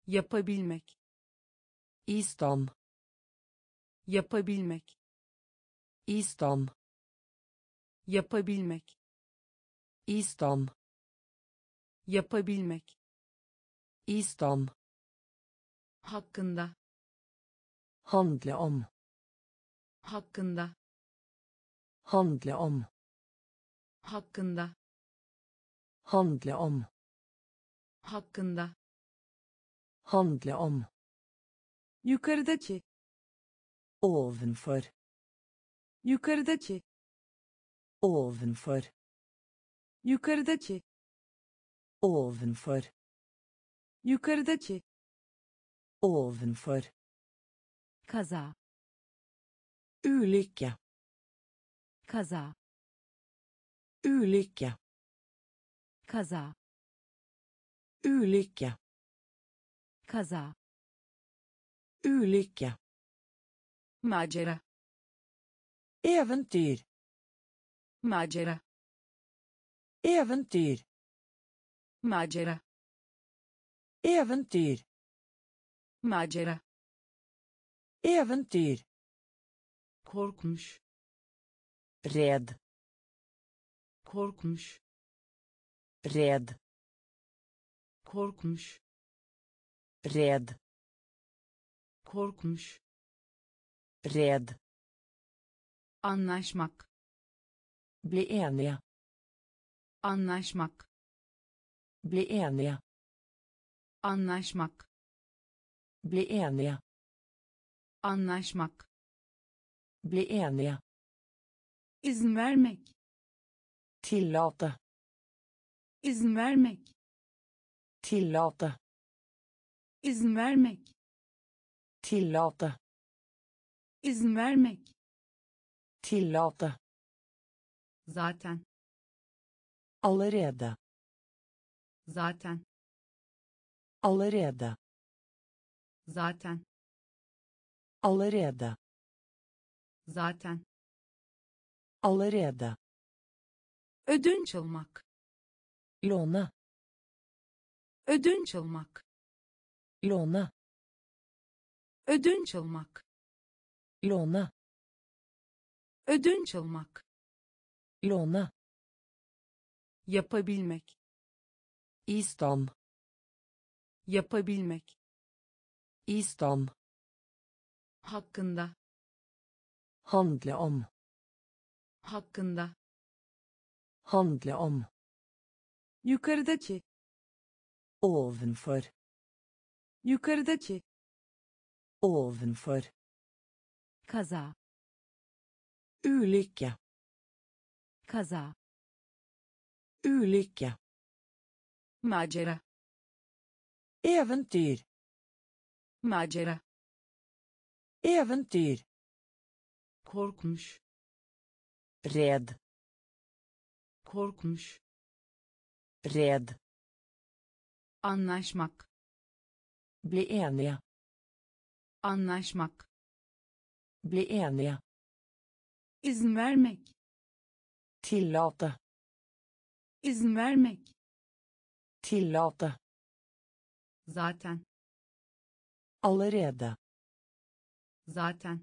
yapabilmek, I stand. yapabilmek, I stand. yapabilmek, I stand. yapabilmek, I stand. hakkında, Handle om. hakkında, Handle om. hakkında, Handle om. hakkında, Handle om. yukarıdaki, Ovenfor. yukarıdaki, Ovenfor. yukarıdaki, Ovenfor. yukarıdaki, Ovenfor. kaza, Ulykke. kaza, Ulykke. kaza, Ulykke. kaza, Ulykke. macera, Eventyr. macera, Eventyr. macera, Eventyr. macera, Eventyr. korkmuş, Red. korkmuş, Red. korkmuş, Red. korkmuş, Red. anlaşmak, Bli enige. anlaşmak, Bli enige. anlaşmak, Bli enige. anlaşmak, Bli enige. izin vermek, Tillate. izin vermek, Tillate. izin vermek, Tillate. izin vermek, Tillate. zaten, Allerede. zaten, Allerede. zaten, Allerede. zaten, Allerede. ödünç almak, Låna. ödünç almak, Låna. ödünç almak, Låna. ödünç almak, Låna. yapabilmek, I stand. yapabilmek, I stand. hakkında, Handle om. hakkında, Handle om. yukarıdaki, Ovenfor. yukarıdaki, Ovenfor. kaza, Ulykke. kaza, Ulykke. macera, Eventyr. macera, Eventyr. korkmuş, Red. korkmuş, Red. anlaşmak, Bli enige. anlaşmak, Bli enige. izin vermek, Tillate. izin vermek, Tillate. zaten, Allerede. zaten,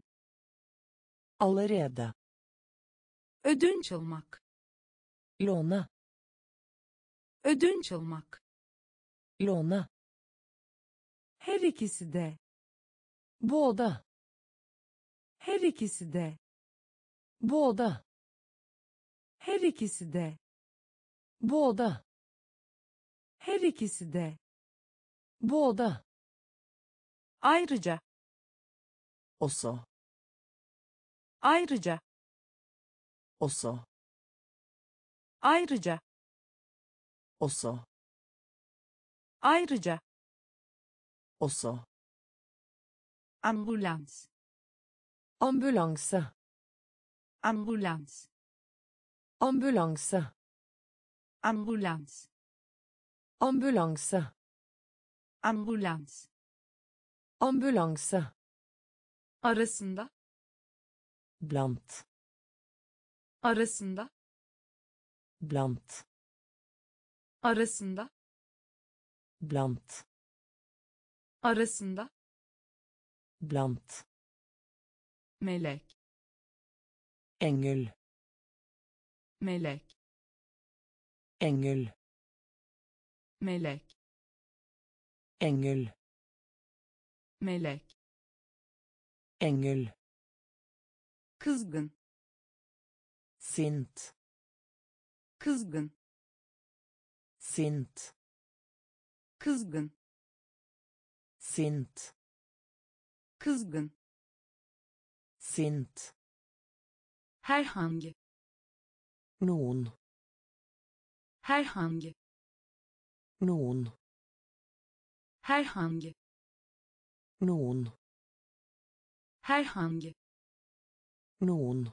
Allerede. ödünç almak, Låna. ödünç almak, Låna. her ikisi de, Båda. her ikisi de, Båda. her ikisi de, Båda. her ikisi de, Båda. ayrıca, Også. ayrıca, Også. ayrıca, Også. ayrıca, Også. ambulans, Ambulanse. ambulans, Ambulanse. ambulans, Ambulanse. ambulans, Ambulanse. arasında, Blant. arasında, Blant. arasında, Blant. Arasında. Blant. Melek. Engel. Melek. Engel. Melek. Engel. Melek. Engel. Kızgın. Sint. Kızgın. Sint. Kızgın. Sint. Kızgın. Sint. Herhangi. Noen. Herhangi. Noen. Herhangi. Noen. Herhangi. Noen.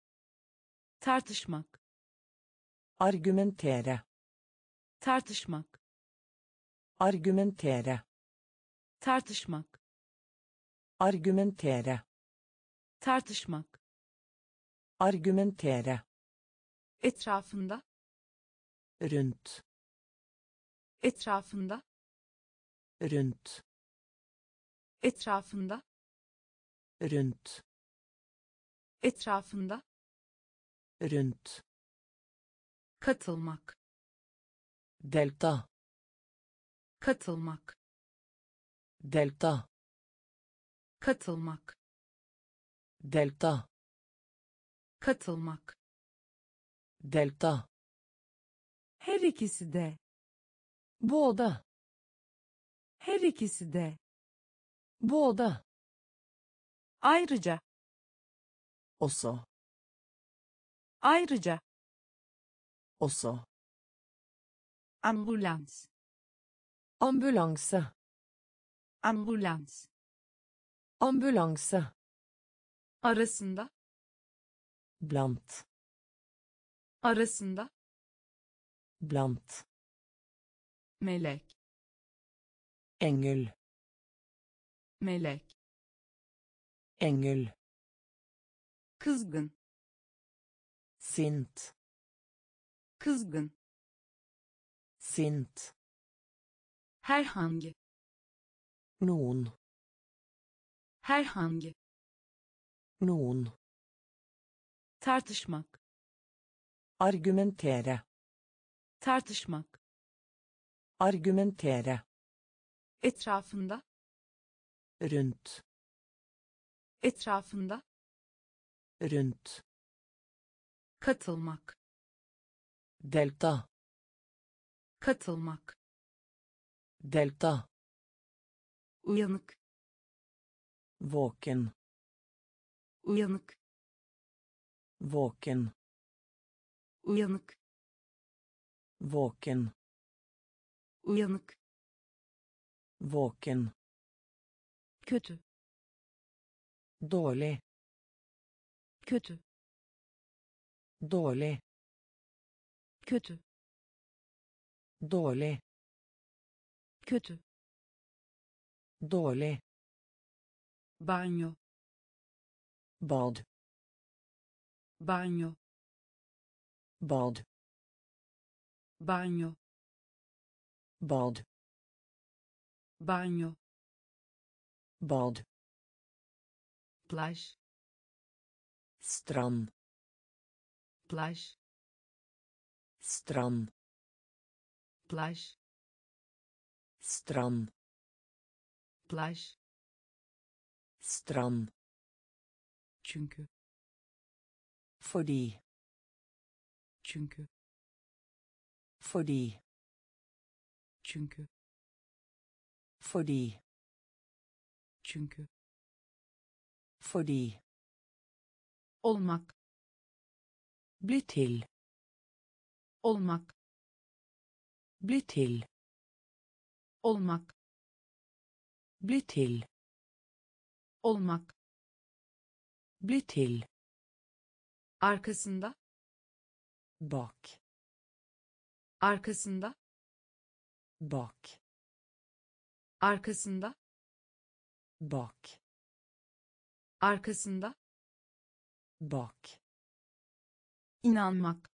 Tartışmak. Argumentere. Tartışmak. Argumentere. Tartışmak. Argumentere. Tartışmak. Argumentere. Etrafında. Rundt. Etrafında. Rundt. Etrafında. Rundt. Etrafında. Rundt. Katılmak. Delta. Katılmak. Delta. Katılmak. Delta. Katılmak. Delta. Her ikisi de. Båda. Her ikisi de. Båda. Ayrıca. Også. Ayrıca. Også. Ambulans. Ambulanse. Ambulans. Ambulanse. Arasında. Blant. Arasında. Blant. Melek. Engel. Melek. Engel. Kızgın. Sint. Kızgın. Sint. Herhangi. Noen. Herhangi. Noen. Tartışmak. Argumentere. Tartışmak. Argumentere. Etrafında. Rundt. Etrafında. Rundt. Katılmak. Delta. Katılmak. Delta. Uyanık. Våken. Uyanık. Våken. Uyanık. Våken. Uyanık. Våken. Kötü. Dårlig. Kötü. Dårlig. Kötü. Dårlig. Kötü. Dårlig. Banyo. Bad. Banyo. Bad. Banyo. Bad. Banyo. Bad. Plaj. Strand. Plaj. Strand. Plaj. Strand. Plaj. Strand. Çünkü. Fordi. Çünkü. Fordi. Çünkü. Fordi. Çünkü. Fordi. Olmak. Bli til. Olmak. Bli til. Olmak. Bli til. Olmak. Bli til. Arkasında. Bak. Arkasında. Bak. Arkasında. Bak. Arkasında. Bak. İnanmak.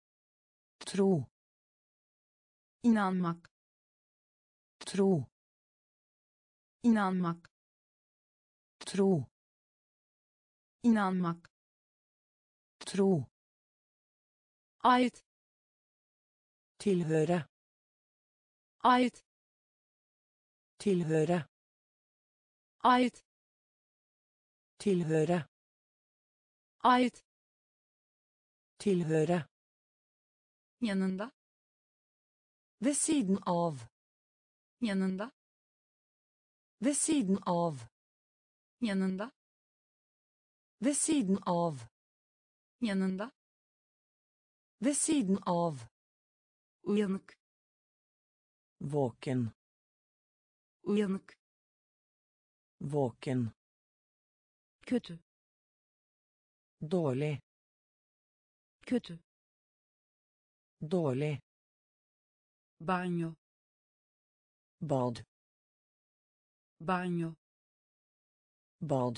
Tro. İnanmak. Tro. inanmak, tro, inanmak, tro, ait, tilhøre, ait, tilhøre, ait, tilhøre, ait, tilhøre, yanında, ved siden av, yanında, ved siden av, yanında, ved siden av, yanında, ved siden av, uyanık, våken, uyanık, våken, kötü, dårlig, kötü, dårlig, banyo, bad, banyo, bad,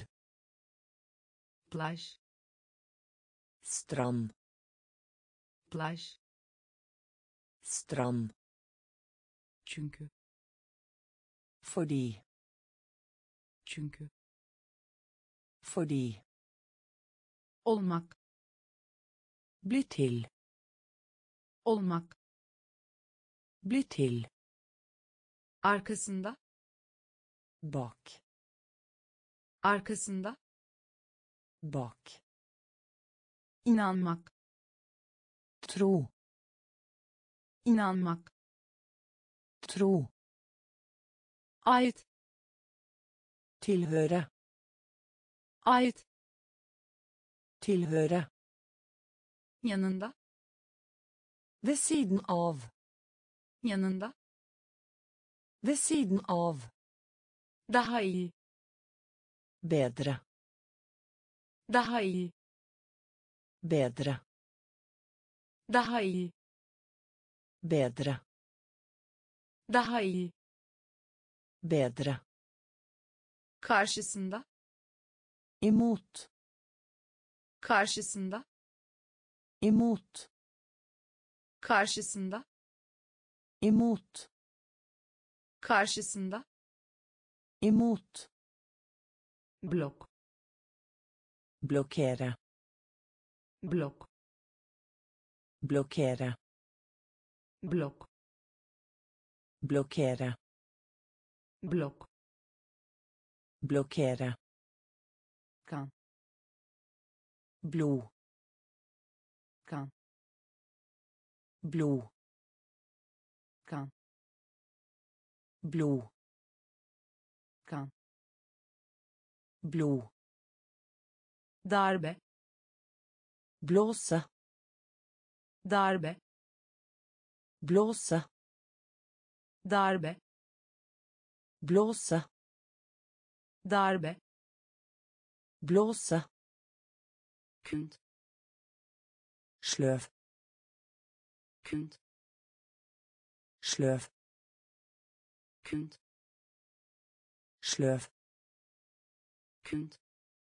plaj, strand, plaj, strand, çünkü, fordi, çünkü, fordi, olmak, bli til, olmak, bli til, arkasında, bak, arkasında, bak, inanmak, tro, inanmak, tro, ait, tilhøre, ait, tilhøre, yanında, ved siden av, yanında, ved siden av, daha iyi, bedre, daha iyi, bedre, daha iyi, bedre, daha iyi, bedre, karşısında, imot, karşısında, imot, karşısında, imot, karşısında, imot, blok, blokkere, blok, blokkere, blok, blokkere, blok, blokkere, kan, blod, kan, blod, kan, blod, kan, blod, darbe, blåse, darbe, blåse, darbe, blåse, darbe, blåse, künd, sløv, künd, sløv, künd, sløv, künd,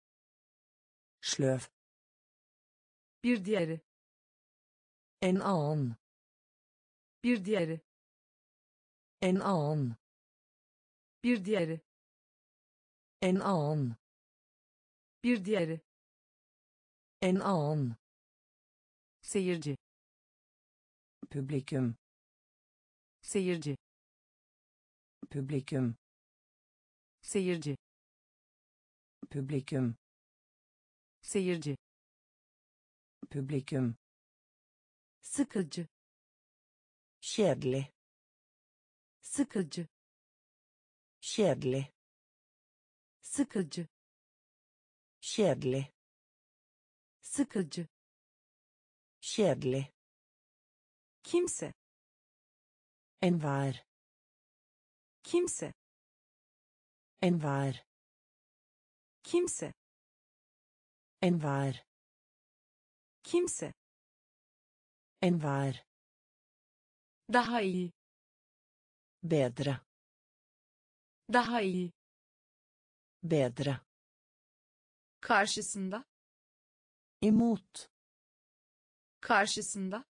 sløv, bir diğeri, en annen, bir diğeri, en annen, bir diğeri, en annen, bir diğeri, en annen, seyirci, publikum, seyirci, publikum, seyirci, publikum, seyirci, publikum, sıkıcı, kjedelig, sıkıcı, kjedelig, sıkıcı, kjedelig, sıkıcı, kjedelig, kimse, enhver, kimse, enhver, kimse, enhver, kimse, enhver, daha iyi, bedre, daha iyi, bedre, karşısında, imot, karşısında,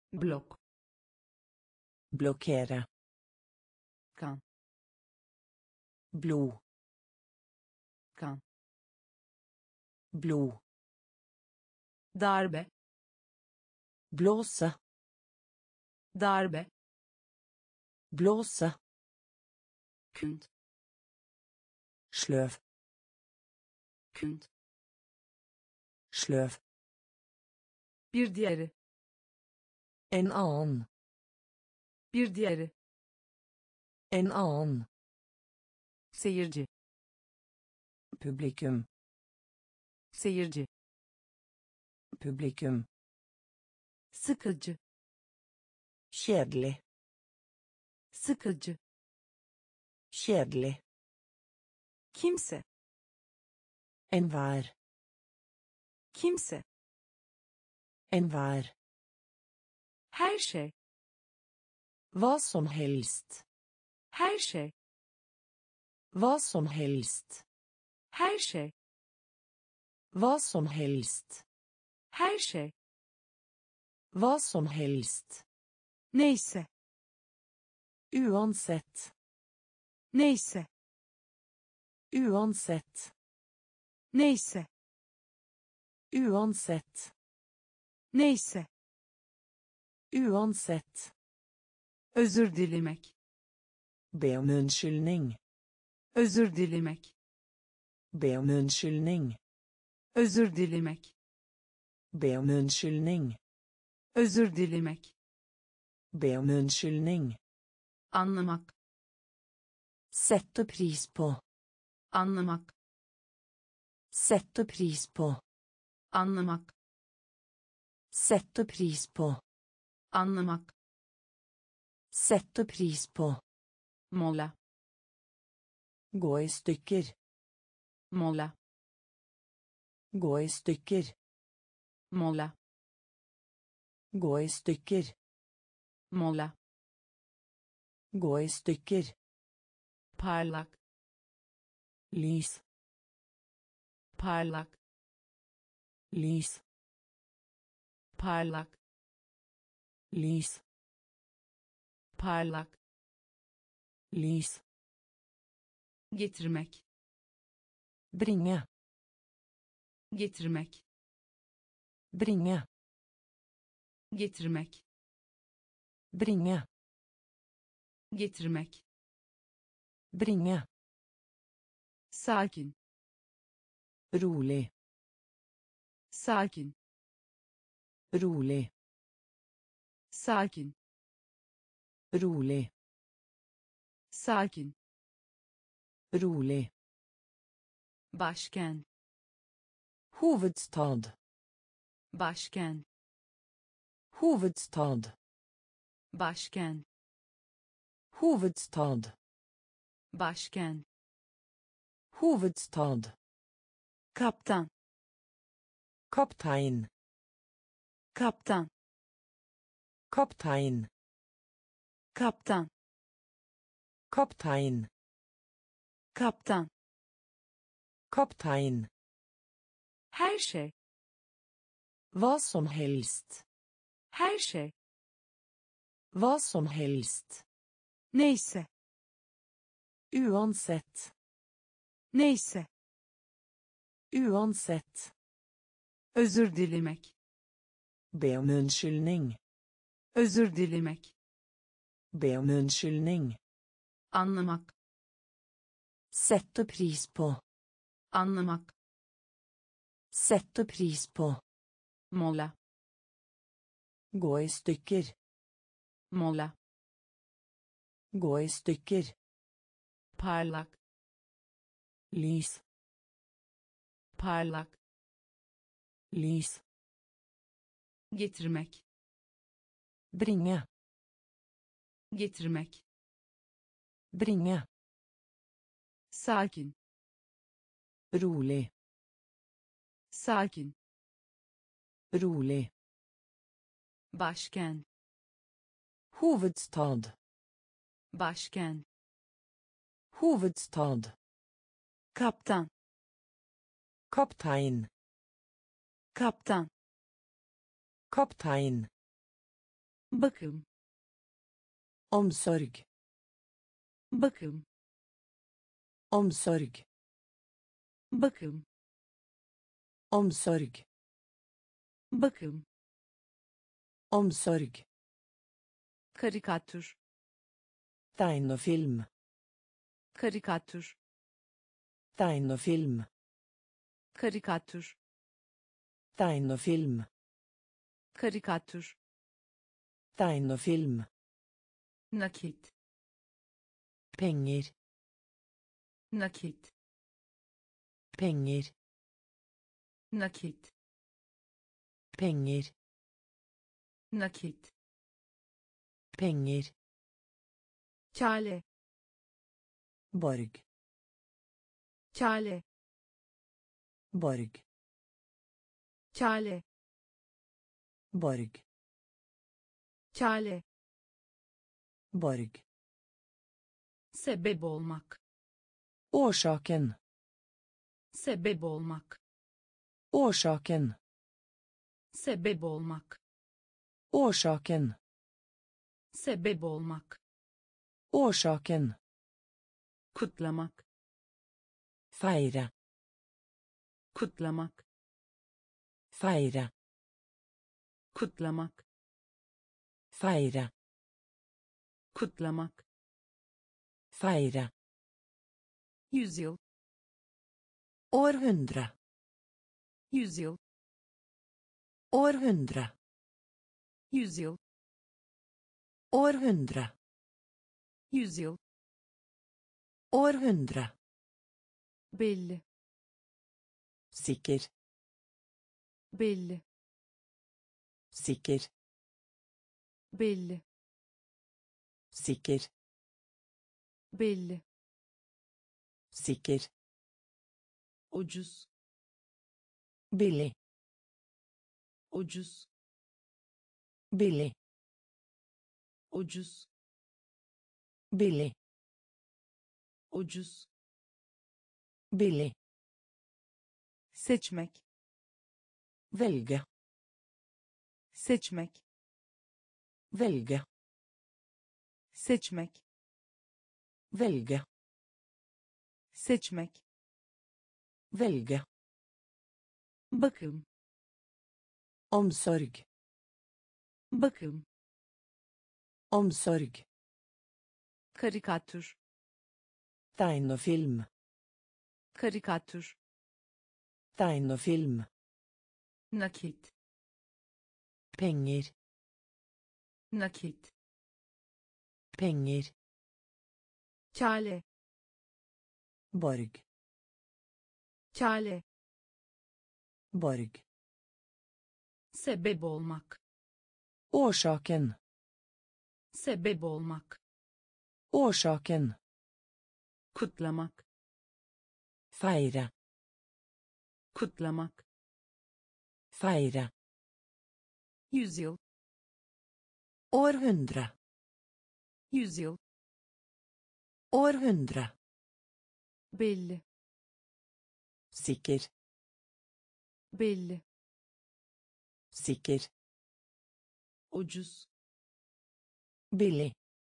blok, blokkere, kan, blod, kan, blod, darbe, blåse, darbe, blåse, kunt, sløv, kunt, sløv, bir diğeri, en annen, bir diğeri, en annen, seyirci, publikum, seyirci, publikum, sıkıcı, kjedelig, sıkıcı, kjedelig, kimse, enhver, kimse, enhver, her şey, hva som helst, her şey, hva som helst, her şey, hva som helst, her şey, hva som helst, neyse, uansett, neyse, uansett, neyse, uansett, neyse, uansett, özür dilemek, be om unnskyldning, özür dilemek, be om unnskyldning, özür dilemek, be om unnskyldning, özür dilemek, be om unnskyldning, anlamak, sette pris på, anlamak, sette pris på, anlamak, sette pris på, anlamak, sette pris på, mola, gå i stykker, mola, gå i stykker, mola, gå i stykker, mola, gå i stykker, parlak, lys, parlak, lys, parlak, lys, parlak, lys, getirmek, bringe, getirmek, bringe, getirmek, bringe, getirmek, bringe, sakin, rolig, sakin, rolig, sakin, rolig, sakin, rolig, başkent, hovedstad, başkent, hovedstad, başkent, hovedstad, başkent, hovedstad, kaptan, kaptein, kaptan, kaptein, kaptan, kaptein, kaptan, kaptein, her şey, hva som helst, her şey, hva som helst, neyse, uansett, neyse, uansett, özür dilemek, be om unnskyldning, özür dilemek, be om unnskyldning, anlamak, sette pris på, anlamak, sette pris på, mola, gå i stykker, mola, gå i stykker, parlak, lys, parlak, lys, getirmek, bringe, getirmek, bringe, sakin, rolig, sakin, rolig, başkent, hovedstad, başkent, hovedstad, kaptan, kaptein, kaptan, kaptein, bakım, Omsorg. bakım, Omsorg. bakım, Omsorg. bakım, Omsorg. karikatür, Tegnefilm. karikatür, Tegnefilm. karikatür, Tegnefilm. karikatür, Tegnefilm. nakit, Penger. nakit, Penger. nakit, Penger. nakit, Penger. kale, Borg. kale, Borg. kale, Borg. kale, Borg. sebep olmak, Årsaken. sebep olmak, Årsaken. sebep olmak, Årsaken. sebep olmak, Årsaken. kutlamak, Feire. kutlamak, Feire. kutlamak, Feire. kutlamak, Feire. yüzyıl, Århundre. yüzyıl, Århundre. yüzyıl, Århundre. yüzyıl, Århundre. belli, Sikker. belli, Sikker. belli, Sikker. belli, Sikker. ucuz, Billig. ucuz, Billig. ucuz, Billig. ucuz, Billig. seçmek, Velge. seçmek, Velge. seçmek, Velge. seçmek, Velge. bakım, Omsorg. bakım, Omsorg. karikatür, Tegnefilm. karikatür, Tegnefilm. nakit, Penger. nakit, Penger. kale, Borg. kale, Borg. sebep olmak, Årsaken. sebep olmak, Årsaken. kutlamak, Feire. kutlamak, Feire. yüzyıl, Århundre. yüzyıl, Århundre. belli, Sikker. belli, Sikker. ucuz, Billig.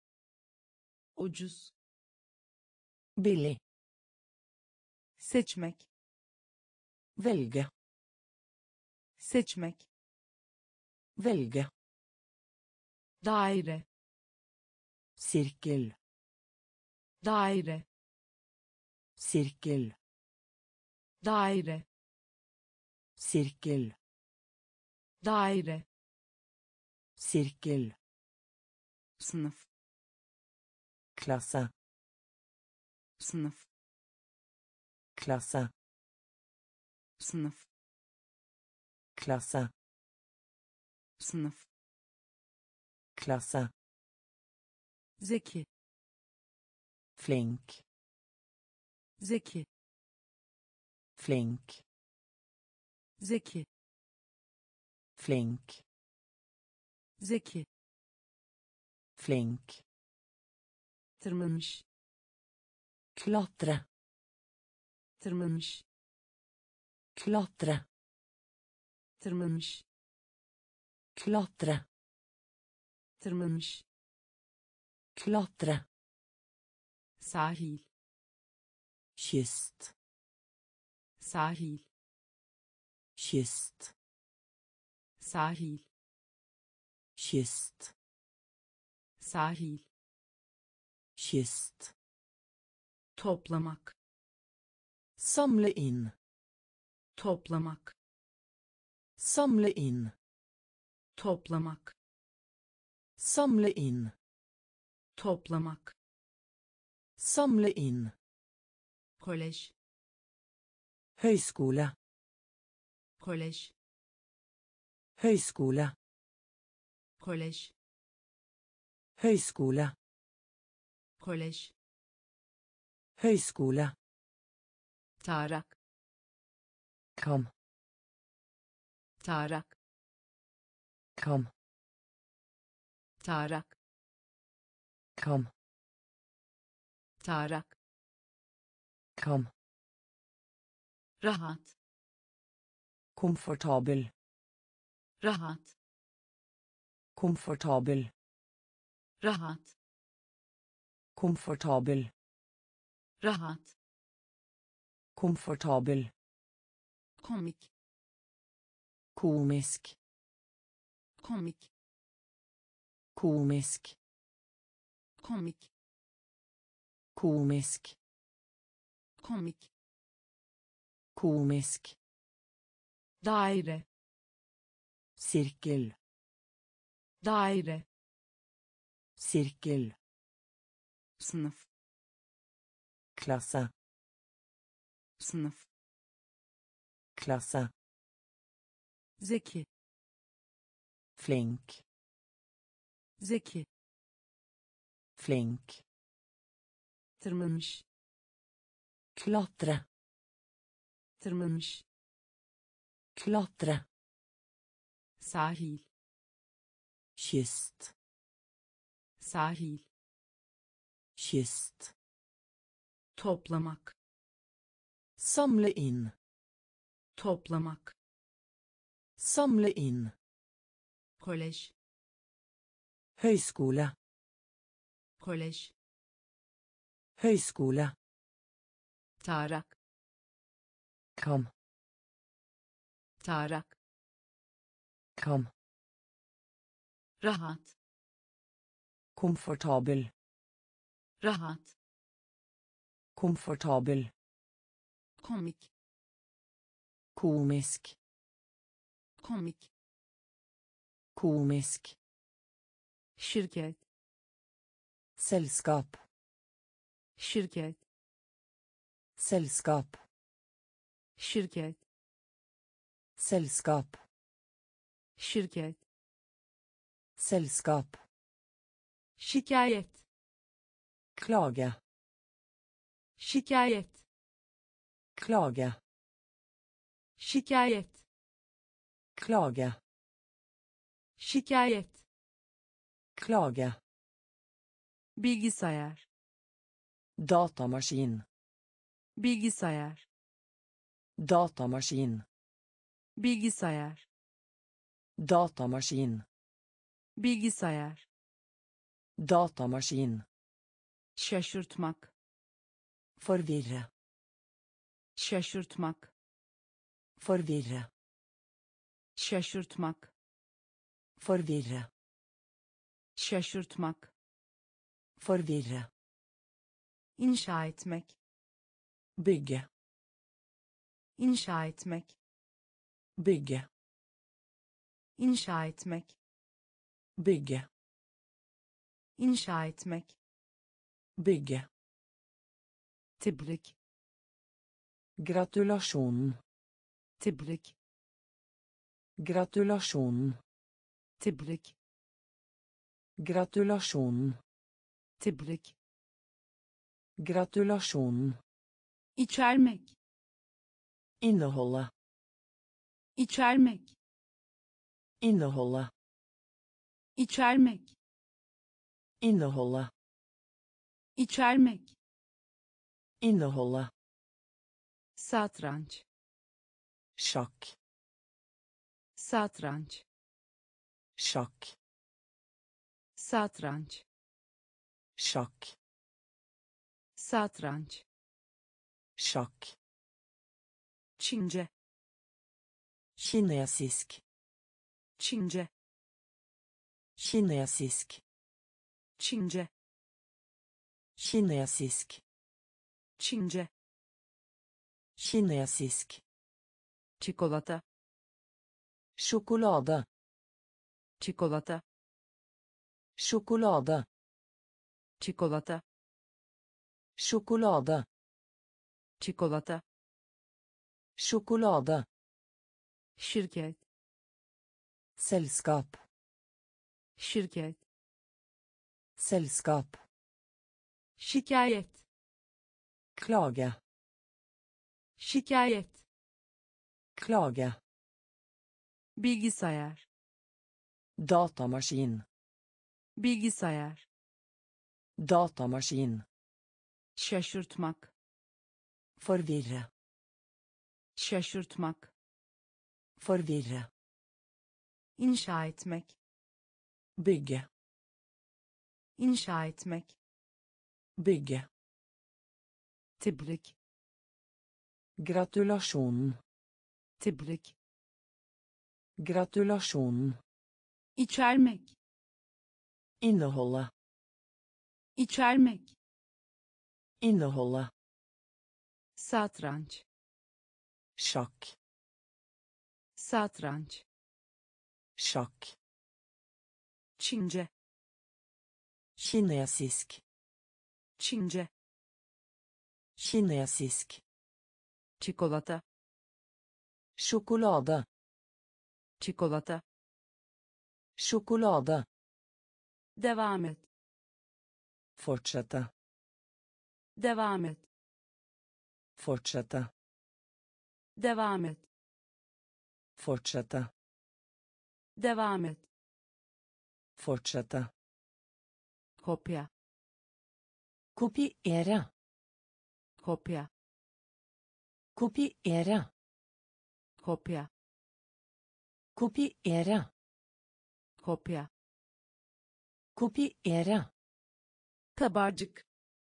ucuz, Billig. seçmek, Velge. seçmek, Velge. daire, Sirkel. daire, Sirkel. daire, Sirkel. daire, Sirkel. sınıf, Klasse. sınıf, Klasse. sınıf, Klasse. sınıf, Klasse. zeki, Flink. zeki, Flink. zeki, Flink. zeki, Flink. tırmanmış, Klatre. tırmanmış, Klatre. tırmanmış, Klatre. tırmanmış, klatre, sahil, kyst, sahil, kyst, sahil, kyst, sahil, kyst, toplamak, samle inn, toplamak, samle inn, toplamak, samle inn, toplamak, samle inn, kolej, høyskole, kolej, høyskole, kolej, høyskole, kolej, høyskole, tarak, kam, tarak, kam, tarak, kam, tarak, kam, rahat, komfortabel, rahat, komfortabel, rahat, komfortabel, rahat, komfortabel, komik, komisk, komik, komisk, komik, komisk, komik, komisk, daire, sirkel, daire, sirkel, sınıf, klasse, sınıf, klasse, zeki, flink, zeki, flink, tırmanmış, klatre, tırmanmış, klatre, sahil, kyst, sahil, kyst, toplamak, samle inn, toplamak, samle inn, kolej, høyskole, kolej, høyskole, tarak, kam, tarak, kam, rahat, komfortabel, rahat, komfortabel, komik, komisk, komik, komisk, şirket, selskap, şirket, selskap, şirket, selskap, şirket, selskap, şikayet, klage, şikayet, klage, şikayet, klage, şikayet, klage, bilgisayar, datamaskin, bilgisayar, datamaskin, bilgisayar, datamaskin, bilgisayar, datamaskin, şaşırtmak, forvirre, şaşırtmak, forvirre, şaşırtmak, forvirre, şaşırtmak, forvirre, inşa etmek, bygge, inşa etmek, bygge, inşa etmek, bygge, inşa etmek, bygge, tebrik, gratulasjon, tebrik, gratulasjon, tebrik, gratulasjon, tebrik, gratulasjon, içermek, inneholde, içermek, inneholde, içermek, inneholde, içermek, inneholde, satranç, sjakk, satranç, sjakk, Satranç. Sjakk. Satranç. Sjakk. Çince. Kinesisk. Çince. Kinesisk. Çince. Kinesisk. Çince. Kinesisk. Çikolata. Sjokolade. Çikolata. Sjokolade. Çikolata. Sjokolade. Çikolata. Sjokolade. Şirket. Selskap. Şirket. Selskap. Şikayet. Klage. Şikayet. Klage. Bilgisayar. Datamaskin. Bilgisayar. Datamaskin. Şaşırtmak. Forvirre. Şaşırtmak. Forvirre. İnşa etmek. Bygge. İnşa etmek. Bygge. Tebrik. Gratulasjon. Tebrik. Gratulasjon. İçermek. Inneholde. İçermek. Inneholde. Satranç. Sjakk. Satranç. Sjakk. Çince. Kinesisk. Çince. Kinesisk. Çikolata. Sjokolade. Çikolata. Sjokolade. Devam et. Fortsette. Devam et. Fortsette. Devam et. Fortsette. Devam et. Fortsette. Kopya. Kopiere. Kopya. Kopiere. Kopya. Kopiere. Kopya. Kopiere. Kabarcık.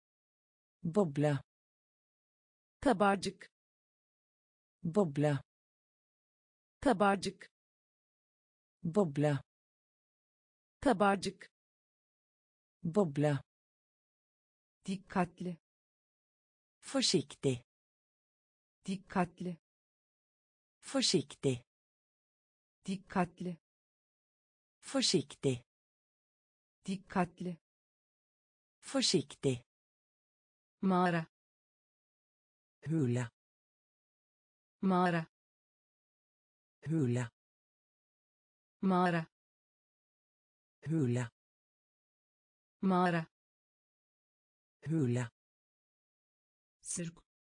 Boble. Kabarcık. Boble. Kabarcık. Boble. Kabarcık. Boble. Dikkatli. Försiktig. Dikkatli. Försiktig. Dikkatli. Försiktig. Dikkatli. Försiktig. Mağara. Hule. Mağara. Hule. Mağara. Hule. Mağara. Hule. Sirk.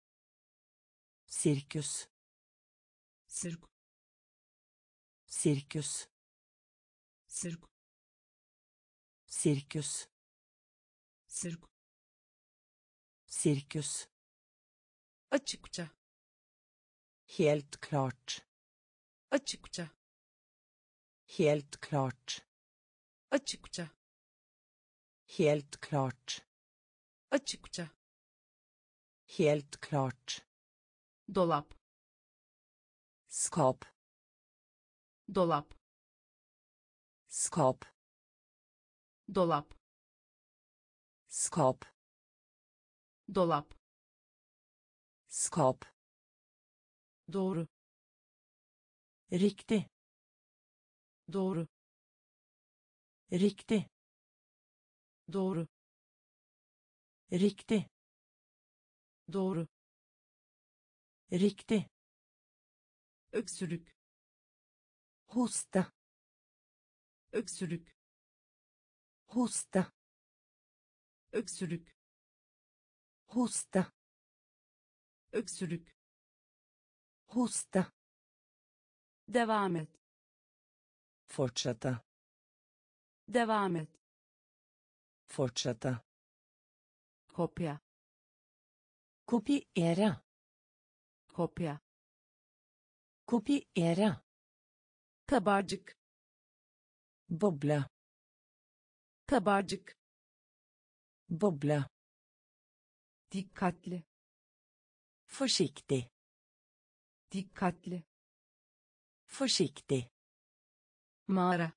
Cirkus. Sirk. Cirkus. Sirk. Cirkus. Sirk. Cirkus. Açıkça. Helt klart. Açıkça. Helt klart. Açıkça. Helt klart. Açıkça. Helt klart. Dolap. Skap. Dolap. Skap. Dolap. Skap. Dolap. Skap. Doğru. Riktig. Doğru. Riktig. Doğru. Riktig. Doğru. Riktig. Öksürük. Hosta. Öksürük. Hosta. Öksürük. Hosta. Öksürük. Hosta. Devam et. Fortsette. Devam et. Fortsette. Kopya. Kopiere. Kopya. Kopiere. Kabarcık. Boble. kabarcık, Boble. dikkatli, Försiktig. dikkatli, Försiktig. mağara,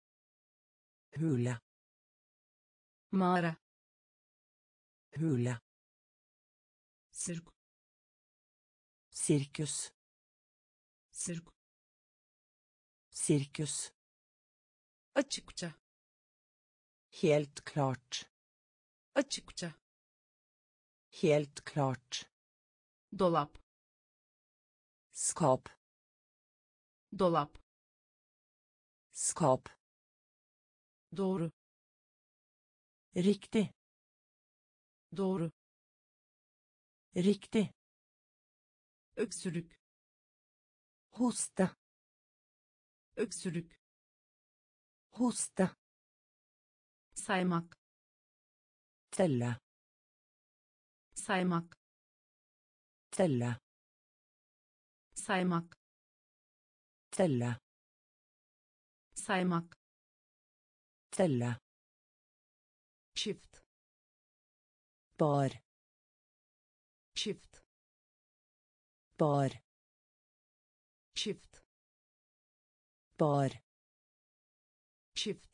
Hula. mağara, Hula. sirk, Cirkus. sirk, Cirkus. açıkça, Helt klart. açıkça, Helt klart. dolap, Skap. dolap, Skap. doğru, Riktig. doğru, Riktig. öksürük, Hosta. öksürük, Hosta. saymak, Telle. saymak, Telle. saymak, Telle. saymak, Telle. çift, Bar. çift, Bar. çift, Bar. çift,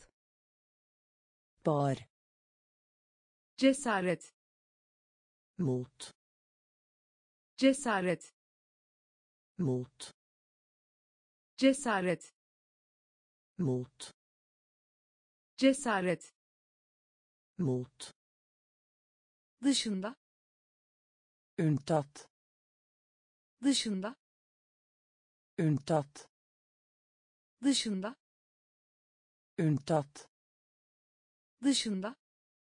Bar. cesaret, Mot. cesaret, Mot. cesaret, Mot. cesaret, Mot. dışında, Unntatt. dışında, Unntatt. dışında, Unntatt. dışında,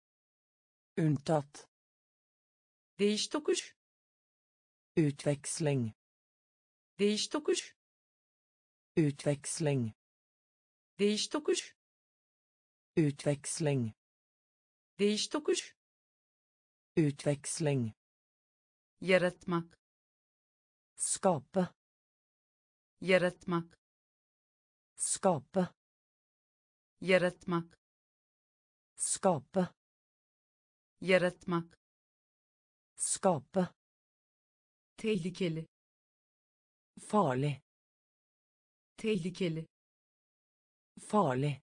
Unntatt. değiş tokuş, Utväxling. değiş tokuş, Utväxling. değiş tokuş, Utväxling. değiş tokuş, Utväxling. yaratmak, Skapa. yaratmak, Skapa. yaratmak, Skapa. yaratmak, Skapa. tehlikeli, Farlig. tehlikeli, Farlig.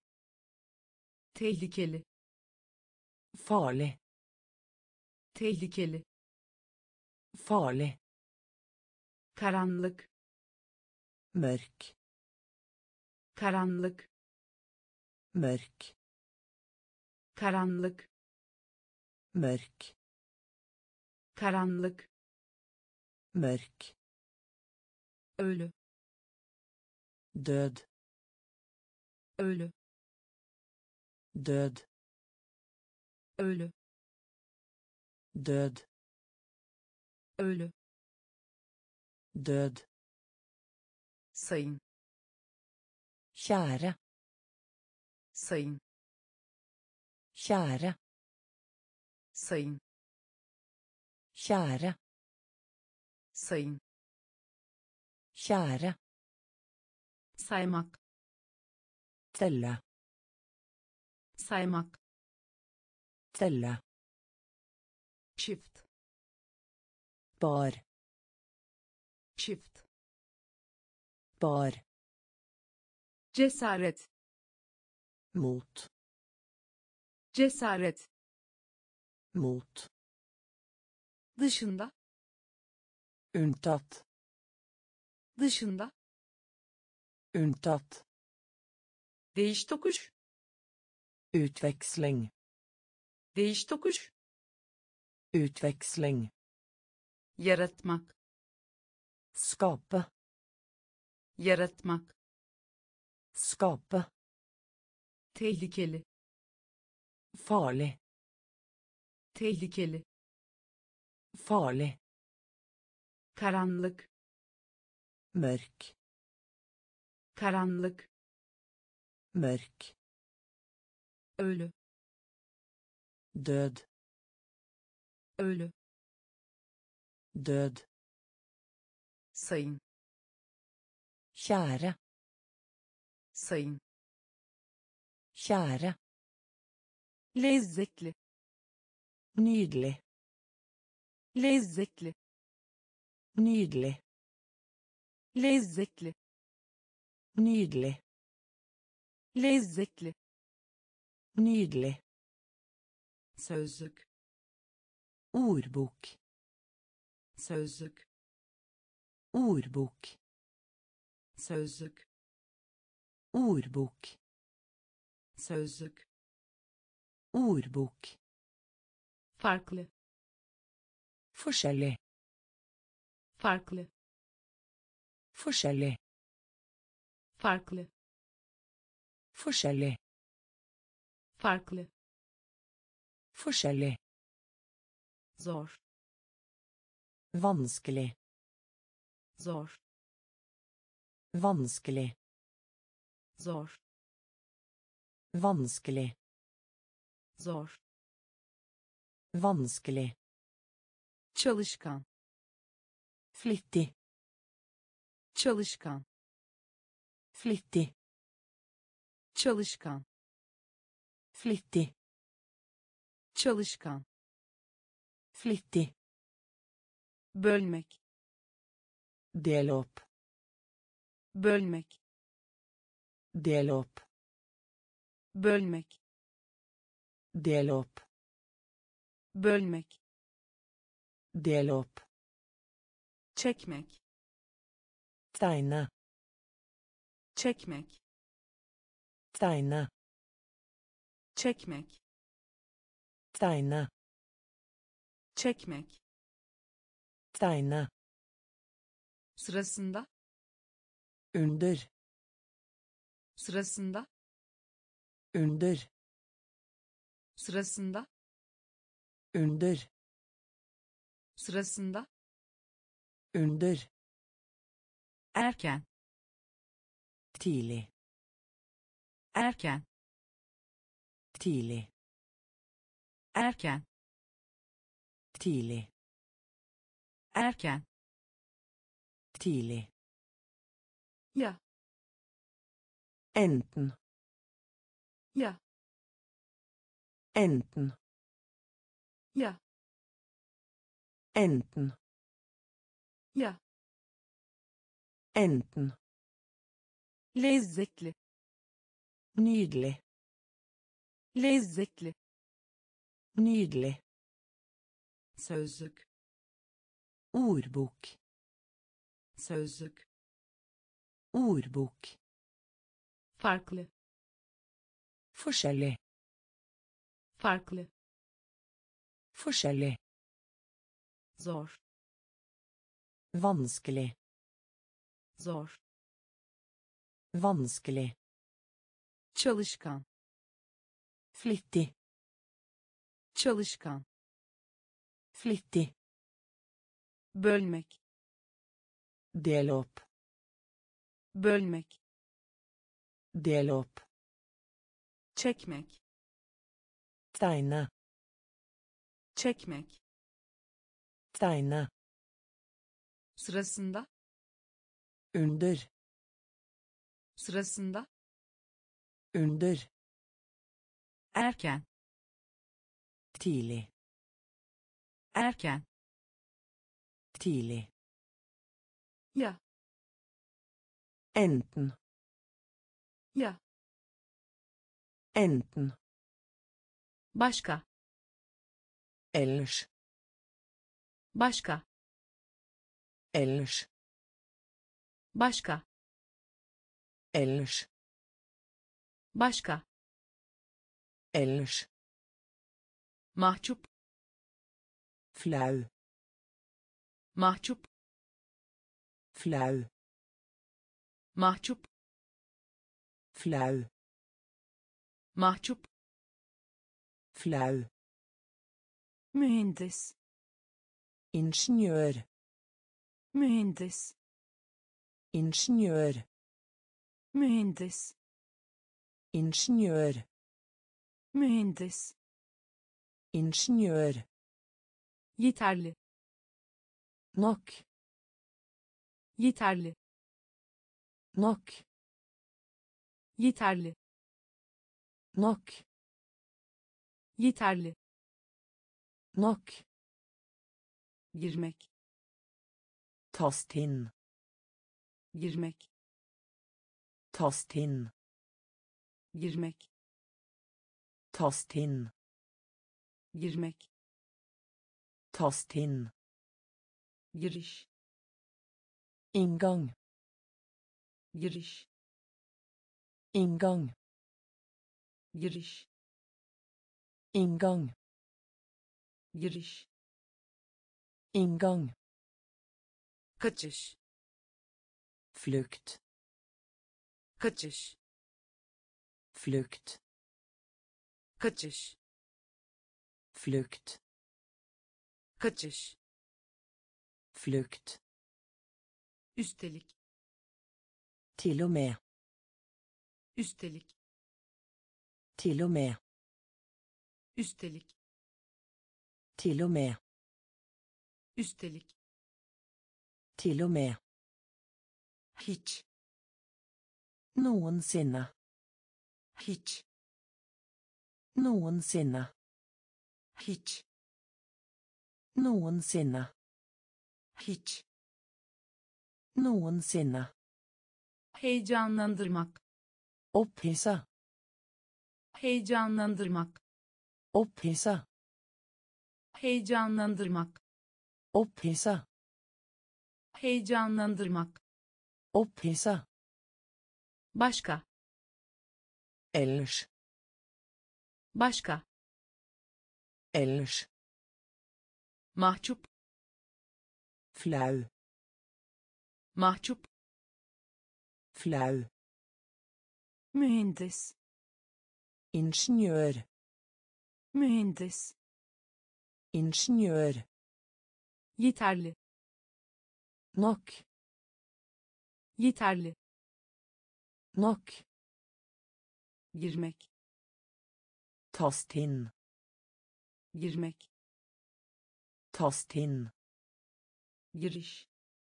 tehlikeli, Farlig. tehlikeli, Farlig. karanlık, Mörk. karanlık, Mörk. karanlık, Mörk. karanlık, Mörk. ölü, Död. ölü, Död. ölü, Död. ölü, Död. sayın, Kära. sayın, Kära. sayın, Kära. sayın, Kära. saymak, Telle. saymak, Telle. çift, Bar. çift, Bar. cesaret, Mot. cesaret, Mot. dışında, Unntatt. dışında, Unntatt. değiş tokuş, Utväxling. değiş tokuş, Utväxling. yaratmak, Skapa. yaratmak, Skapa. tehlikeli, Farlig. tehlikeli, Farlig. karanlık, Mörk. karanlık, Mörk. ölü, Död. ölü, Död. sayın, Kära. sayın, Kära. lezzetli, Nydelig. lezzetli, Nydelig. lezzetli, Nydelig. lezzetli, Nydelig. sözlük, Ordbok. sözlük, Ordbok. sözlük, Ordbok. sözlük, Ordbok. farklı, Forskjellig. farklı, Forskjellig. farklı, Forskjellig. farklı, Forskjellig. zor, Vanskelig. zor, Vanskelig. zor, Vanskelig. zor, Vanskelig. çalışkan, Flittig. çalışkan, Flittig. çalışkan, Flittig. çalışkan, Flittig. bölmek, Del opp. bölmek, Del opp. bölmek, Del opp. bölmek, Del opp. çekmek, Tegne. çekmek, Tegne. çekmek, Tegne. çekmek, Tegne. sırasında, Under. sırasında, Under. sırasında, Under. sırasında, Under. erken, Tidlig. erken, Tidlig. erken, Tidlig. erken, Tidlig. ya, Enten. ya, Enten. ya, Enten. ya, Enten. lezzetli, Nydelig. lezzetli, Nydelig. sözlük, Ordbok. sözlük, Ordbok. farklı, Forskjellig. farklı, Forskjellig. zor, Vanskelig. zor, Vanskelig. çalışkan, Flittig. çalışkan, Flittig. bölmek, Del opp. bölmek, Del opp. çekmek, Tegne. çekmek, Tegne. sırasında, Under. sırasında, Under. erken, Tidlig. erken, Tidlig. ya, Enten. ya, Enten. başka, Ellers. başka, Ellers. başka, Ellers. başka, Ellers. mahcup, Flau. mahcup, Flau. mahcup, Flau. mahcup, Flau. mühendis, Ingeniør. mühendis, Ingeniør. mühendis, Ingeniør. mühendis, Ingeniør. yeterli, Nok. yeterli, Nok. yeterli, Nok. Yeterli. Nok. Girmek. Tast inn. Girmek. Tast inn. Girmek. Tast inn. Girmek. Tast inn. Giriş. Inngang. Giriş. Inngang. Giriş. Inngang. Giriş. Inngang. Kaçış. Flukt. Kaçış. Flukt. Kaçış. Flukt. Kaçış. Flukt. Üstelik. Til og med. Üstelik. Til og med. Üstelik. Til og med. Üstelik. Til og med. Hiç. Noensinne. Hiç. Noensinne. Hiç. Noensinne. Hiç. Noensinne. Heyecanlandırmak. Opphissa. Heyecanlandırmak. Opphissa. Heyecanlandırmak. Opphissa. Heyecanlandırmak. Opphissa. Başka. Ellers. Başka. Ellers. Mahcup. Flau. Mahcup. Flau. Mühendis. Ingeniør. Mühendis. Ingeniør. Yeterli. Nok. Yeterli. Nok. Girmek. Tast inn. Girmek. Tast inn. Giriş.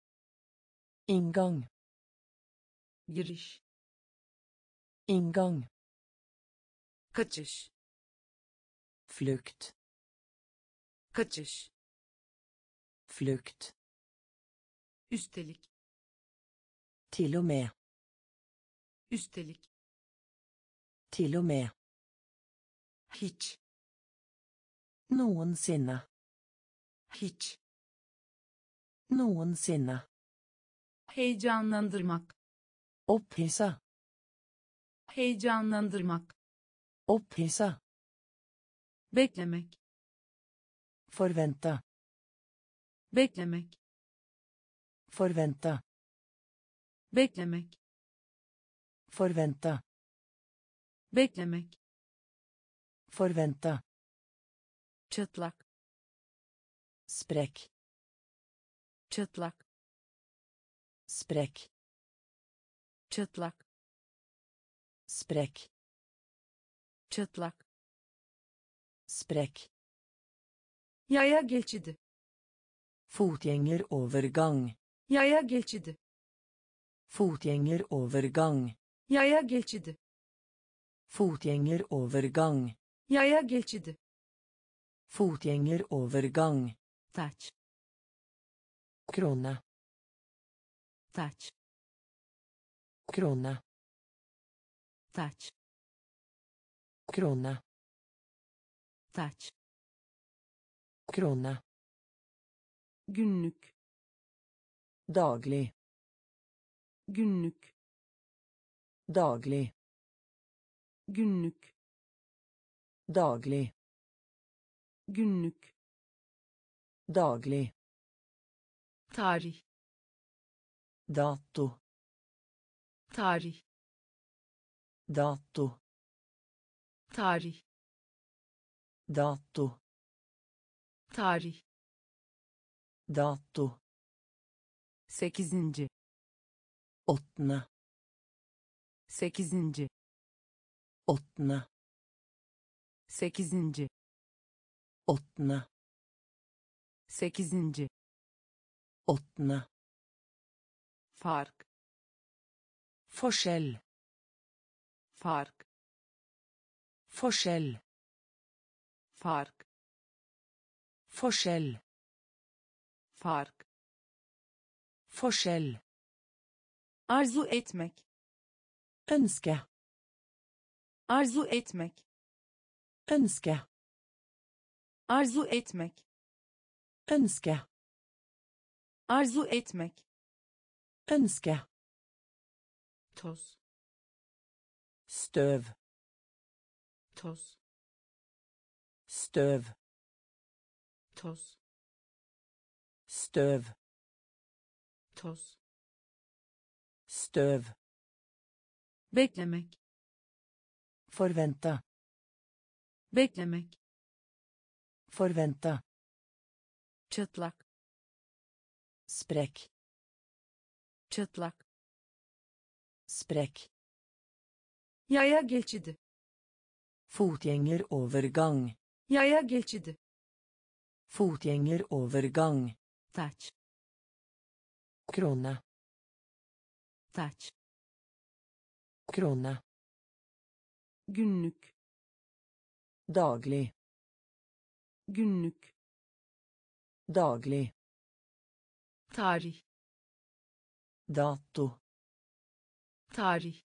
Inngang. Giriş. Inngang. Kaçış. Flukt. Kaçış. Flukt. Üstelik. Til og med. Üstelik. Til og med. Hiç. Noensinne. Hiç. Noensinne. Heyecanlandırmak. Opphissa. Heyecanlandırmak. Opphissa. Beklemek. Forvente. Beklemek. Forvente. Beklemek. Forvente. Beklemek. Forvente. Çıtlak. Sprekk. Çıtlak. Sprekk. Çıtlak. Sprekk. Çıtlak. Sprekk. Yaya geçidi. Fotgjengerovergang. Yaya geçidi. Fotgjengerovergang. Yaya geçidi. Fotgjengerovergang. Yaya geçidi. Fotgjengerovergang. Taç. Krone. Taç. Krone. Taç. Krone. Taç. Krone. Günlük. Daglig. Günlük. Daglig. Günlük. Daglig. Günlük. Daglig. Tarih. Dato. Tarih. Dato. Tarih. Dato. Tarih. Dato. 8. Åttende. 8. Åttende. 8. Åttende. 8. Åttende. Fark. fark, Forskjell. fark, Forskjell. arzu etmek, Ønske. arzu etmek, Ønske. arzu etmek, Ønske. arzu etmek, Ønske. toz, Støv. toz, Støv. toz, Støv. toz, Støv. beklemek, Forvente. beklemek, Forvente. çıtlak, Sprekk. çıtlak, Sprekk. yaya geçidi, Fotgjengerovergang. yaya geçidi, Fotgjengerovergang. taç, Krone. taç, Krone. günlük, Daglig. günlük, Daglig. tarih, Dato. tarih,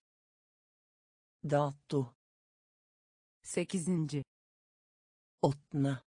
Dato. 8. Åttende.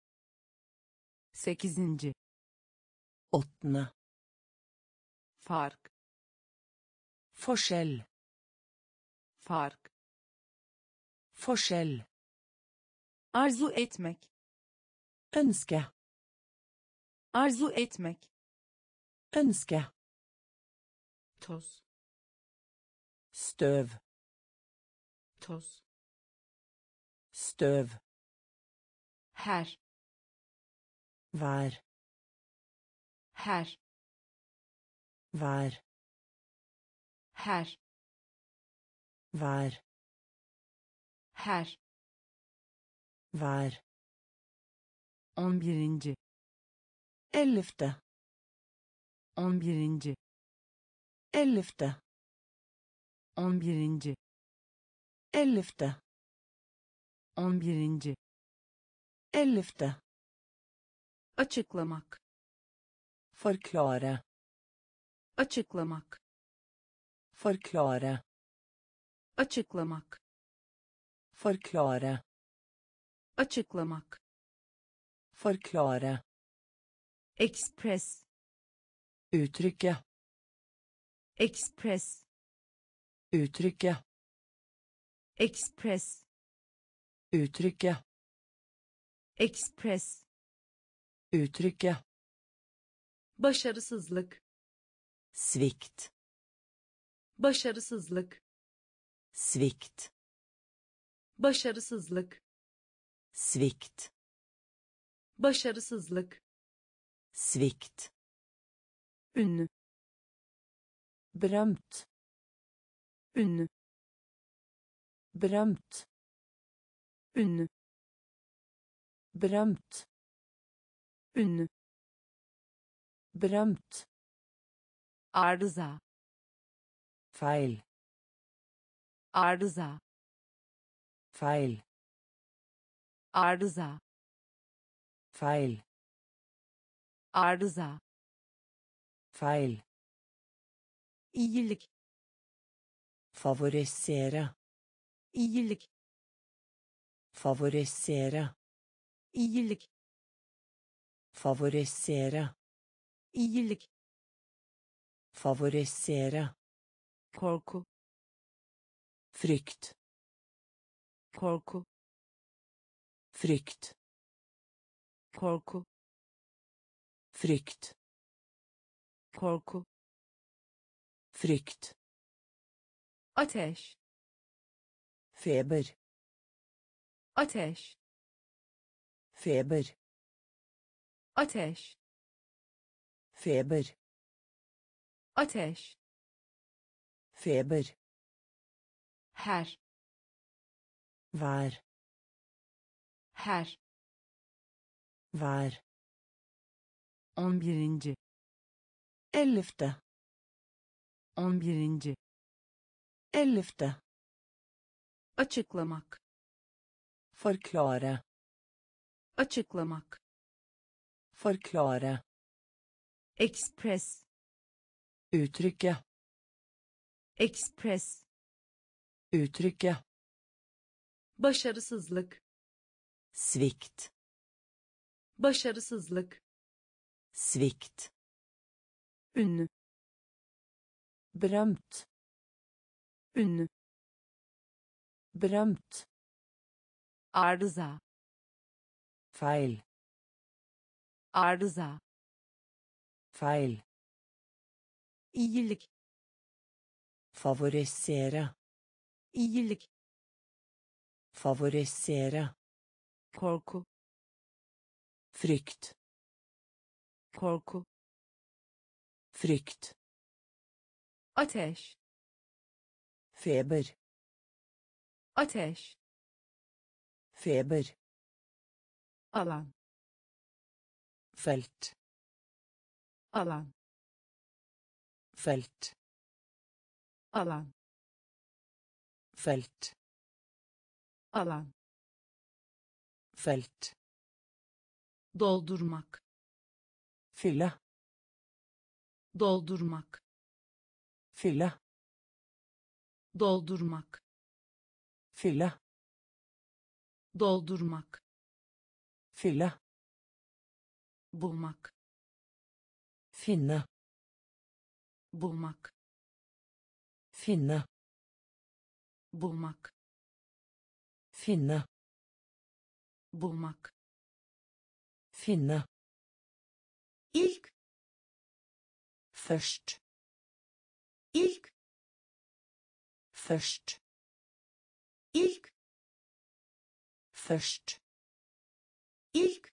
8. Åttende. fark, Forskjell. fark, Forskjell. arzu etmek, Ønske. arzu etmek, Ønske. toz, Støv. toz, Støv. her, Vær. her, Vær. her, Vær. her, Vær. 11. Ellevte. 11. Ellevte. 11. Ellevte. 11. Ellevte. açıklamak, Forklare. açıklamak, Forklare. açıklamak, Forklare. açıklamak, Forklare. ekspres, Uttrykke. ekspres, Uttrykke. ekspres, Uttrykke. ekspres, Uttrykke. başarısızlık, Svikt. başarısızlık, Svikt. başarısızlık, Svikt. başarısızlık, Svikt. ünlü, Berømt. ünlü, Berømt. ünlü, Berømt. ünlü, Berømt. arıza, Feil. arıza, Feil. arıza, Feil. arıza, Feil. iyilik, Favorisere. iyilik, Favorisere. iyilik, Favorisere. iyilik, Favorisere. korku, Frykt. korku, Frykt. korku, Frykt. korku, Frykt. ateş, Feber. ateş, Feber. ateş, Feber. ateş, Feber. her, Vær. her, Vær. 11. Ellevte. 11. Ellevte. açıklamak, Forklare. açıklamak, Forklare. express, Uttrykke. express, Uttrykke. başarısızlık, Svikt. başarısızlık, Svikt. ünlü, Berømt. ünlü, Berømt. arıza, Feil. arıza, Feil. iyilik, Favorisere. iyilik, Favorisere. korku, Frykt. korku, Frykt. ateş, Feber. ateş, Feber. alan, Felt. alan, Felt. alan, Felt. alan, Felt. doldurmak, Fylle. doldurmak, Fylle. doldurmak, Fylle. doldurmak, Fylle. bulmak, Finne. bulmak, Finne. bulmak, Finne. bulmak, Finne. ilk, Først. ilk, Først. ilk, Først. ilk,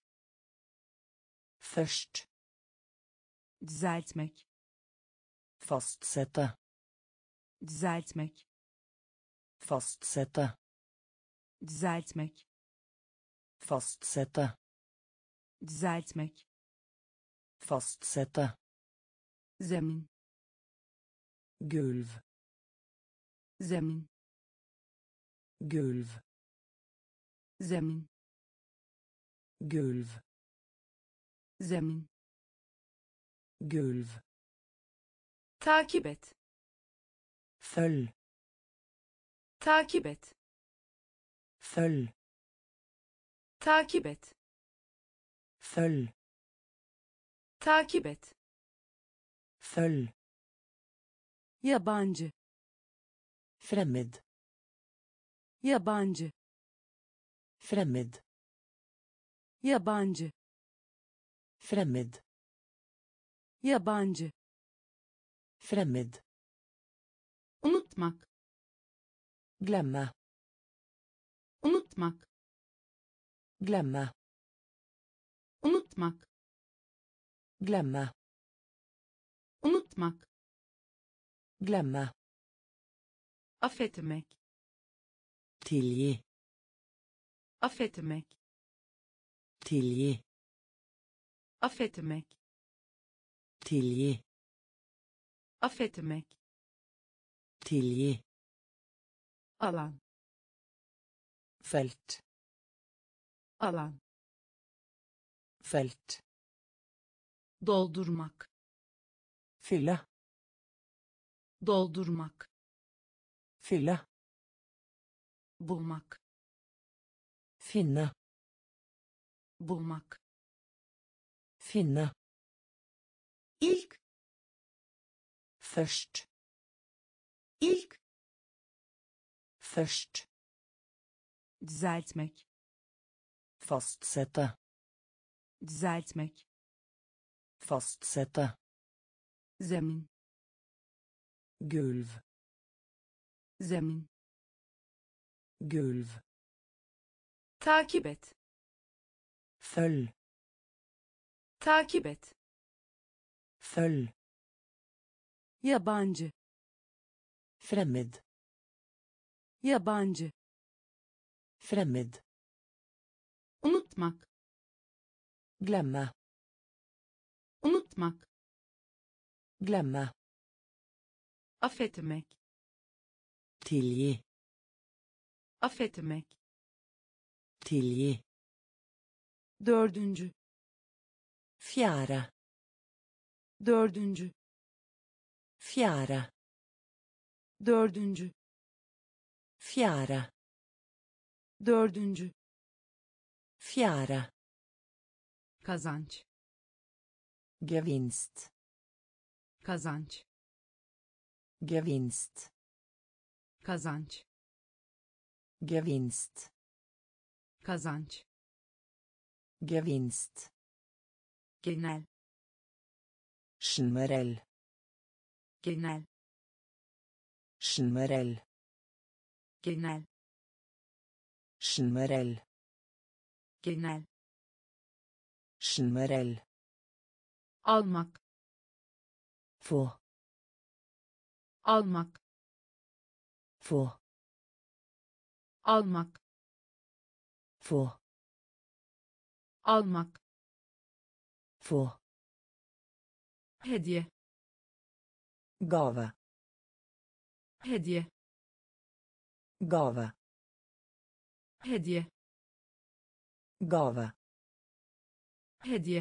Først. düzeltmek, Fastsette. düzeltmek, Fastsette. düzeltmek, Fastsette. düzeltmek, Fastsette. zemin, Gulv. zemin, Gulv. zemin, Gulv. zemin, Gulv. takip et, Følg. takip et, Følg. takip et, Følg. takip et, Følg. yabancı, Fremmed. yabancı, Fremmed. yabancı, Fremmed. yabancı, Fremmed. unutmak, Glemme. unutmak, Glemme. unutmak, Glemme. unutmak, Glemme. affetmek, Tilgi. affetmek, Tilgi. affetmek, Tilgi. affetmek, Tilgi. alan, Felt. alan, Felt. doldurmak, Fylle. doldurmak, Fylle. bulmak, Finne. bulmak, Finne. ilk, Først. ilk, Først. düzeltmek, Fastsette. düzeltmek, Fastsette. zemin, Gulv. zemin, Gulv. takip et, Følg. takip et, Følg. yabancı, Fremmed. yabancı, Fremmed. unutmak, Glemme. unutmak, Glemme. affetmek, Tilgi. affetmek, Tilgi. dördüncü, Fjärde. dördüncü, Fjärde. dördüncü, Fjärde. dördüncü, Fjärde. kazanç, Gevinst. kazanç, Gevinst. kazanç, Gevinst. kazanç, Gevinst. genel, Generell. genel, Generell. genel, Generell. genel, Generell. almak, Få. almak, Få. almak, Få. almak, Få. hediye, Gave. hediye, Gave. hediye, Gave. hediye,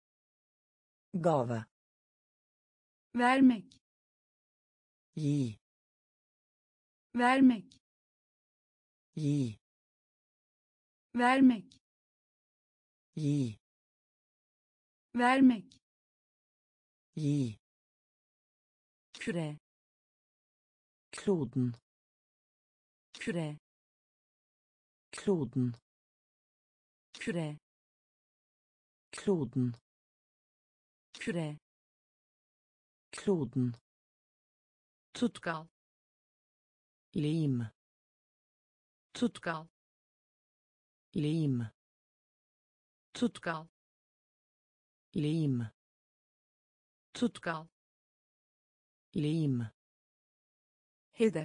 Gave. vermek, Gi. vermek, Gi. vermek, Gi. vermek, Gi. küre, Kloden. küre, Kloden. küre, Kloden. küre, Kloden. tutkal, Lim. tutkal, Lim. tutkal, Lim. tutkal, Lim. hedef,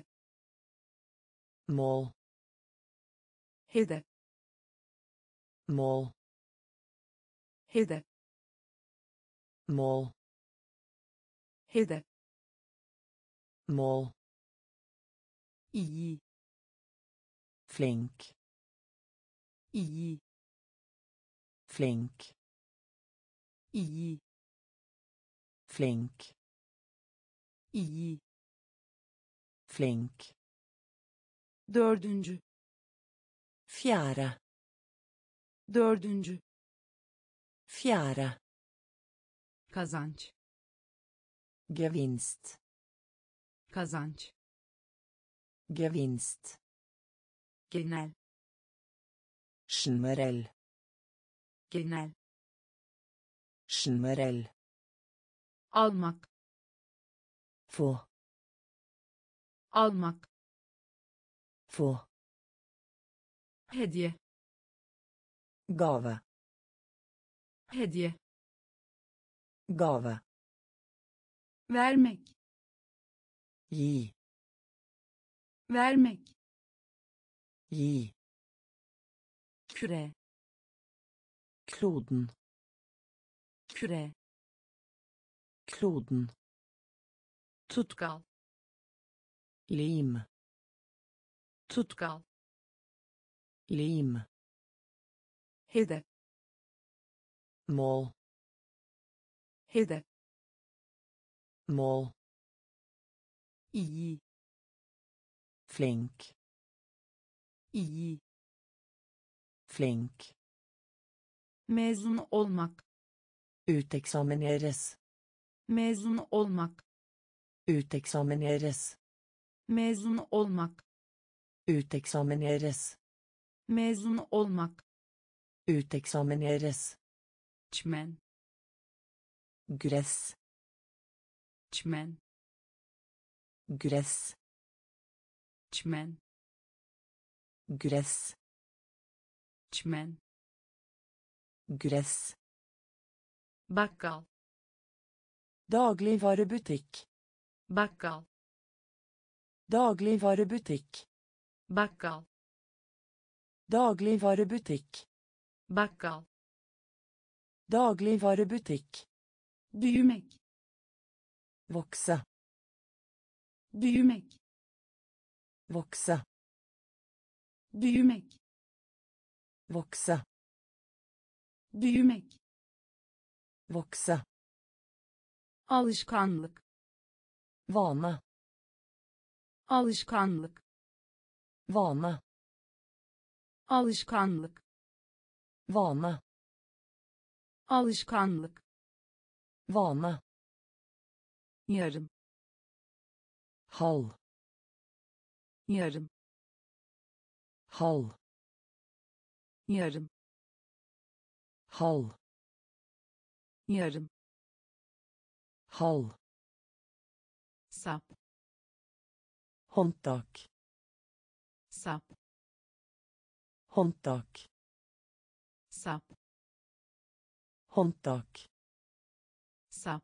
Mål. hedef, Mål. hedef, Mål. hedef, Mål. iyi, Flink. iyi, Flink. iyi, Flink. iyi, Flink. dördüncü, Fjärde. dördüncü, Fjärde. kazanç, Gevinst. kazanç, Gevinst. genel, Generell. genel, Generell. almak, Få. almak, Få. hediye, Gave. hediye, Gave. vermek, Gi. vermek, Gi. küre, Kloden. küre, Kloden. tutkal, Lim. tutkal, Lim. hedef, Mål. hedef, Mål. iyi, Flink. iyi, Flink. mezun olmak, Uteksamineres. mezun olmak, Uteksamineres. mezun olmak, Uteksamineres. mezun olmak, Uteksamineres. çmen, Gress. çmen, Gress. çmen, Gress. çmen, Gress. bakkal, Dagligvarebutikk. bakkal, Dagligvarebutikk. bakkal, Dagligvarebutikk. bakkal, Dagligvarebutikk. büyümek, Vokse. büyümek, Vokse. büyümek, Vokse. büyümek, vokse, alışkanlık, vane, alışkanlık, vane, alışkanlık, vane, alışkanlık, vane, yarım, halv, yarım, halv, yarım, halv, yarım, halv, sap, håndtak, sap, håndtak, sap, håndtak, sap,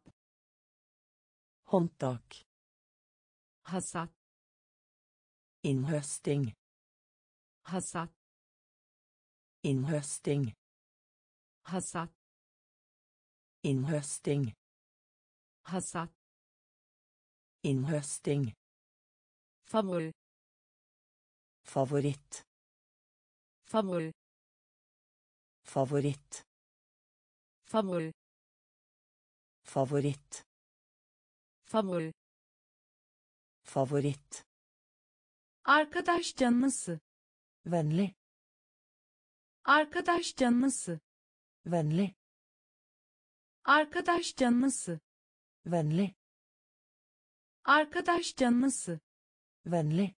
håndtak, hasat, innhøsting, hasat, innhøsting, hasat, innhøsting, hasat, innhøsting, favori, favoritt, favori, favoritt, favori, favoritt, favori, favoritt, arkadaş canlısı, vennlig, arkadaş canlısı, vennlig, arkadaş canlısı, vennlig, arkadaş canlısı, vennlig,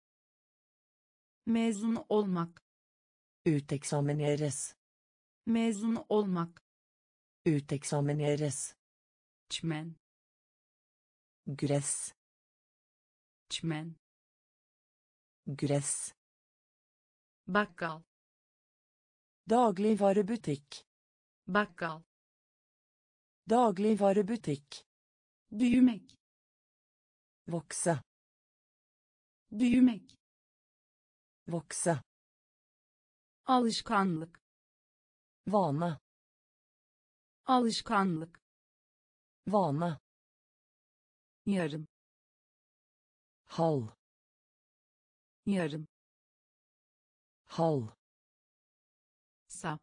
mezun olmak, uteksamineres, mezun olmak, uteksamineres, çmen, gress, çmen, gress, bakkal, dagligvarebutikk, bakkal, dagligvarebutikk, büyümek, vokse, büyümek, vokse, alışkanlık, vane, alışkanlık, vane, yarım, halv, yarım, halv, sap,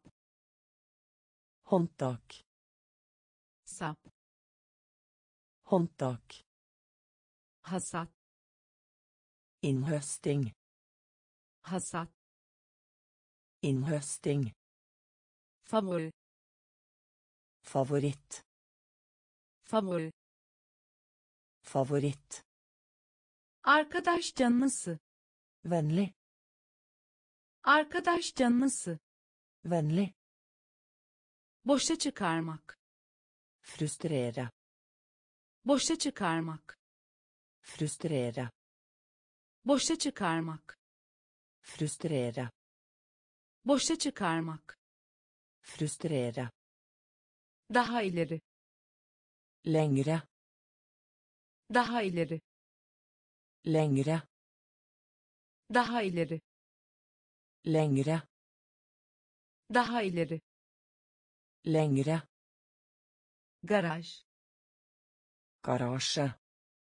håndtak, sap, håndtak, hasat, innhøsting, hasat, innhøsting, favori, favoritt, favori, favoritt, arkadaş canlısı, vennlig, arkadaş canlısı, vennlig, boşa çıkarmak, frustrere, boşa çıkarmak, frustrere, boşa çıkarmak, frustrere, boşa çıkarmak, frustrere, daha ileri, lengre, daha ileri, lengre, daha ileri, lengre, daha ileri, lengre, garaj, garasje,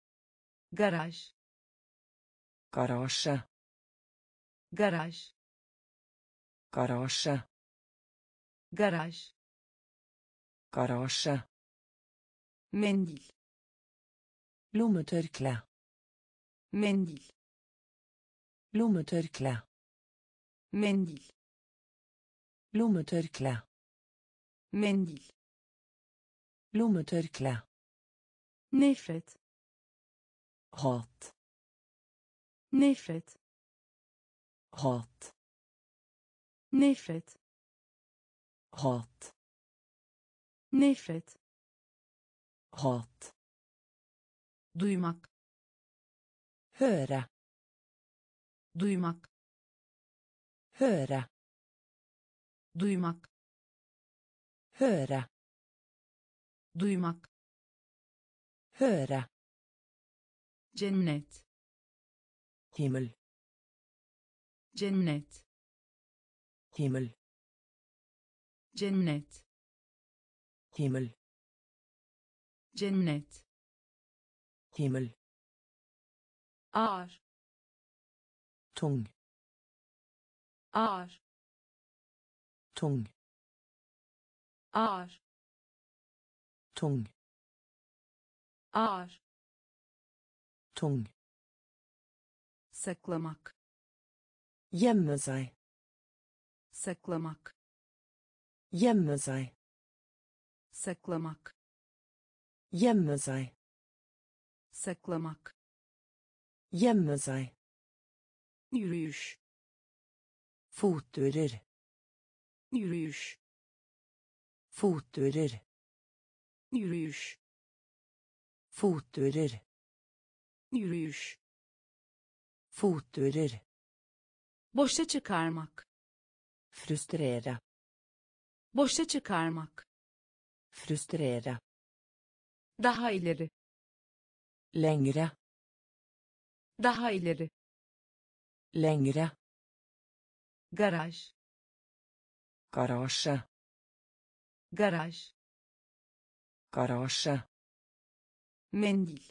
garaj, garasje, garaj, garasje, garaj, garasje, mendil, lommetørkle, mendil, lommetørkle, mendil, lommetørkle, mendil, lommetørkle, nefret, hat, nefret, hat, nefret, hat, nefret, hat, duymak, høre, duymak, høre, duymak, høre, duymak, høre, cennet, himmel, cennet, himmel, cennet, himmel, cennet, himmel, ağır, tung, ağır, tung, ağır, tung, ağır, tung, saklamak, gjemme seg, saklamak, gjemme seg, saklamak, gjemme seg, saklamak, gjemme seg, yürüyüş, fotturer, yürüyüş, fotturer, yürüyüş, fotturer, yürüyüş, fotturer, boşa çıkarmak, frustrere, boşa çıkarmak, frustrere, daha ileri, lengre, daha ileri, lengre, garaj, garasje, garaj, garasje, mendil,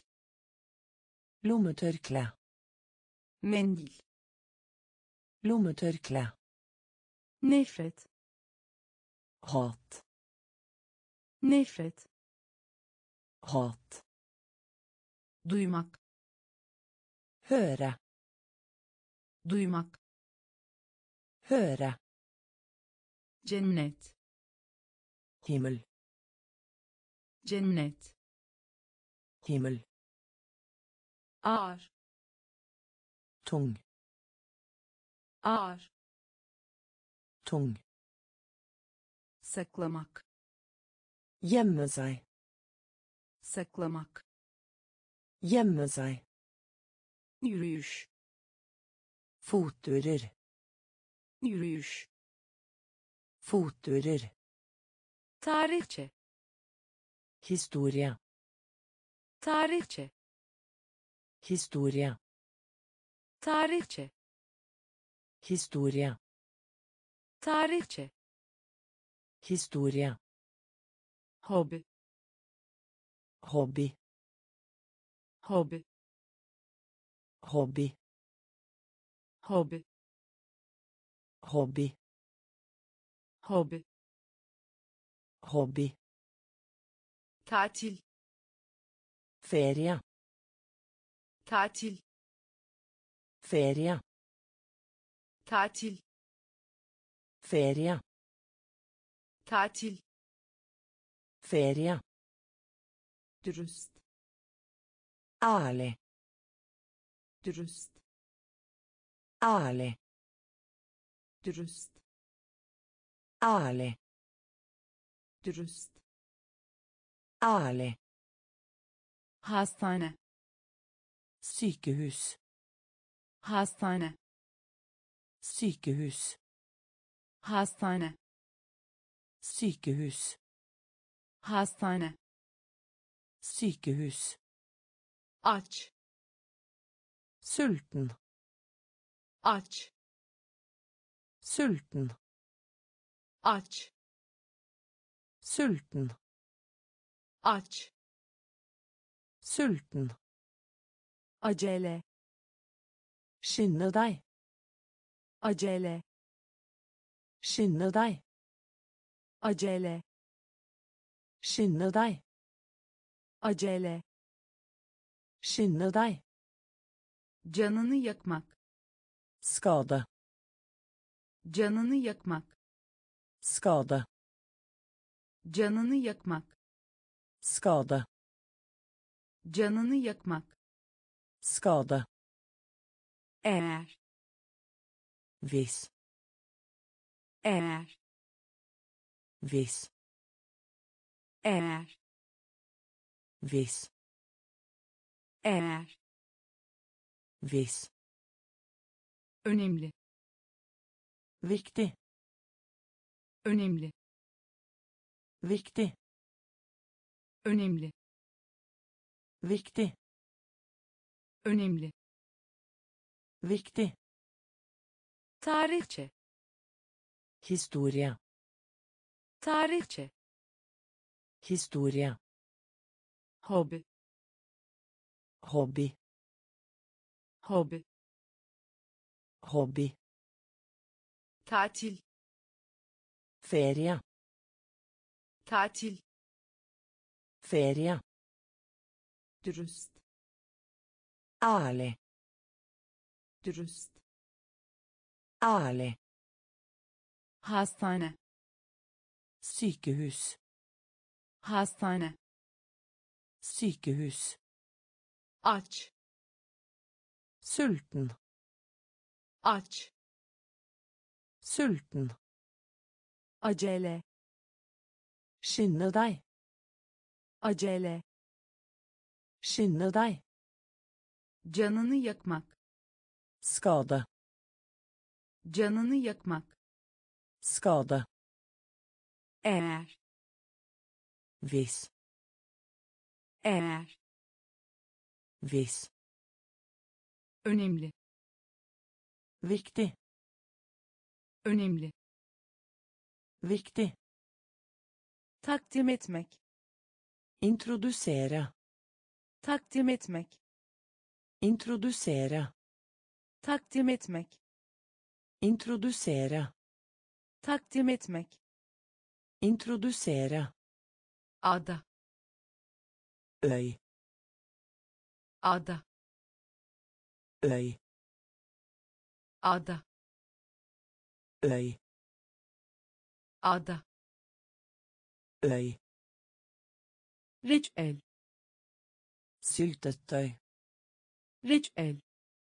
lommetørkle, mendil, lommetørkle, nefret, hat, nefret, hat, duymak, høre, duymak, høre, cennet, himmel, cennet, himmel, ağır, tung, ağır, tung, saklamak, gjemme seg, saklamak, gjemme seg, yürüyüş, fotturer, yürüyüş, fotturer, tarihçe, historie, tarihçe, historie, tarihçe, historie, tarihçe, historie, hobi, hobby, hobi, hobby, hobi, hobby, hobi, hobby, tatil, ferie, tatil, ferie, tatil, ferie, tatil, ferie, dürüst, ærlig, dürüst, ærlig, dürüst, ærlig, dürüst, ærlig, hastane, sykehus, hastane, sykehus, hastane, sykehus, hastane, sykehus, aç, sulten, aç, sulten, aç, sulten, aç, sulten, acele, skynde deg, acele, skynde deg, acele, skynde deg, acele, skynde deg, canını yakmak, skade, canını yakmak, skade, canını yakmak, skade, canını yakmak, skade, eğer, hvis, eğer, hvis, eğer, hvis, eğer, hvis, önemli, viktig, önemli, viktig, önemli, viktig, önemli, viktig, tarihçe, historie, tarihçe, historie, hobi, hobby, hobi, hobby, tatil, ferie, tatil, ferie, dürüst, ærlig, dürüst, ærlig, hastane, sykehus, hastane, sykehus, aç, sulten, aç, sulten, acele, skynde deg, acele, skynde deg, canını yakmak, skade, canını yakmak, skade, eğer, hvis, eğer, hvis, önemli, viktig, önemli, viktig, takdim etmek, introdusere, takdim etmek, introdusere, takdim etmek, introdusere, takdim etmek, introdusere, ada, øy, ada, øy, ada, øy, ada, øy, reçel, syltetøy, reçel,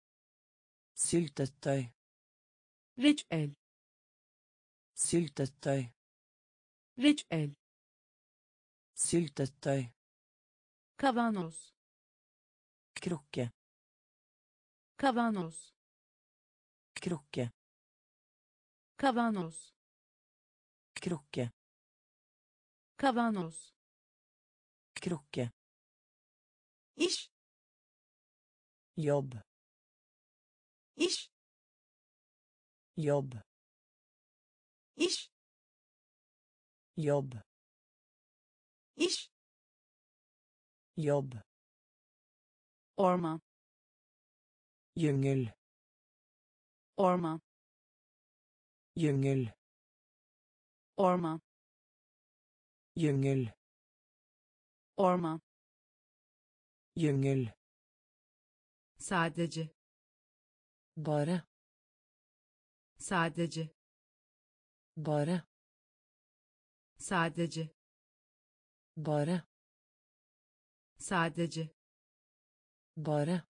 syltetøy, reçel, syltetøy, reçel, syltetøy, kavanoz, krukke, kavanoz, krukke, kavanoz, krukke, kavanoz, krukke, iş, jobb, iş, jobb, iş, jobb, iş, jobb, orman, jungel, orman, jungel, orman, jungel, orman, jungel, sadece, bare, sadece, bare, sadece, bare, sadece, bare,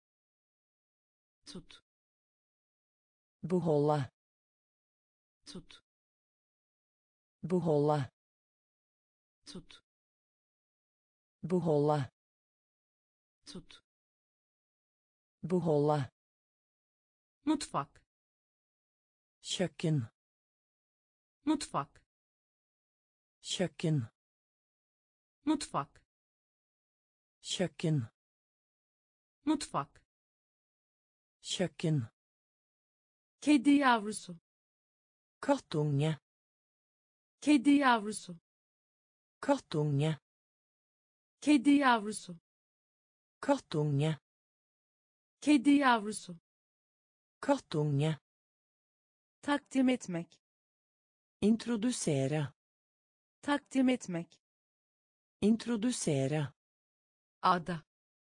tut, beholde, tut, beholde, tut, beholde, tut, beholde, mutfak, kjøkken, mutfak, kjøkken, mutfak, kjøkken, mutfak, kjøkken, kedi yavrusu, kattunge, kedi yavrusu, kattunge, kedi yavrusu, kattunge, kedi yavrusu, kattunge, takdim etmek, introdusere, takdim etmek, introdusere, ada,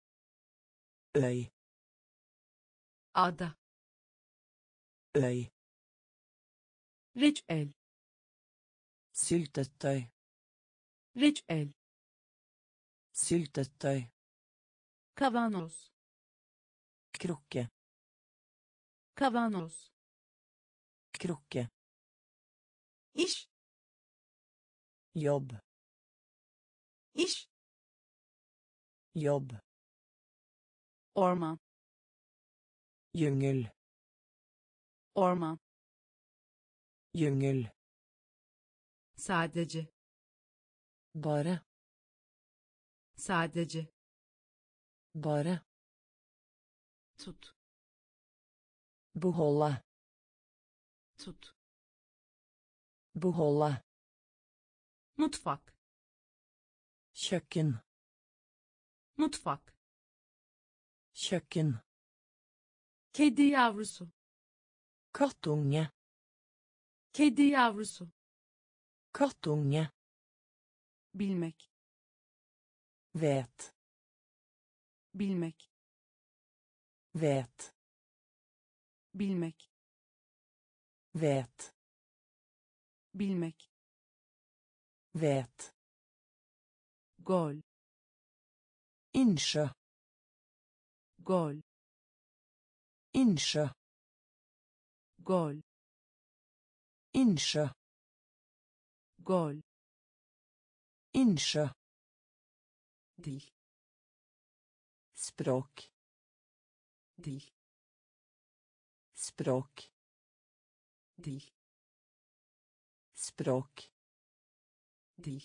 øy, ada, øy, reçel, syltetøy, reçel, syltetøy, kavanoz, krukke, kavanoz, krukke, iş, jobb, iş, jobb, orman, jungel, orman, jungel, sadece, bare, sadece, bare, tut, beholde, tut, beholde, mutfak, kjøkken, mutfak, kjøkken, kedi yavrusu, kattunge, kedi yavrusu, kattunge, bilmek, vet, bilmek, vet, bilmek, vet, bilmek, vet, gol, innsjø, gol, innsjø, gol, innsjø, gol, innsjø, dil, språk, dil, språk, dil, språk, dil,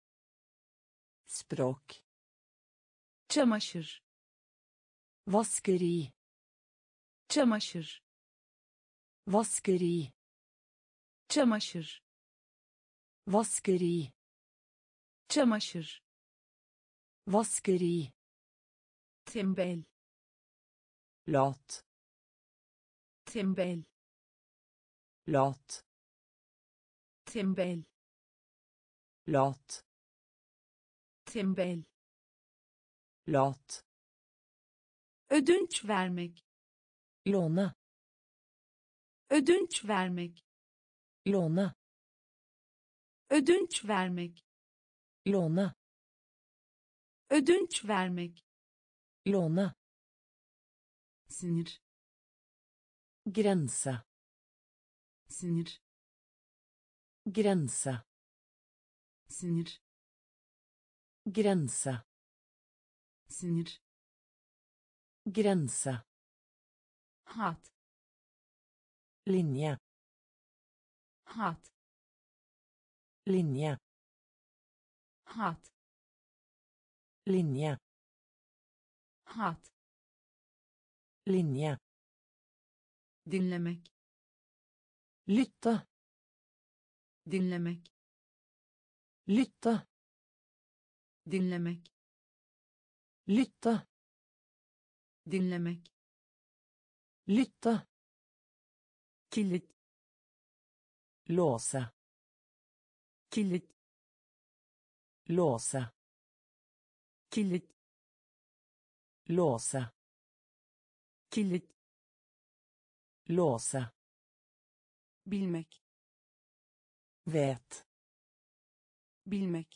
språk, çamaşır, vaskeri, çamaşır, vaskeri, çamaşır, vaskeri, çamaşır, vaskeri, tembel, lat, tembel, lat, tembel, lat, tembel, lat, ödünç vermek, låne, ödünç vermek, låne, ödünç vermek, låne, ödünç vermek, låne, sinir, grense, sinir, grense, sinir, grense, sinir, grense, hat, linje, hat, linje, hat, linje, hat, linje, dinlemek, lytte, dinlemek, lytte, dinlemek, lytte, dinlemek, lytte, kilit, låse, kilit, låse, kilit, låse, kilit, låse, bilmek, vet, bilmek,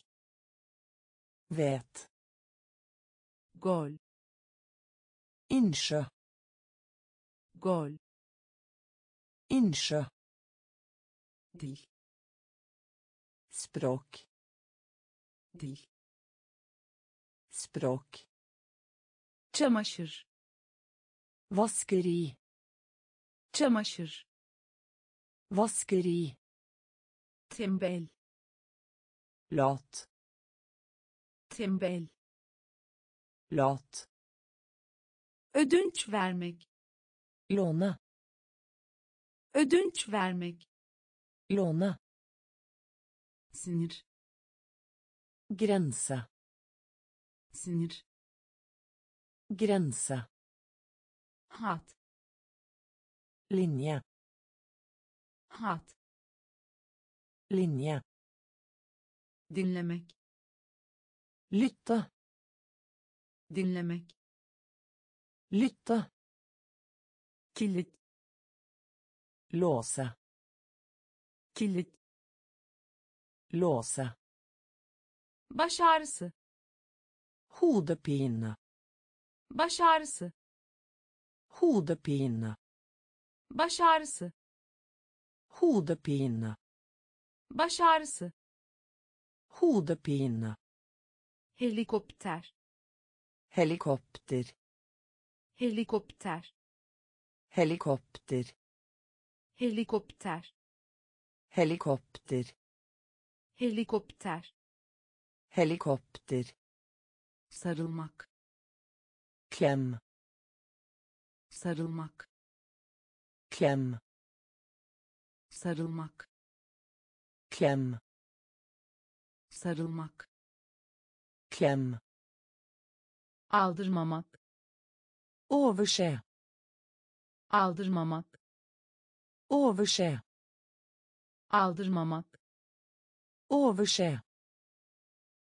vet, gol, innsjø, gol, innsjø, dil, språk, dil, språk, çamaşır, vaskeri, çamaşır, vaskeri, tembel, lat, tembel, lat, ödünç vermek, låne, ödünç vermek, låne, sinir, grense, sinir, grense, hat, linje, hat, linje, dinlemek, lytte, dinlemek, lytte, kilit, låse, kilit, låse, baş ağrısı, hodepine, baş ağrısı, hodepine, baş ağrısı, hodepine, baş ağrısı, hodepine, helikopter, helikopter, helikopter, helikopter, helikopter, helikopter, helikopter, helikopter, sarılmak, klem, sarılmak, klem, sarılmak, klem, sarılmak, klem, aldırmamak, overse, aldırmamak, overse, aldırmamak, overse,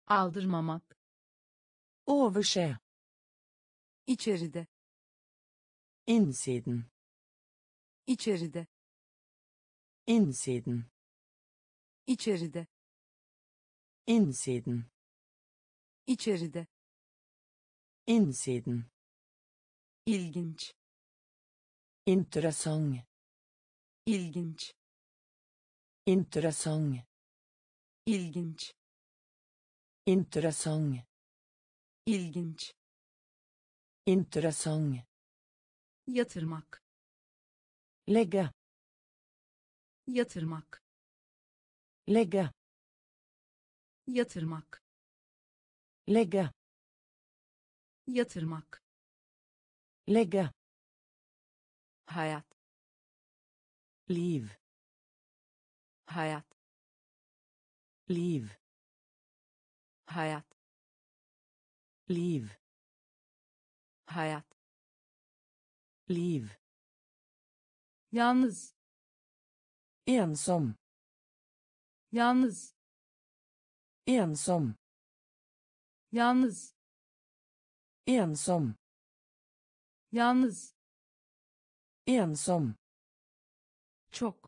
aldırmamak, Overse. içeride, Innsiden. içeride, Innsiden. içeride, Innsiden. içeride, Innsiden. ilginç, Interessant. ilginç, Interessant. ilginç, Interessant. ilginç, Interessant. yatırmak, Legge. yatırmak, Legge. yatırmak, Legge. yatırmak, Legge. hayat, Liv. hayat, Liv. hayat, Liv. hayat, Liv. yalnız, Ensom. yalnız, Ensom. yalnız, Ensom. yalnız, Ensom. çok,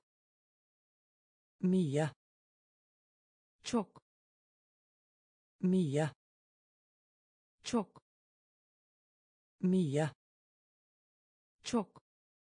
Mye. çok, Mye. çok, Mye. çok,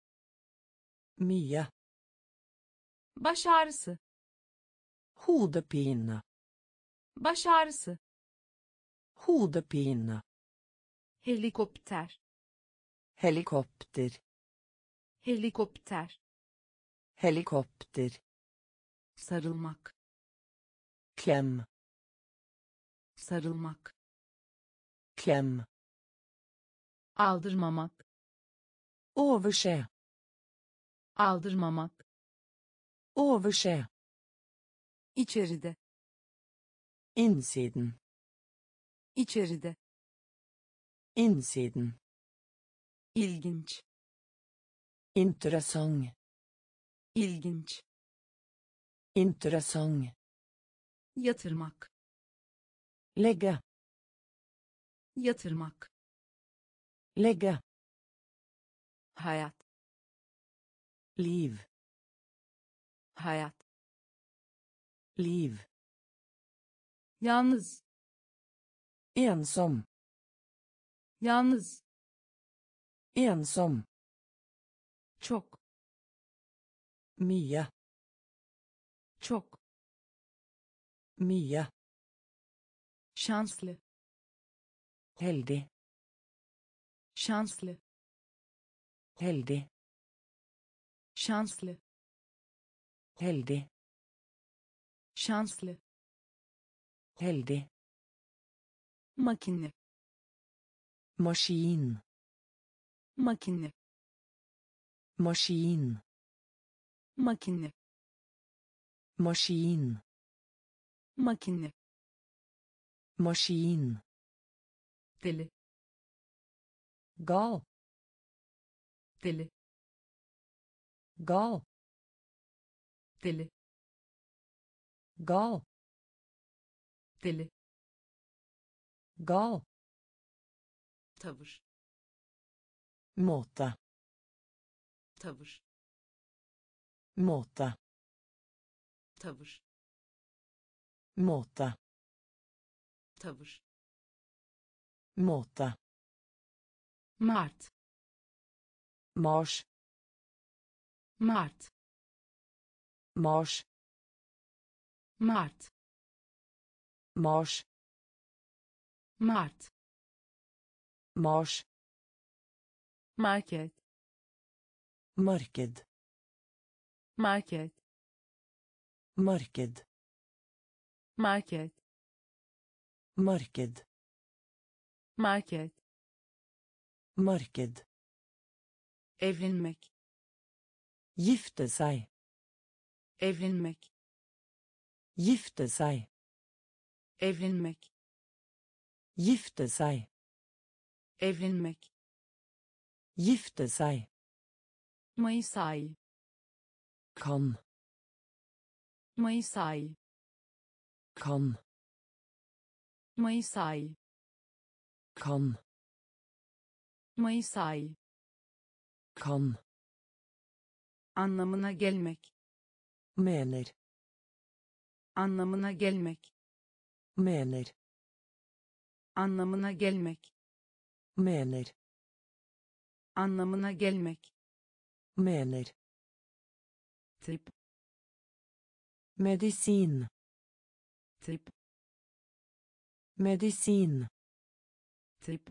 Mye. baş ağrısı, Hodepine. baş ağrısı, Hodepine. helikopter, Helikopter. helikopter, Helikopter. sarılmak, Klem. sarılmak, Klem. aldırmamak, Overse. aldırmamak, Overse. içeride, Innsiden. içeride, Innsiden. ilginç, Interessant. ilginç, Interessant. yatırmak, Legge. yatırmak, Legge. hayat, Liv. hayat, Liv. yalnız, Ensom. yalnız, Ensom. çok, Mye. çok, Mye. şanslı, Heldig. şanslı, Heldig. şanslı, Heldig. şanslı, Heldig. makine, Maskin. makine, Maskin. makine, Maskin. makine, Maskin. deli, Gal. deli, Gal. deli, Gal. deli, Gal. tavır, Måte. tavır, Måte. tavır, Måte. tavır, Måte. Mart, Mars. Mart, Mars. Mart, Mars. Mart, Mars. market, Marked. market, Marked. market, Marked. market, Marked. evlenmek, Gifte seg. evlenmek, Gifte seg. evlenmek, Gifte seg. evlenmek, Gifte seg. Mayıs ayı, Kan. Mayıs ayı, Kan. Mayıs ayı. Kan. Mayıs ayı. Kan. Anlamına gelmek. Mener. Anlamına gelmek. Mener. Anlamına gelmek. Mener. Anlamına gelmek. Mener. Tip. Medisin. Tip. Medisin. Tip.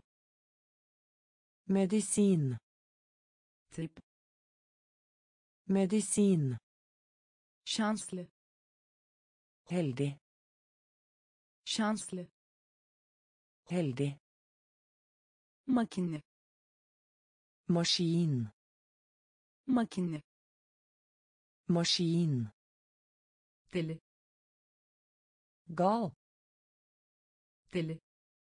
Medisin. Tip. Medisin. Şanslı. Heldig. Şanslı. Heldig. Makine. Maskin. Makine. Maskin. Deli. Gal. Deli.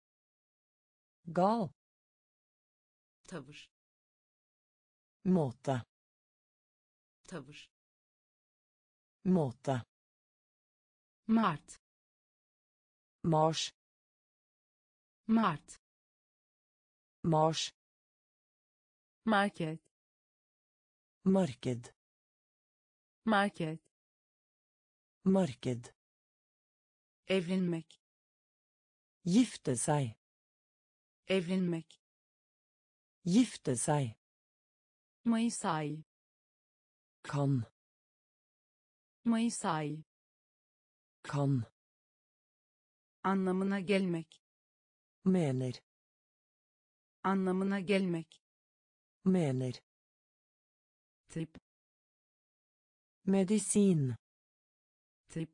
Gal. Tavır. Måte. Tavır. Måte. Mart. Mars. Mart. Mars. Market. Marked. Market. Marked. Evlenmek. Gifte seg. Evlenmek. Gifte seg. Mayıs ayı. Kan. Mayıs ayı. Kan. Anlamına gelmek. Mener. Anlamına gelmek. Mener. Tip. Medisin. Tip.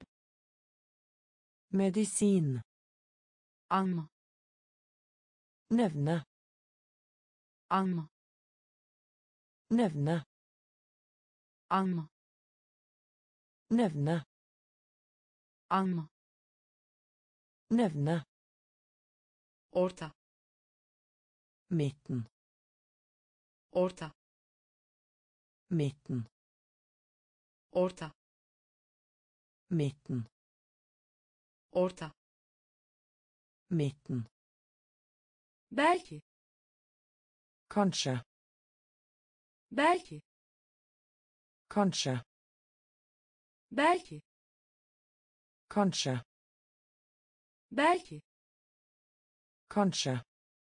Medisin. Alma. Nevne. Alma. Nevne. Alma. Nevne. Alma. Nevne. Orta. Midten. Orta. Midten. Orta. Midten. Orta. Midten. Belki. Kanskje. Belki. Kanskje. Belki. Kanskje. Belki. Kanskje.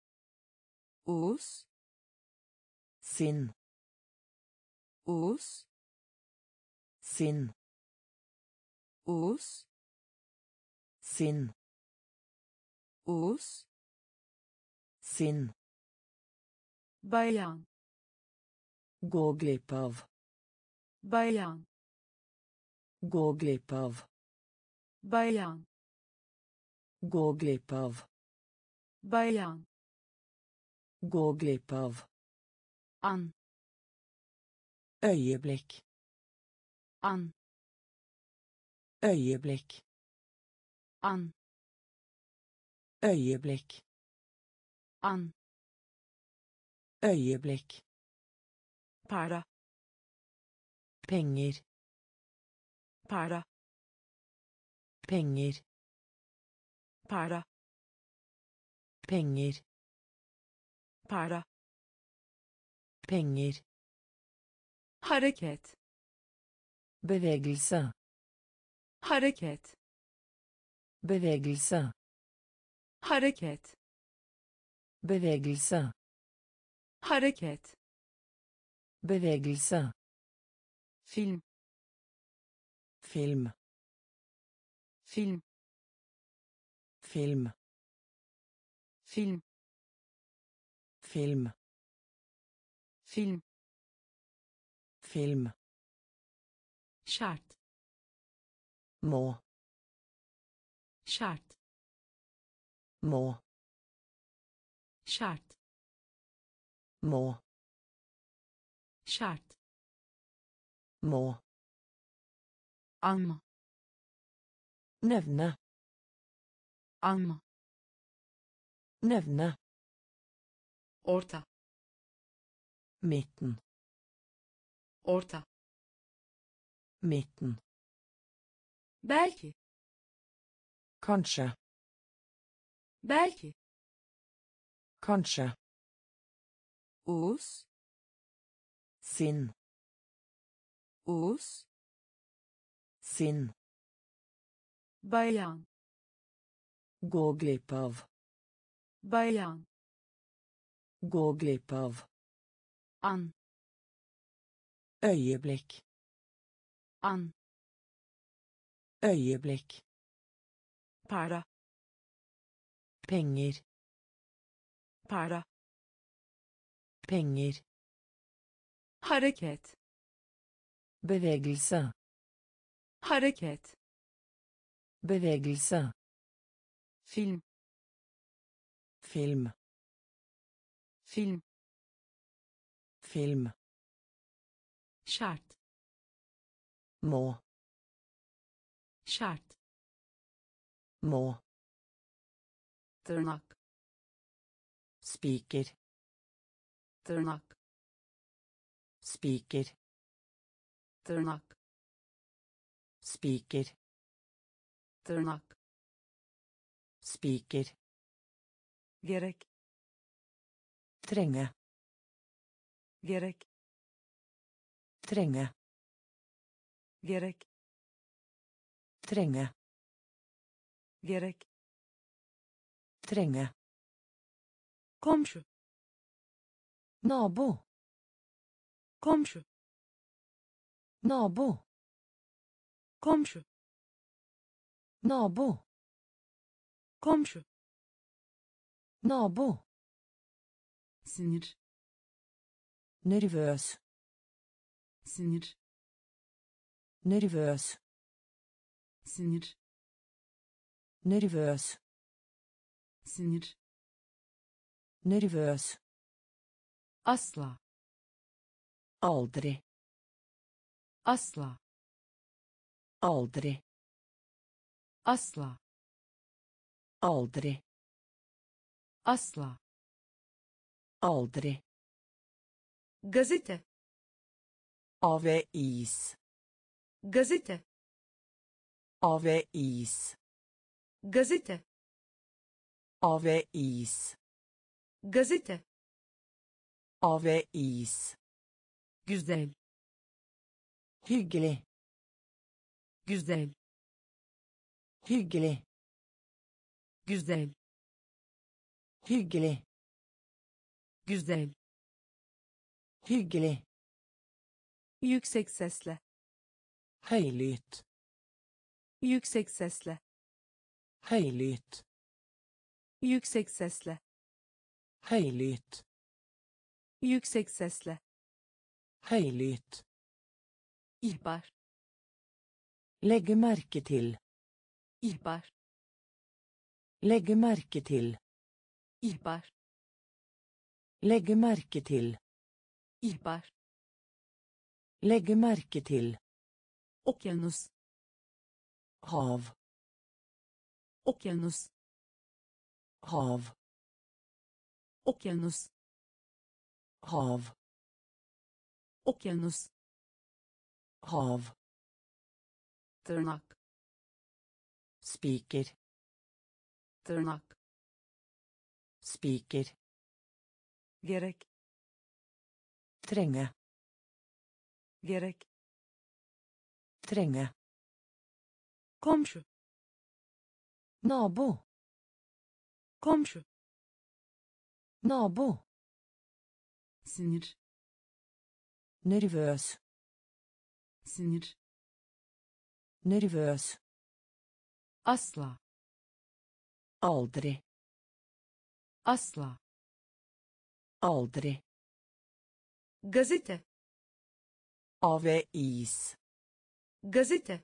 Us. Sinn. Us. Sinn. Us. Sinn. Us. Sinn. Bayan. Gå glipp av. Bayan. Gå glipp av. Bayan. Gå glipp av. Bayan. Gå glipp av. An. Øyeblikk. An. Øyeblikk. An. Øyeblikk. An. Øyeblikk. Para. Penger. Para. Penger. Para. Penger. Para. Penger. Hareket. Bevegelse. Hareket. Bevegelse. Hareket. Bevegelse. Hareket. Bevegelse. Film. Film. Film. Film. Film. Film. Film. Film. Şart. Må. Şart. Må. Şart. Må. Şart. Må. Alma. Nevne. Alma. Nevne. Orta. Midten. Orta. Midten. Belki. Kanskje. Belki. Kanskje. Us. Sinn. Us. Sinn. Bayan. Gå glipp av. Bayan. Gå glipp av. An. Øyeblikk. An. Øyeblikk. Para. Penger. Para. Penger. Hareket. Bevegelse. Hareket. Bevegelse. Film. Film. Film. Film. Şart. Må. Şart. Må. Tırnak. Spiker. Tırnak. Spiker. Tırnak. Spiker. Tırnak. Spiker. Gerek. Trenge. Gerek. Trenge. Gerek. Trenge. Gerek. Trenge. Komşu. Nabo. Komşu. Nabo. Komşu. Nabo. Komşu. Nabo. Sinir. Nervøs. Sinir. Nervøs. Sinir. Nervøs. Sinir. Nervøs. Asla. Aldri. Asla. Aldri. Asla. Aldri. Asla. Aldri. Gazete. Avis. Gazete. Avis. Gazete. Avis. Gazete. Avis. Güzel. Hyggelig. Güzel. Hyggelig. Güzel. Hyggelig. Güzel. Hyggelig. Yüksek sesle. Høylytt. Yüksek sesle. Høylytt. Yüksek sesle. Høylytt. Yüksek sesle. Høylytt. İhbar. Legge merke til. İhbar. Legge merke til. İhbar. Legge merke til. İhbar. Legge merke til. Okyanus. Hav. Okyanus. Hav. Okyanus. Hav. Okyanus. Hav. Tırnak. Spiker. Tırnak. Spiker. Gerek. Trenge. Gerek. Trenge. Komşu. Nabo. Komşu. Nabo. Sinir. Nervøs. Sinir. Nervøs. Asla. Aldri. Asla. Aldri. Gazete. Avis. Gazete.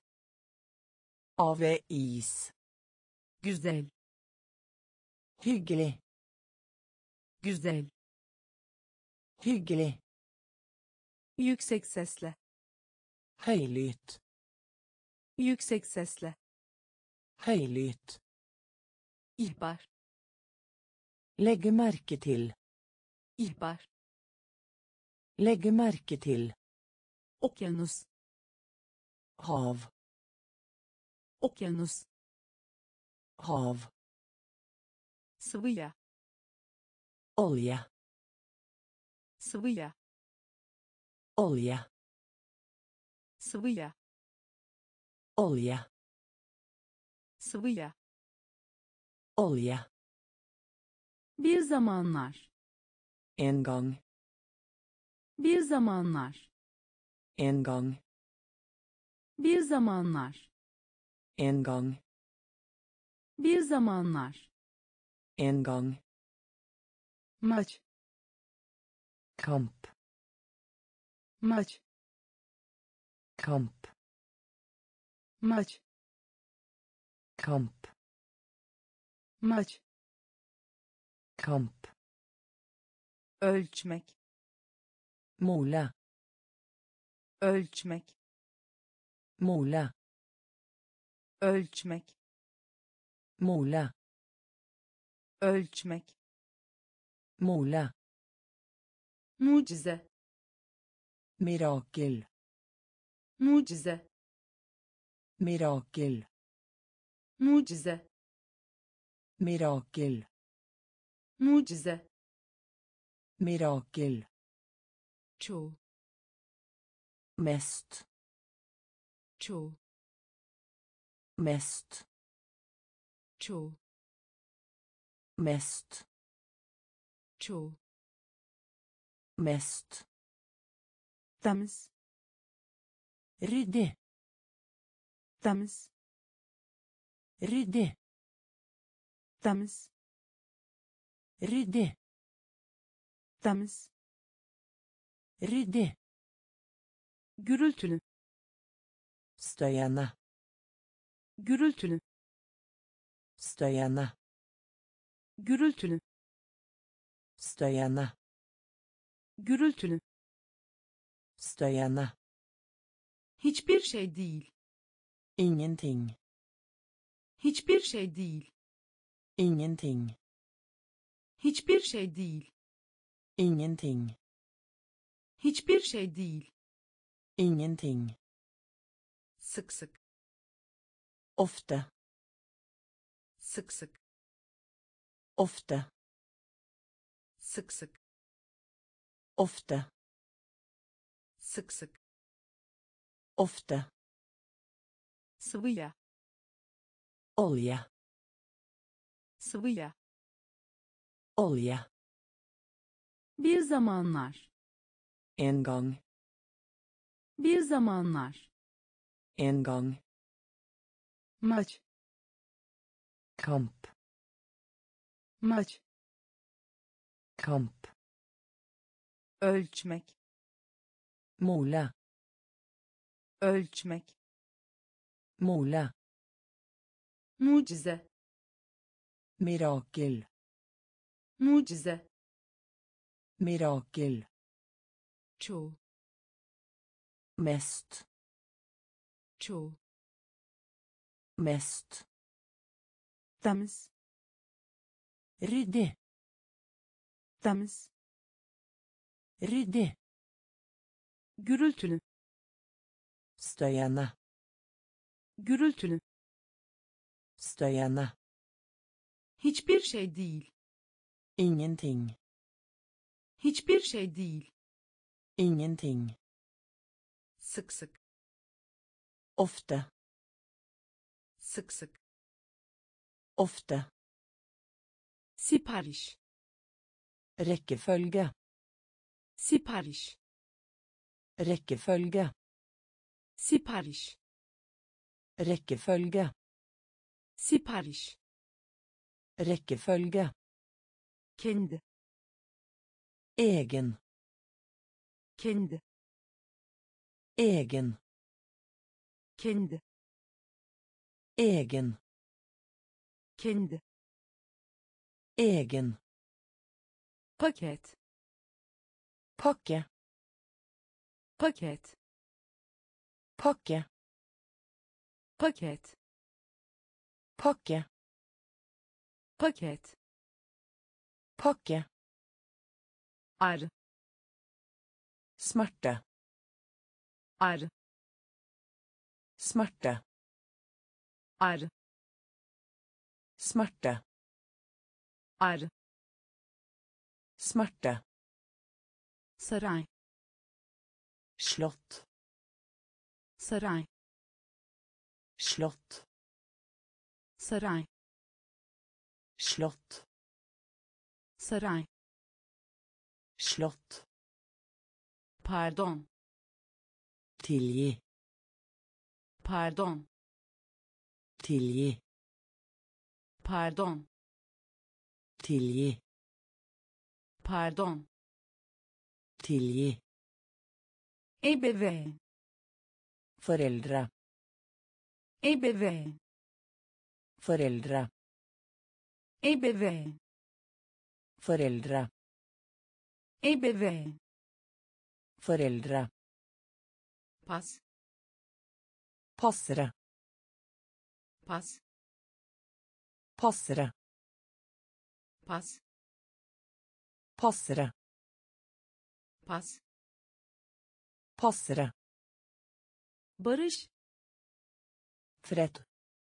Avis. Güzel. Hyggelig. Güzel. Hyggelig. Yüksek sesle. Høylytt. Yüksek sesle. Høylytt. İhbar. Legge merke til. İhbar. Legge merke til. Okyanus. Hav. Okyanus. Hav. sıvı yağ, olja, sıvı yağ, olja, sıvı yağ, olja, sıvı yağ. olja, Bir zamanlar, en gång, bir zamanlar, en gång, bir zamanlar, en gång, bir zamanlar. en gång, Maç, kamp, maç, kamp, maç, kamp, maç. kamp, Ölçmek, mola, ölçmek, mola, ölçmek, mola, ölçmek. mola, Mucize, mirakel, mucize, mirakel, mucize, mirakel, mucize. mirakel, Çoğu, mest, çoğu, mest, çoğu, mest, çoğu. mest, Temiz, ryddig, temiz, ryddig, temiz, ryddig, temiz. ryddig, Gürültülü, støyende, gürültülü, støyende, gürültülü, støyende, gürültülü. støyende, Hiçbir şey değil, ingenting, hiçbir şey değil, ingenting, hiçbir şey değil, ingenting, hiçbir şey değil. ingenting, Sık sık, ofte, sık sık, ofte, sık sık, ofte, sık sık. ofte, Sıvı yağ, olja, sıvı yağ. olja, Bir zamanlar, en gång, bir zamanlar. en gång, Maç, kamp, maç. kamp, Ölçmek, mola, ölçmek. mola, Mucize, mirakel, mucize. mirakel, Çoğu, mest, çoğu. mest, Temiz, ryddig, temiz. ryddig, Gürültülü, støyende, gürültülü. støyende, Hiçbir şey değil, ingenting, hiçbir şey değil. ingenting, Sık sık, ofte, sık sık. ofte, Sipariş, rekkefølge, sipariş, rekkefølge, sipariş, rekkefølge, sipariş. rekkefølge, Kendi, egen, kendi, egen, kendi, egen, kendi. egen, Paket, pakke, paket, pakke, paket, pakke, paket. pakke, Ağrı, smerte, ağrı, Arı. Smerte. Saray. Slott. Saray. Slott. Saray. Slott. Saray. Slott. Pardon. Tilgi. Pardon. Tilgi. Pardon. Tilgi. Pardon. Tilgi. Ebeveyn. Foreldre. Ebeveyn. Foreldre. Ebeveyn. Foreldre. Ebeveyn. Foreldre. Pas. Passere. Pas. Passere. Pas. Passere. Pas. Passere. Barış. Fred.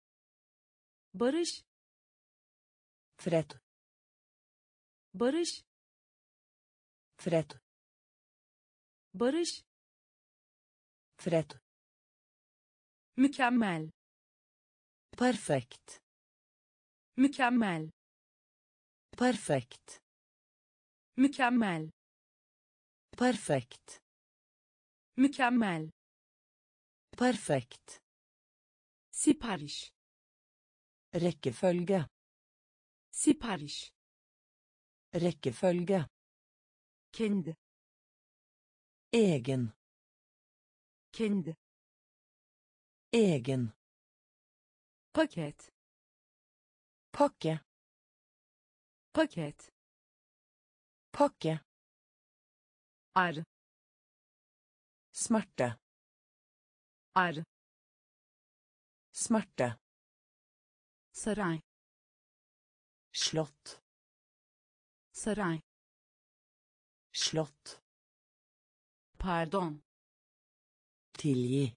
Barış. Fred. Barış. Fred. Barış. Fred. Mükemmel. Perfekt. Mükemmel. Perfekt. Mükemmel. Perfekt. Mükemmel. Perfekt. Sipariş. Rekkefølge. Sipariş. Rekkefølge. Kendi. Egen. Kendi. Egen. Paket. Pakke. Paket. Pakke. Arı. Smerte. Arı. Smerte. Saray. Slott. Saray. Slott. Pardon. Tilgi.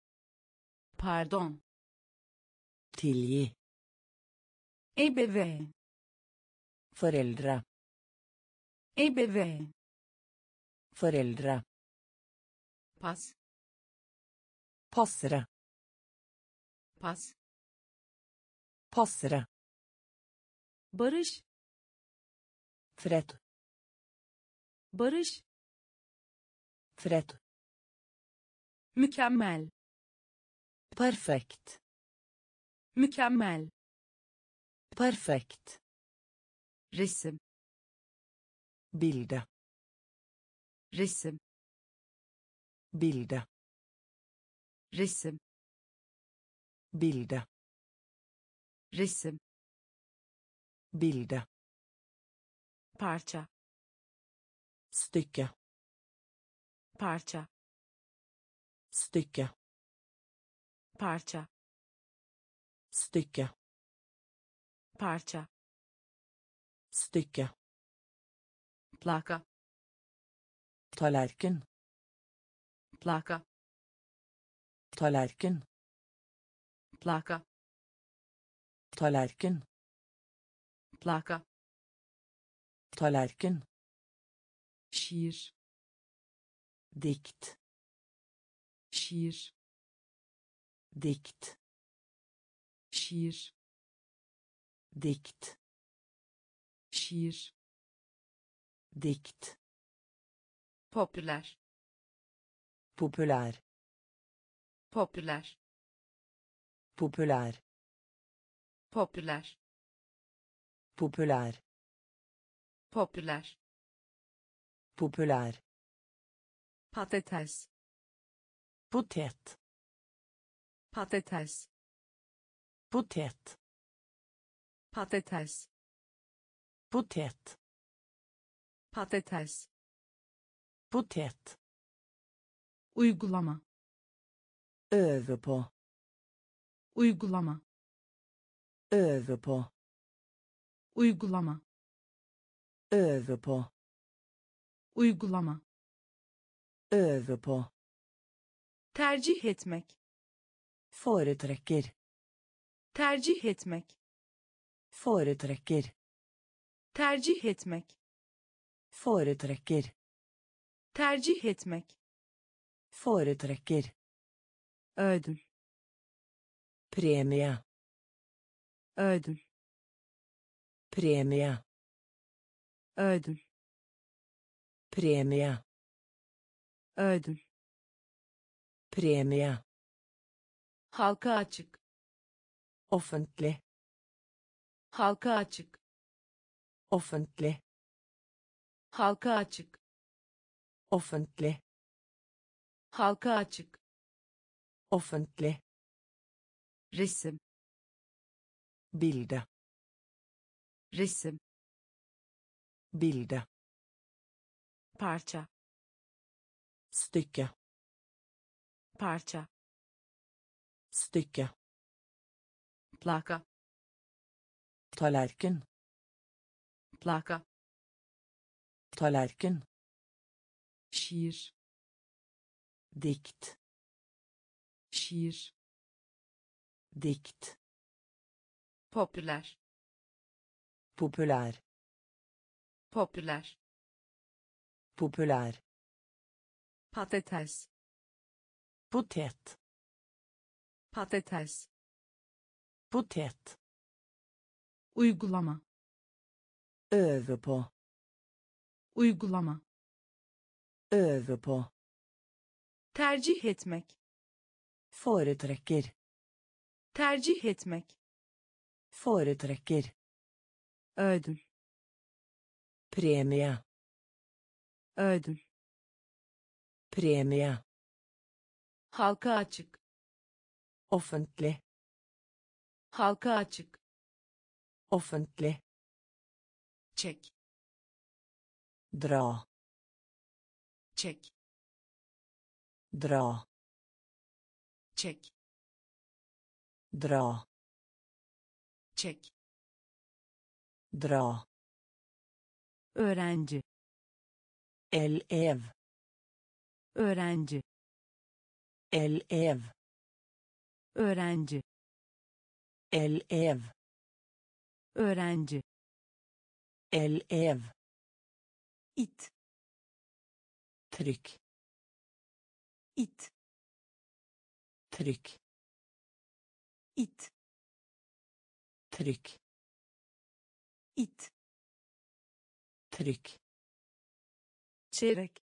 Pardon. Tilgi. Ebeveyn. Foreldre. Ebeveyn. Foreldre. Pas. Passere. Pas. Passere. Barış. Fred. Barış. Fred. Mükemmel. Perfekt. Mükemmel. Perfekt. Resim. Bilde. Resim. Bilde. Resim. Bilde. Resim. Bilde. Parça. Stykke. Parça. Stykke. Parça. Stykke. Parça. Stykke. Plaka. Tallerken. Plaka. Tallerken. Plaka. Tallerken. Plaka. Tallerken. Şiir. Dikt. Şiir. Dikt. Şiir. Dikt. Şiir. Dikt. Popüler. Populär. Popüler. Populär. Popüler. Populär. Popüler. Populär. Patates. Potet. Patates. Potet. Patates. Potet. Patates. Potet. Uygulama. Öve på. Uygulama. Öve på. Uygulama. Öve på. Uygulama. Öve på. Tercih etmek. Foretrekker. Tercih etmek. Foretrekker. tercih etmek, foretrekker, tercih etmek, foretrekker, ödül, premie, ödül, premie, ödül, premie, ödül, premie, halka açık, offentlig, halka açık, offentlig, halka açık, offentlig, halka açık, offentlig, resim, bilde, resim, bilde, parça, stycke, parça, stycke, plaka, tallerken, plaka, tallerken, şiir, dikt, şiir, dikt, popüler, populär, popüler, populär, patates, potet, patates, potet, uygulama, öve på, uygulama, öve på, tercih etmek, foretrekker, tercih etmek, foretrekker, ödül, premie, ödül, premie, halka açık, offentlig, halka açık, offentlig, çek, dra, çek, dra, çek, dra, çek, dra, öğrenci, elev, öğrenci, elev, öğrenci, elev, öğrenci, elev, it, tryck, it, tryck, it, tryck, it, tryck, çeyrek,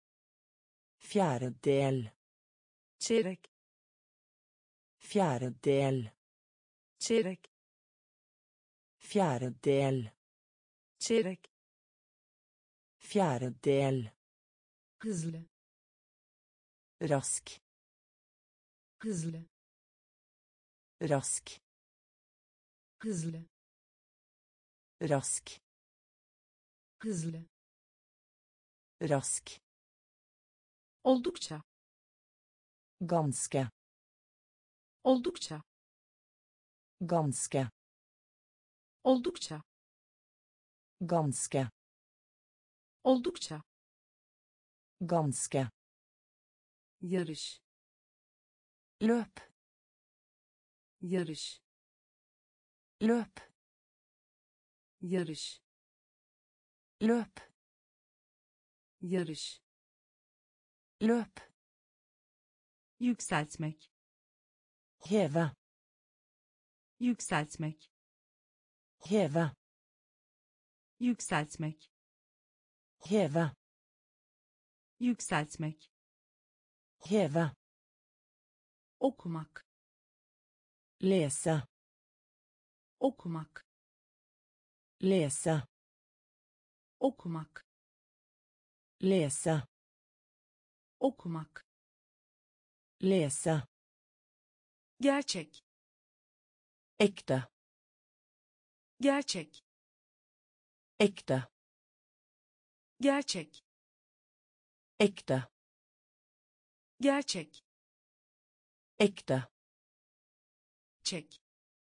fjärdedel, çeyrek, fjärdedel, çeyrek, fjärdedel, çeyrek, fjärdedel, hızlı, rask, hızlı, rask, hızlı, rask, hızlı, rask, oldukça, ganske, oldukça, ganske, oldukça, ganske, oldukça, ganske, yarış, løp, yarış, løp, yarış, løp, yarış, løp, yükseltmek, heve, yükseltmek, heve, yükseltmek, heve, yükseltmek, heve, okumak, lese, okumak, lese, okumak, lese, okumak, lese, gerçek, ekte, gerçek, ekte, gerçek, ekte, gerçek, ekte, çek,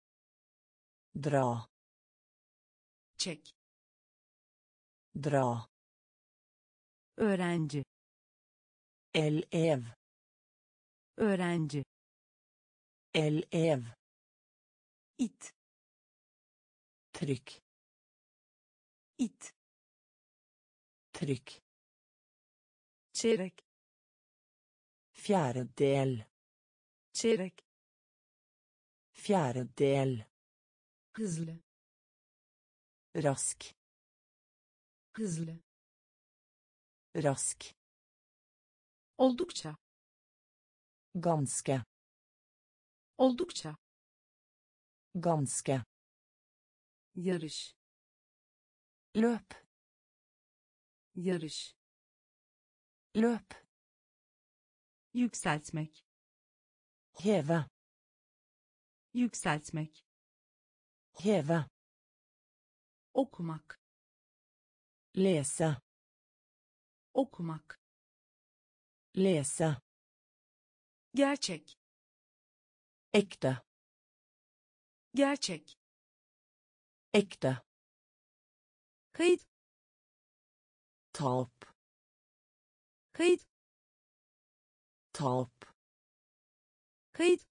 dra, çek, dra, öğrenci, elev, öğrenci, elev, it, tryck, it, Trykk. çeyrek, Fjerdedel. çeyrek, Fjerdedel. hızlı, Rask. hızlı, Rask. oldukça, Ganske. oldukça, Ganske. yarış, Løp. yarış, Løp. yükseltmek, Heve. yükseltmek, Heve. okumak, Lese. okumak, Lese. gerçek, Ekte. gerçek, Ekte. kayıt, Tap. kayıt, Tap. kayıt,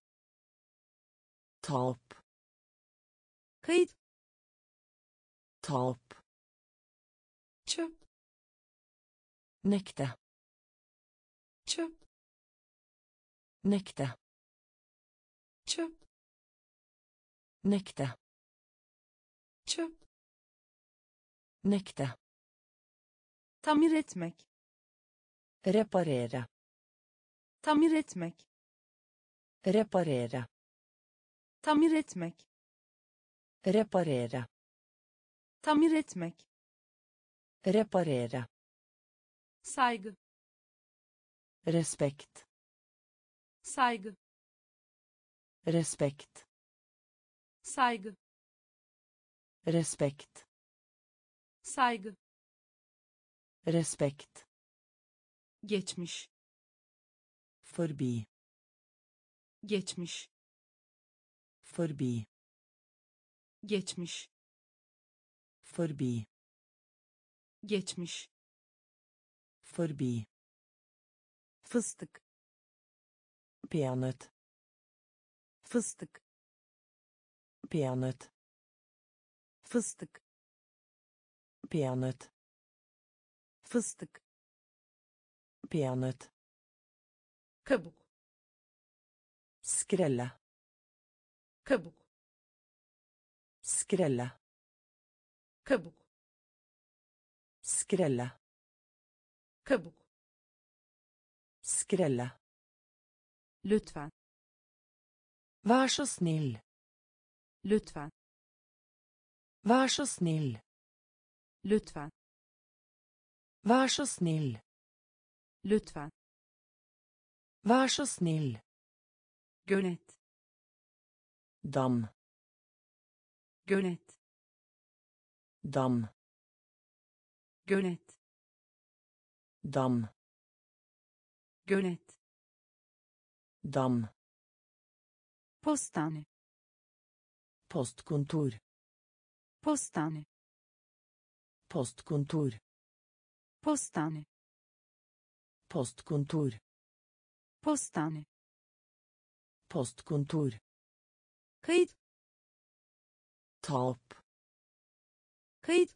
Tap. kayıt, Tap. çöp, Nekte. çöp, Nekte. çöp, Nekte. çöp, Nekte. tamir etmek, Reparere. tamir etmek, Reparere. tamir etmek, Reparere. tamir etmek, Reparere. saygı, Respekt. saygı, Respekt. saygı, Respekt. saygı, Respekt. geçmiş, Forbi. geçmiş, Forbi. geçmiş, Forbi. geçmiş, Forbi. fıstık, Peanøtt. fıstık, Peanøtt. fıstık, Peanøtt. fıstık, Peanøtt. kabuk, Skrelle. kabuk, Skrelle. kabuk, Skrelle. kabuk, Skrelle. lütfen, Vær så snill. lütfen, Vær så snill. lütfen, Vær så snill. lütfen, Vær så snill. gönet, Dam. gönet, Dam. gönet, Dam. gönet, Dam. postane, Postkontor. postane, Postkontor. postane, Postkontor. postane, Postkontor. kayıt, Tap. kayıt,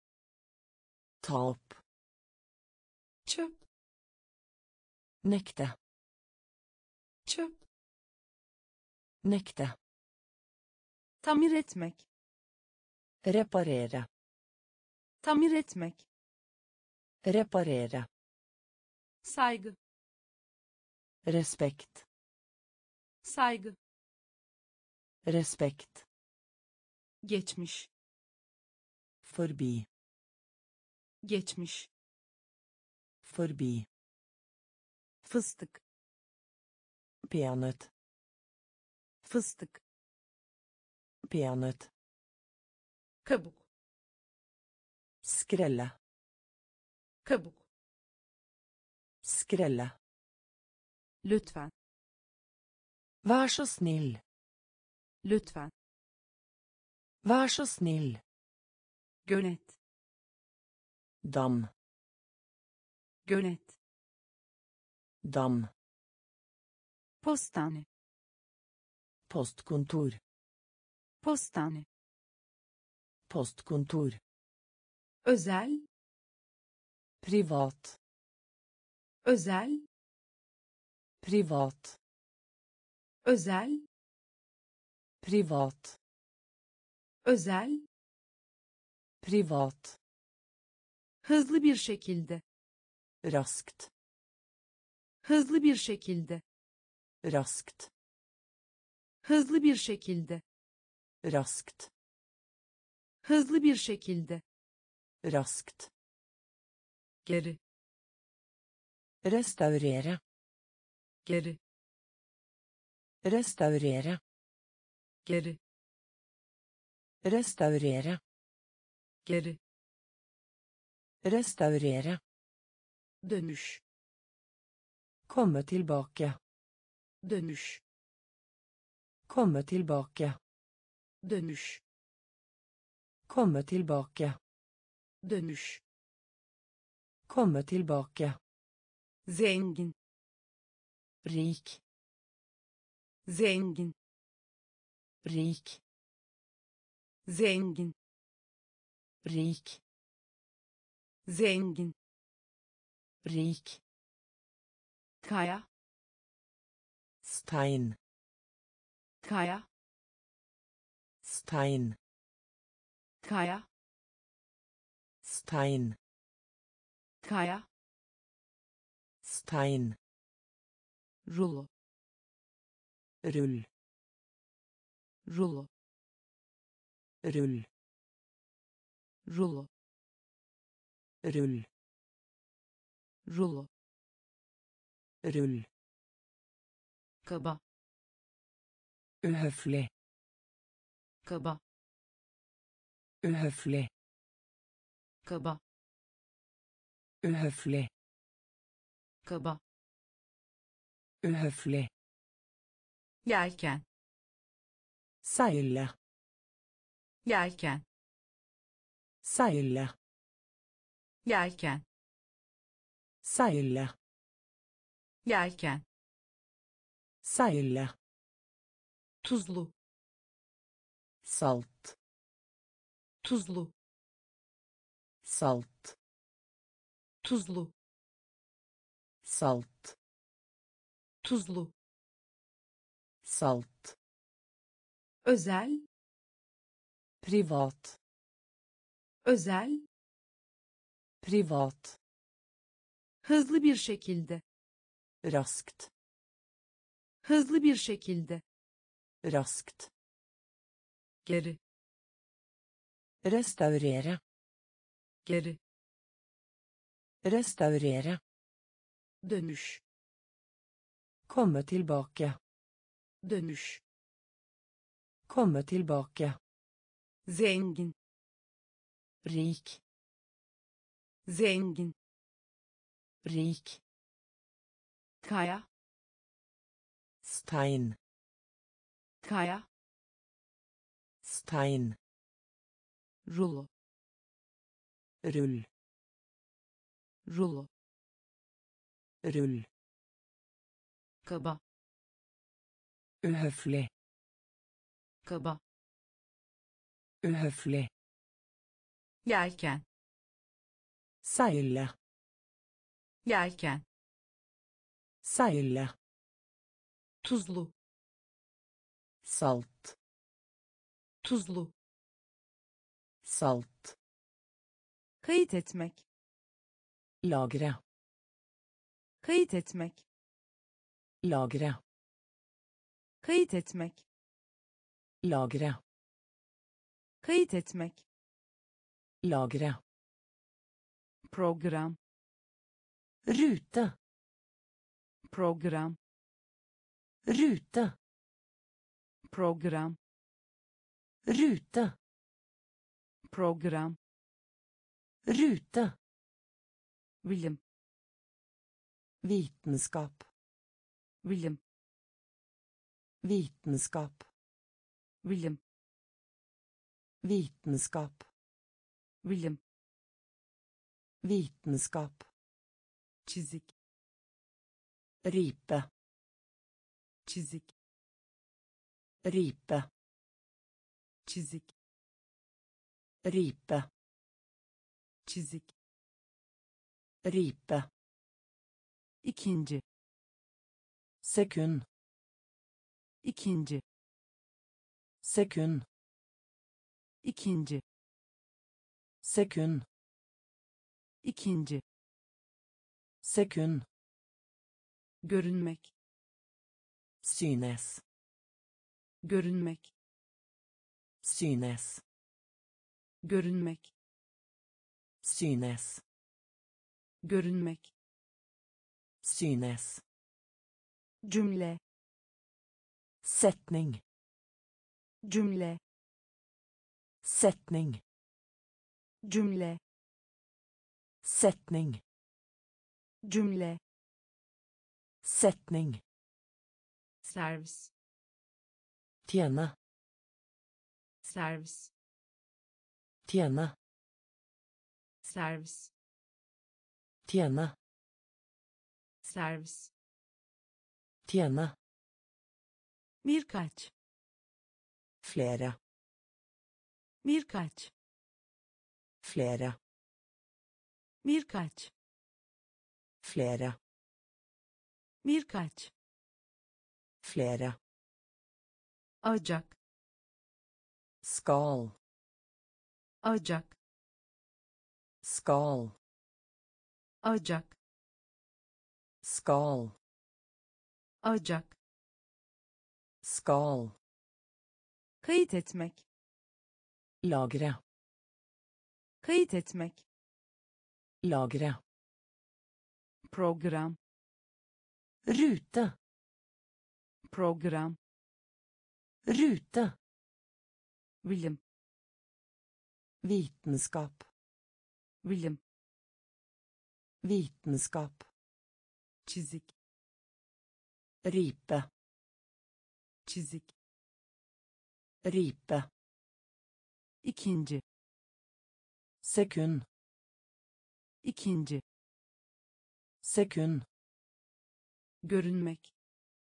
Tap. çöp, Nekte. çöp, Nekte. tamir etmek, Reparere. tamir etmek, Reparere. saygı, Respekt. saygı, Respekt. geçmiş, Forbi. geçmiş, Forbi. fıstık, Peanøtt. fıstık, Peanøtt. kabuk, Skrelle. kabuk, Skrelle. lütfen, Vær så snill. lütfen, Vær så snill. gönet, Dam. gönet, Dam. postane, Postkontor. postane, Postkontor. özel, privat, özel, privat, özel, privat, özel, privat, hızlı bir şekilde, raskt, hızlı bir şekilde, raskt, hızlı bir şekilde, raskt, hızlı bir şekilde, raskt, geri, restaurere, geri, restaurere, geri, restaurere, geri, restaurere, dönüş, komme tilbake, dönüş, komme tilbake, dönüş, komme tilbake, dönüş, komme tilbake, zengin, rik, zengin, rik, zengin, rik, zengin, rik, kaya, stein, kaya, stein, kaya, stein, kaya, stein, rulo, rull, rulo, rull, rulo, rull, rulo, rull, kaba, uhøflig, kaba, uhøflig, kaba, uhøflig, kaba, uhøflig, yelken, seile, yelken, seile, yelken, seile, yelken, seile, tuzlu, salt, tuzlu, salt, tuzlu, salt, tuzlu, salt, özel, privat, özel, privat, hızlı bir şekilde, raskt, hızlı bir şekilde, raskt, geri, restaurere, geri, restaurere, dönüş, komme tilbake, dönüş, komme tilbake, zengin, rik, zengin, rik, kaya, stein, kaya, stein, rulo, rull, rulo, rull, kaba, uhøflig, kaba, uhøflig, yelken, seile, yelken, seile, tuzlu, salt, tuzlu, salt, kayıt etmek, lagre, kayıt etmek, lagre, kayıt etmek, lagre, kayıt etmek, lagre, program, rute, program, rute, program, rute, program, rute, bilim, vitenskap, bilim, vitenskap, bilim, vitenskap, bilim, vitenskap, çizik, ripe, çizik, ripe, çizik, ripe, çizik, ripe, ikinci, sekund, ikinci, sekund, ikinci, sekund, ikinci, sekund, görünmek, synes, görünmek, synes, görünmek, synes, görünmek, synes, cümle, setning, cümle, setning, cümle, setning, cümle, setning, servis, tjene, servis, tjene, servis, tjene, servis, tjene, birkaç, flere, birkaç, flere, birkaç, flere, birkaç, flere, ocak, skal, ocak, skal, ocak, skal, ocak, skal, kayıt etmek, lagre, kayıt etmek, lagre, program, rute, program, rute, bilim, vitenskap, bilim, vitenskap, çizik, ripe, çizik, ripe, ikinci, sekund, ikinci, sekund, görünmek,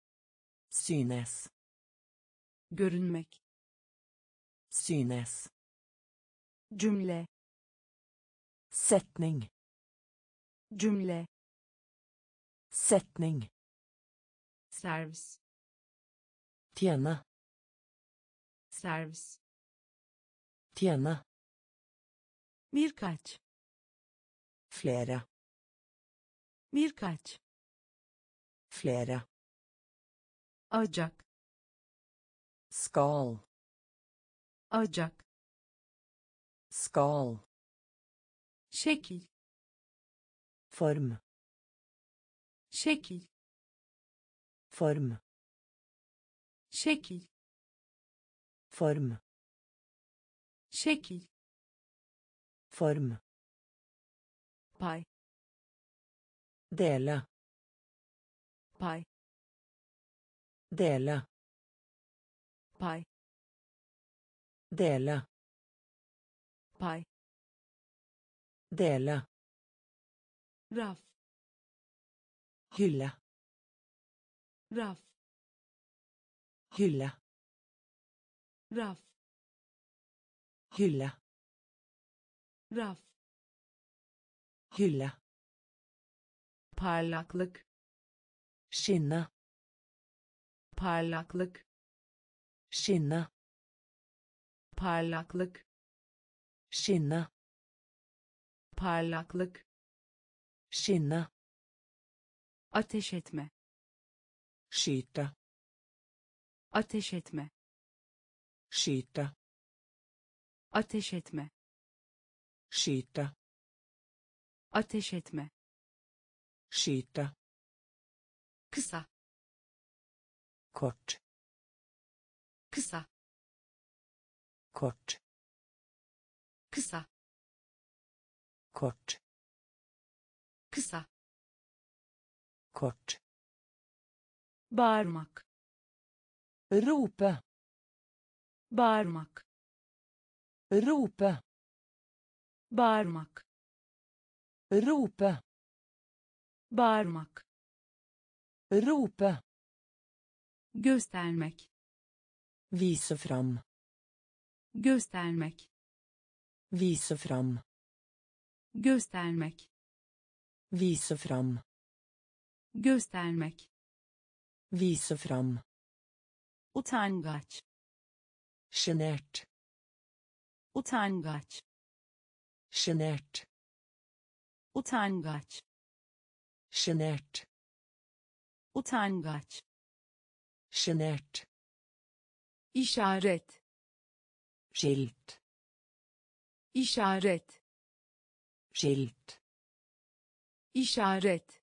synes, görünmek, synes, cümle, setning, cümle, setning, servis, tjene, servis, tjene, birkaç, flere, birkaç, flere, ocak, skal, ocak, skal, şekil, form, şekil, form, şekil, form, şekil, form, pay, dele, pay, dele, pay, dele, pay, dele, raf, hylle, raf, hylle, raf, hylle, raf, hylle, parlaklık, skinne, parlaklık, skinne, parlaklık, skinne, parlaklık, skinne, ateş etme, skyte, ateş etme, skyte, ateş etme, skyte, ateş etme, skyte, kısa, kort, kısa, kort, kısa, kort, kısa, kort, bağırmak, rope, bağırmak, rope, bağırmak, rope, bağırmak, rope, göstermek, vise fram, göstermek, vise fram, göstermek, Vise fram. göstermek, Vise fram. utangaç, Sjenert. utangaç, Sjenert. utangaç, Sjenert. utangaç, Sjenert. işaret, Skilt. işaret, Skilt. işaret,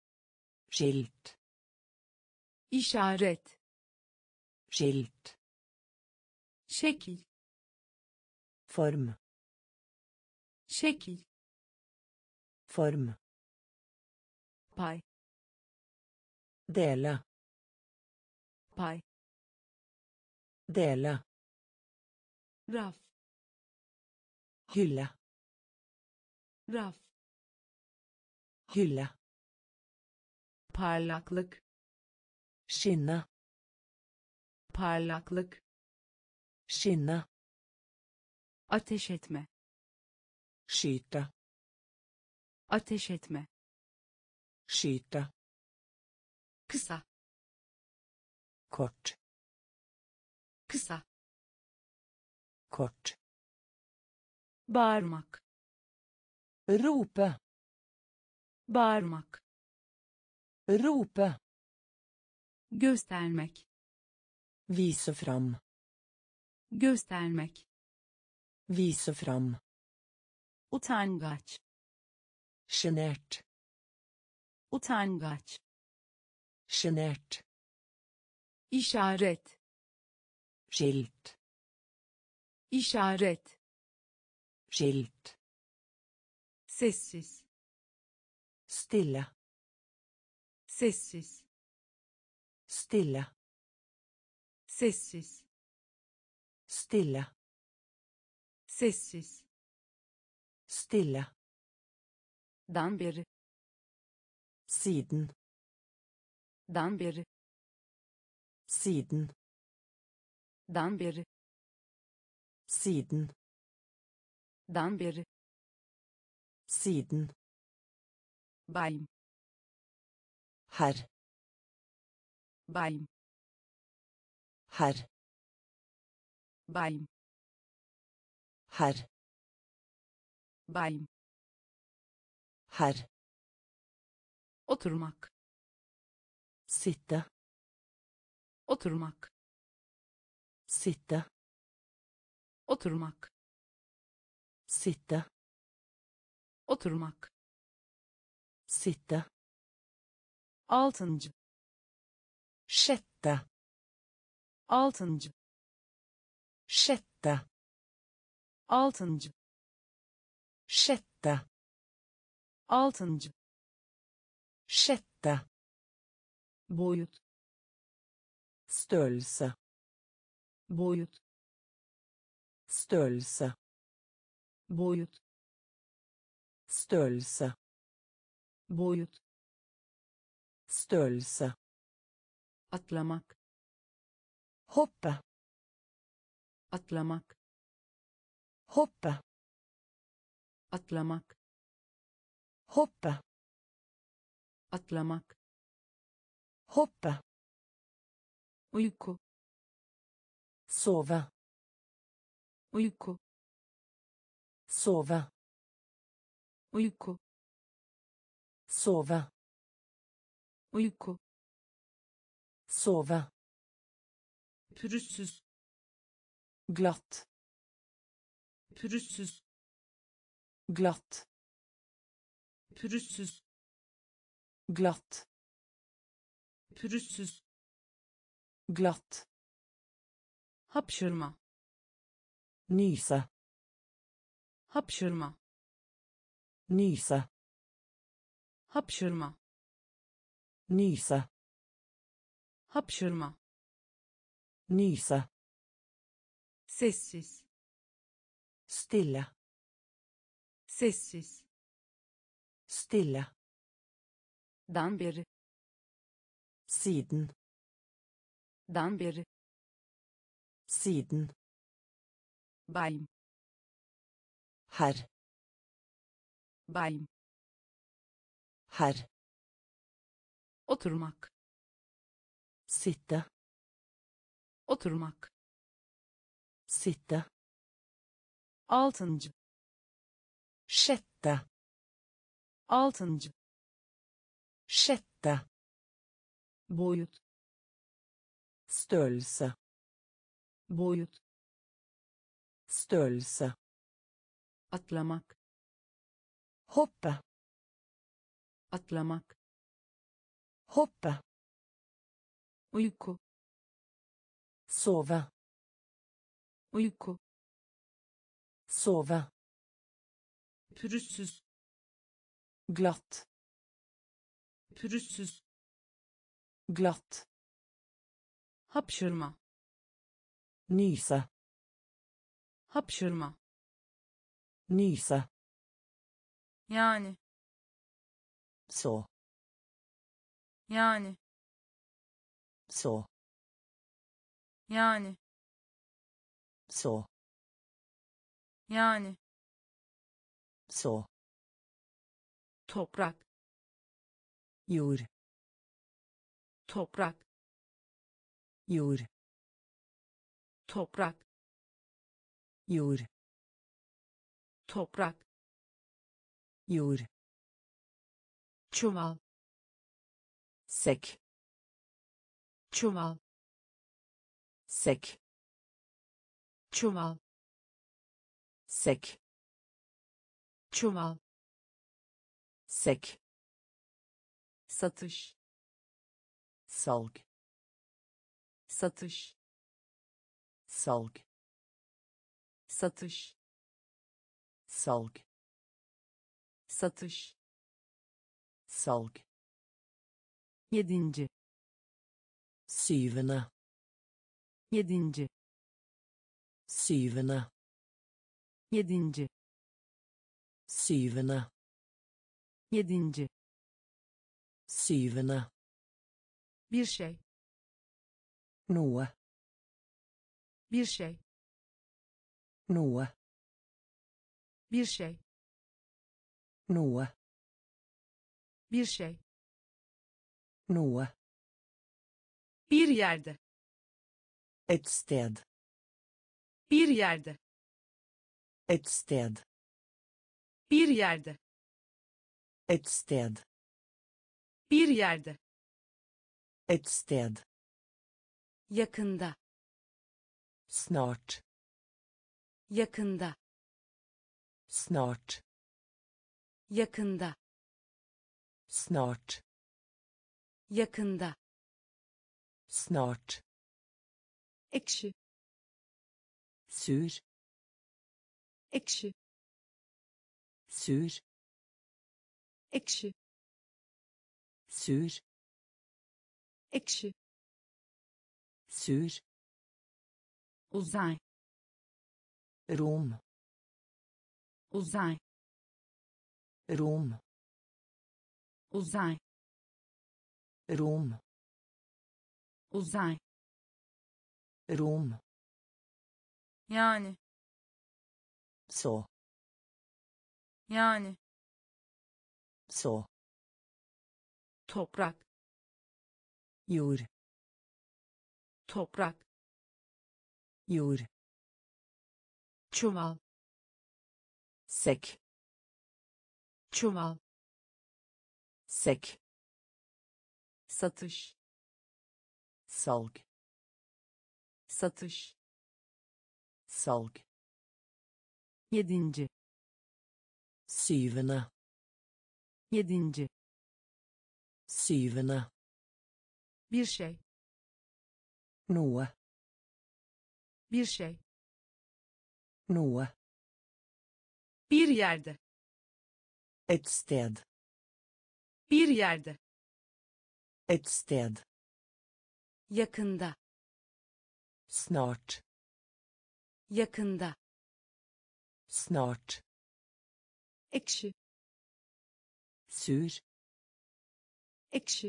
Skilt. işaret, Skilt. şekil, Form. şekil, Form. pay, Dele. pay, Dele. raf, Hylle. raf, Hylle. parlaklık, Skinne. parlaklık, Skinne. ateş etme, Skyte. ateş etme, Skyte. kısa, Kort. kısa, Kort. bağırmak, Rope. bağırmak, Rope. göstermek, Vise fram. göstermek, Vise fram. utangaç, Sjenert. utangaç, Sjenert. işaret, Skilt. işaret, Skilt. sessiz, Stille. sessiz, Stille. sessiz, Stille. sessiz, Stille. dan beri, Siden. dan beri, Siden. dan beri, Siden. dan beri, Siden. bayım, Herr. bayım, Herr. bayım, Herr. bayım, Herr. oturmak, Sitte. oturmak, Sitte. oturmak, Sitte. oturmak, Sitte. altıncı, Sjette. altıncı, Sjette. altıncı, Sjette. altıncı, Sjette. boyut, Størrelse. boyut, Størrelse. boyut, Størrelse. boyut, Størrelse. atlamak, Hoppe. atlamak, Hoppe. atlamak, Hoppe. atlamak, Hoppe. uyku, Sove. uyku, Sove. uyku, Sove. uyku, Sove. pürüzsüz, Glatt. pürüzsüz, Glatt. pürüzsüz, Glatt. pürüzsüz, Glatt. hapşırma, Nyse. hapşırma, Nyse. hapşırma, Nyse. hapşırma, Nyse. sessiz, Stille. sessiz, Stille. dan beri, Siden. dan beri, Siden. bayım, Herr. Bayım. Herr. Oturmak. Sitte. Oturmak. Sitte. Altıncı. Sjette. Altıncı. Sjette. Boyut. Størrelse. Boyut. Størrelse. Atlamak. Hoppe. Atlamak. Hoppe. Uyku. Sove. Uyku. Sove. Pürüzsüz. Glatt. Pürüzsüz. Glatt. Hapşırma. Nyse. Hapşırma. Nyse. Yani. Så. Yani. Så. Yani. Så. Yani. Så. Toprak. Jord. Toprak. Jord. Toprak. Jord. Toprak. Jord. Çuval. Sekk. Çuval. Sekk. Çuval. Sekk. Çuval. Sekk. Satış. Salg. Satış. Salg. Satış. Salg. Satış. Salg. Yedinci. Syvende. Yedinci. Syvende. Yedinci. Syvende. Yedinci. Syvende. Bir şey. Noe. Bir şey. Noe. Bir şey. Noe. Bir şey. Noe. Bir yerde. Et sted. Bir yerde. Et sted. Bir yerde. Et sted. Bir yerde. Et sted. Yakında. Snart. Yakında. Snart. Yakında. Snart. Yakında. Snart. Ekşi. Sur. Ekşi. Sur. Ekşi. Sur. Ekşi. Sur. Uzay. Rom. Uzay. Rom. Uzay. Rom. Uzay. Rom. Yani. Så. Yani. Så. Toprak. Jord. Toprak. Jord. Çuval. Sekk. Çuval. Sekk. Satış. Salg. Satış. Salg. Yedinci. Syvende. Yedinci. Syvende. Bir şey. Noe. Bir şey. Noe. Bir yerde. Et sted. Bir yerde. Et sted. Yakında. Snart. Yakında. Snart. Ekşi. Sur. Ekşi.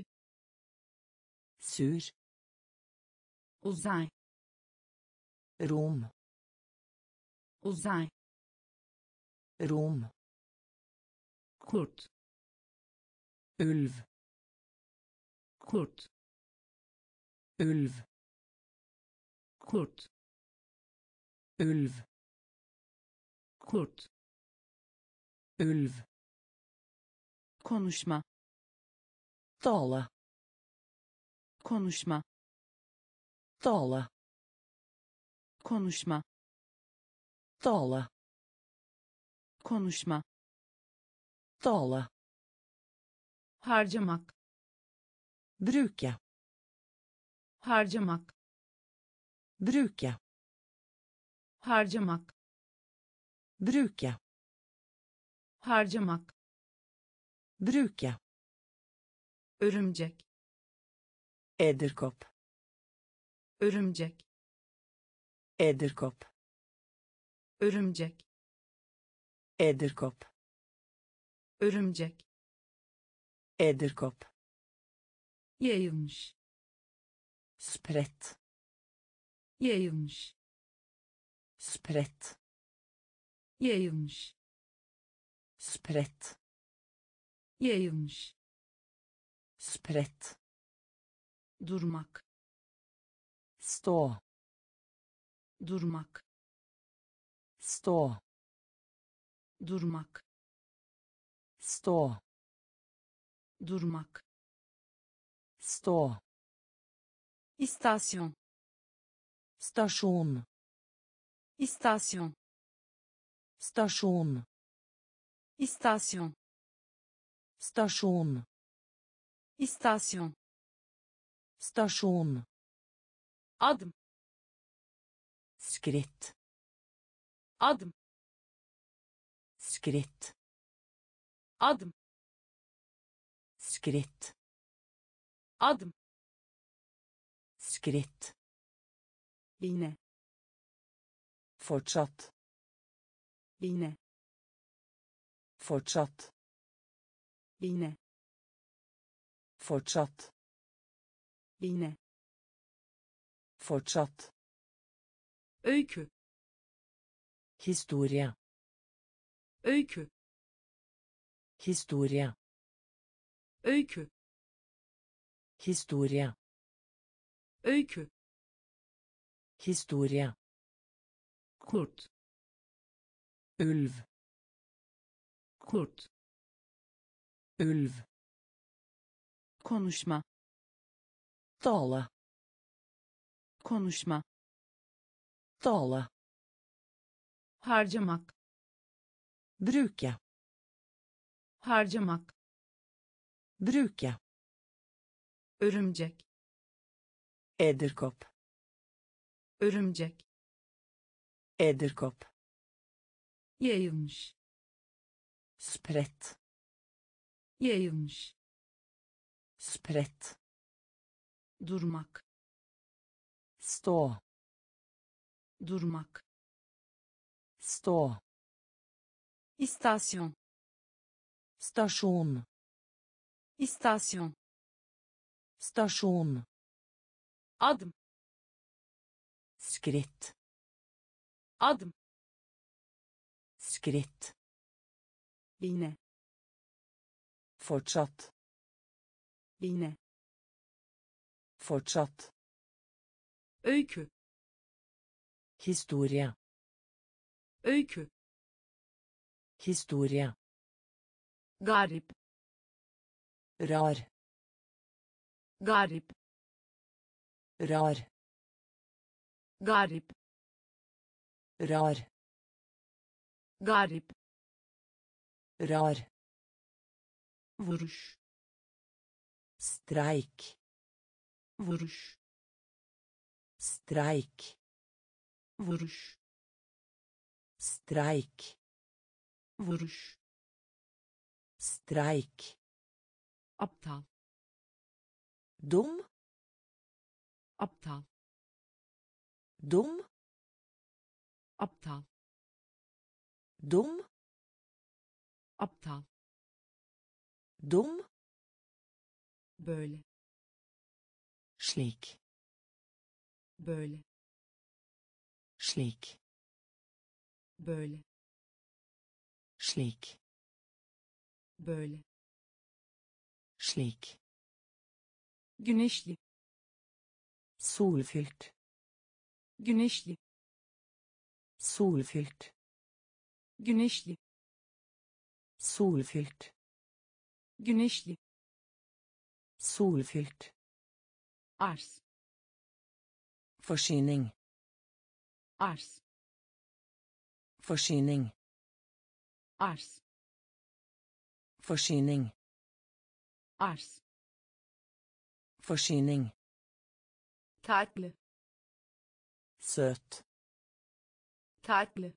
Sur. Uzay. Rom. Uzay. Rom. kurt, ulv, kurt, ulv, kurt, ulv, kurt, ulv, konuşma, tale, konuşma, tale, konuşma, tale, konuşma, tale, harcamak, bruke, harcamak, bruke, harcamak, bruke, harcamak, bruke, örümcek, edderkopp, örümcek, edderkopp, örümcek, edderkopp, örümcek, edderkopp, yayılmış, spredt, yayılmış, spredt, yayılmış, spredt, yayılmış, spredt, durmak, stå, durmak, stå, durmak, stå, durmak, stå, istasyon, stasjon, istasyon, stasjon, istasyon, stasjon, istasyon, stasjon, adım, skritt, adım, skritt, adım, skritt, adım, skritt, bine, fortsatt, bine, fortsatt, bine, fortsatt, bine, fortsatt, öykü, historie, öykü, historie, öykü, historie, öykü, historie, kurt, ulv, kurt, ulv, konuşma, tale, konuşma, tale, harcamak, bruke, harcamak, bruke, örümcek, edderkopp, örümcek, edderkopp, yayılmış, spredt, yayılmış, spredt, durmak, stå, durmak, stå, istasyon, stasjon, istasyon, stasjon, adım, skritt, adım, skritt, bine, fortsatt, bine, fortsatt, öykü, historie, öykü, historie, garip, rar, garip, rar, garip, rar, garip, rar, vuruş, streik, vuruş, streik, vuruş, streik, vuruş, streik, aptal, dum, aptal, dum, aptal, dum, aptal, dum, böyle, slik, böyle, slik, böyle, slik, Böyle. Slik. Güneşli. Solfylt. Güneşli. Solfylt. Güneşli. Solfylt. Güneşli. Solfylt. Arz. Forsyning. Arz. Forsyning. Arz. Forsyning. Arz. Forsyning. Tatlı. Søt. Tatlı.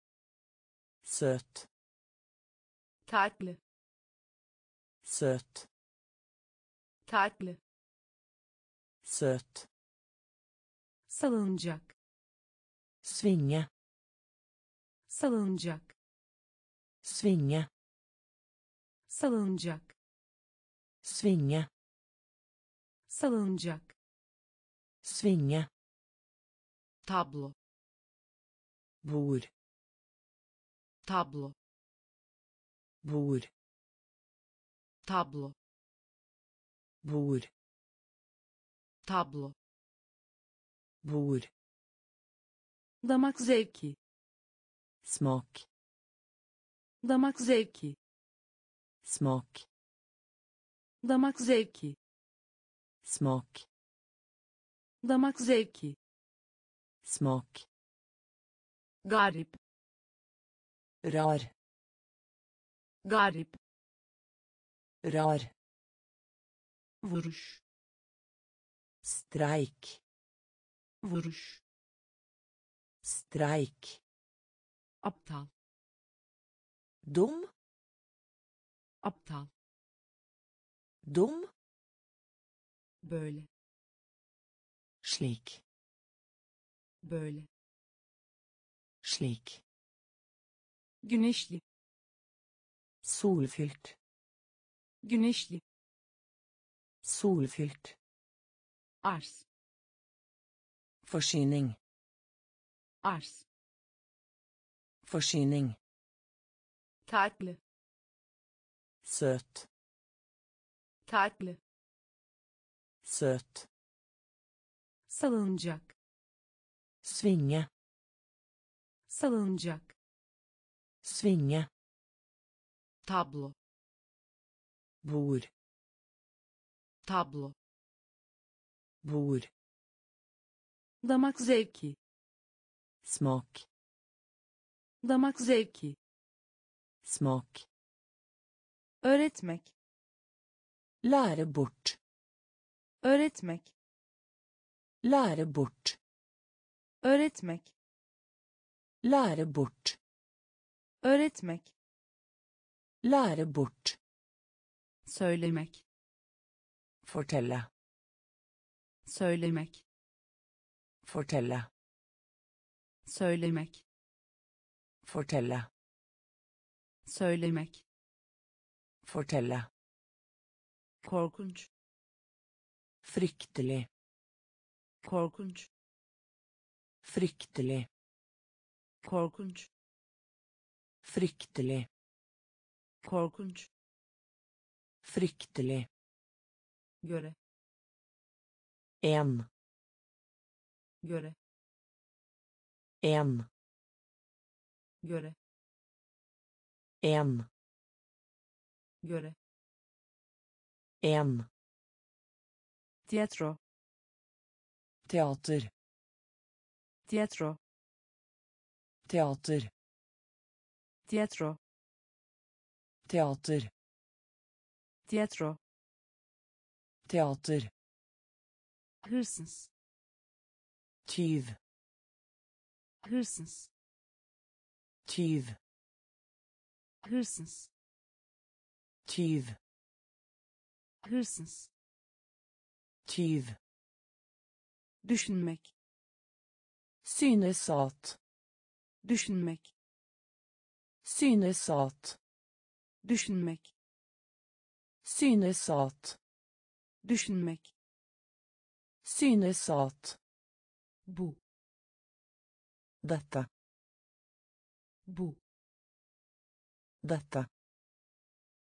Søt. Tatlı. Søt. Tatlı. Søt. Salınacak. Svinge. Salınacak. Svinge. Salınacak. Svinge. Salınacak. Svinge. Tablo. Bord. Tablo. Bord. Tablo. Bord. Tablo. Bord. Damak zevki. Smak. Damak zevki. Smak. Damak zevki. Smak. Damak zevki. Smak. Garip. Rar. Garip. Rar. Vuruş. Streik. Vuruş. Streik. Aptal. Dum. Aptal. Dum. Böyle. Slik. Böyle. Slik. Güneşli. Solfylt. Güneşli. Solfylt. Arz. Forsyning. Arz. Forsyning. Tatlı. Søt. Tatlı. Søt. Salınacak. Svinge. Salınacak. Svinge. Tablo. Bord. Tablo. Bord. Damak zevki. Smak. Damak zevki. Smak. Öğretmek. Lære bort. Öğretmek. Lære bort. Öğretmek. Lære bort. Öğretmek. Lære bort. Söylemek. Fortelle. Söylemek. Fortelle. Söylemek. Fortelle. Söylemek. Fortelle. Korkunç. Fryktelig. Korkunç. Fryktelig. Korkunç. Fryktelig. Korkunç. Fryktelig. Göre. En. Göre. En. Göre. En. Göre. En. Tiyatro. Teater. Tiyatro. Teater. Tiyatro. Teater. Tiyatro. Teater. Hırsız. Tyv. Hırsız. Tyv. Hırsız. Tyv. Hırsız. Tyv. Düşünmek. Synes at. Düşünmek. Synes at. Düşünmek. Synes at. Düşünmek. Synes at. Bu. Dette. Bu. Dette.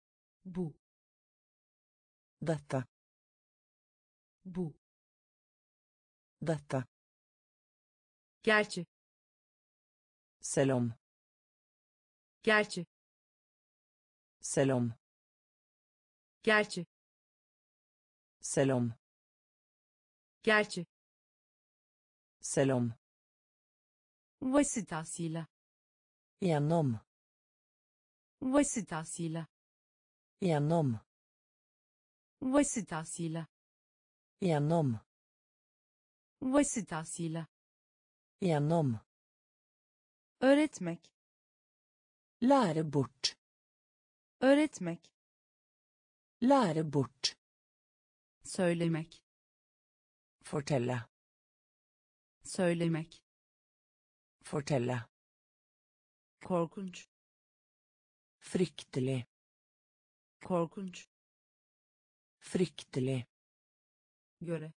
Bu. Dette. Bu. Dette. Gerçi. Selv om. Gerçi. Selv om. Gerçi. Selv om. Gerçi. Selv om. Vasıtasıyla. Gjennom. Vasıtasıyla. Gjennom. Vasıtasıyla. Gjennom. Vasıtasıyla. Gjennom. Öğretmek. Lære bort. Öğretmek. Lære bort. Söylemek. Fortelle. Söylemek. Fortelle. Korkunç. Fryktelig. Korkunç. Fryktelig. Göre.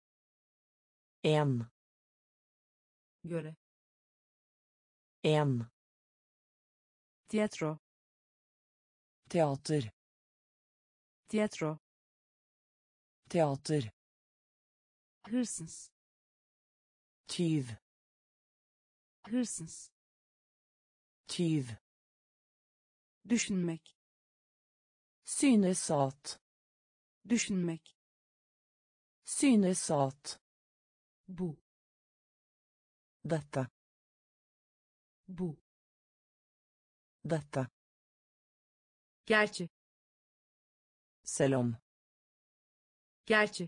En. Göre. En. Tiyatro. Teater. Tiyatro. Teater. Hırsız. Tyv. Hırsız. Tyv. Düşünmek. Synes at. Düşünmek. Synes at. Bu. Dette. Bu. Dette. Gerçi. Selv om. Gerçi.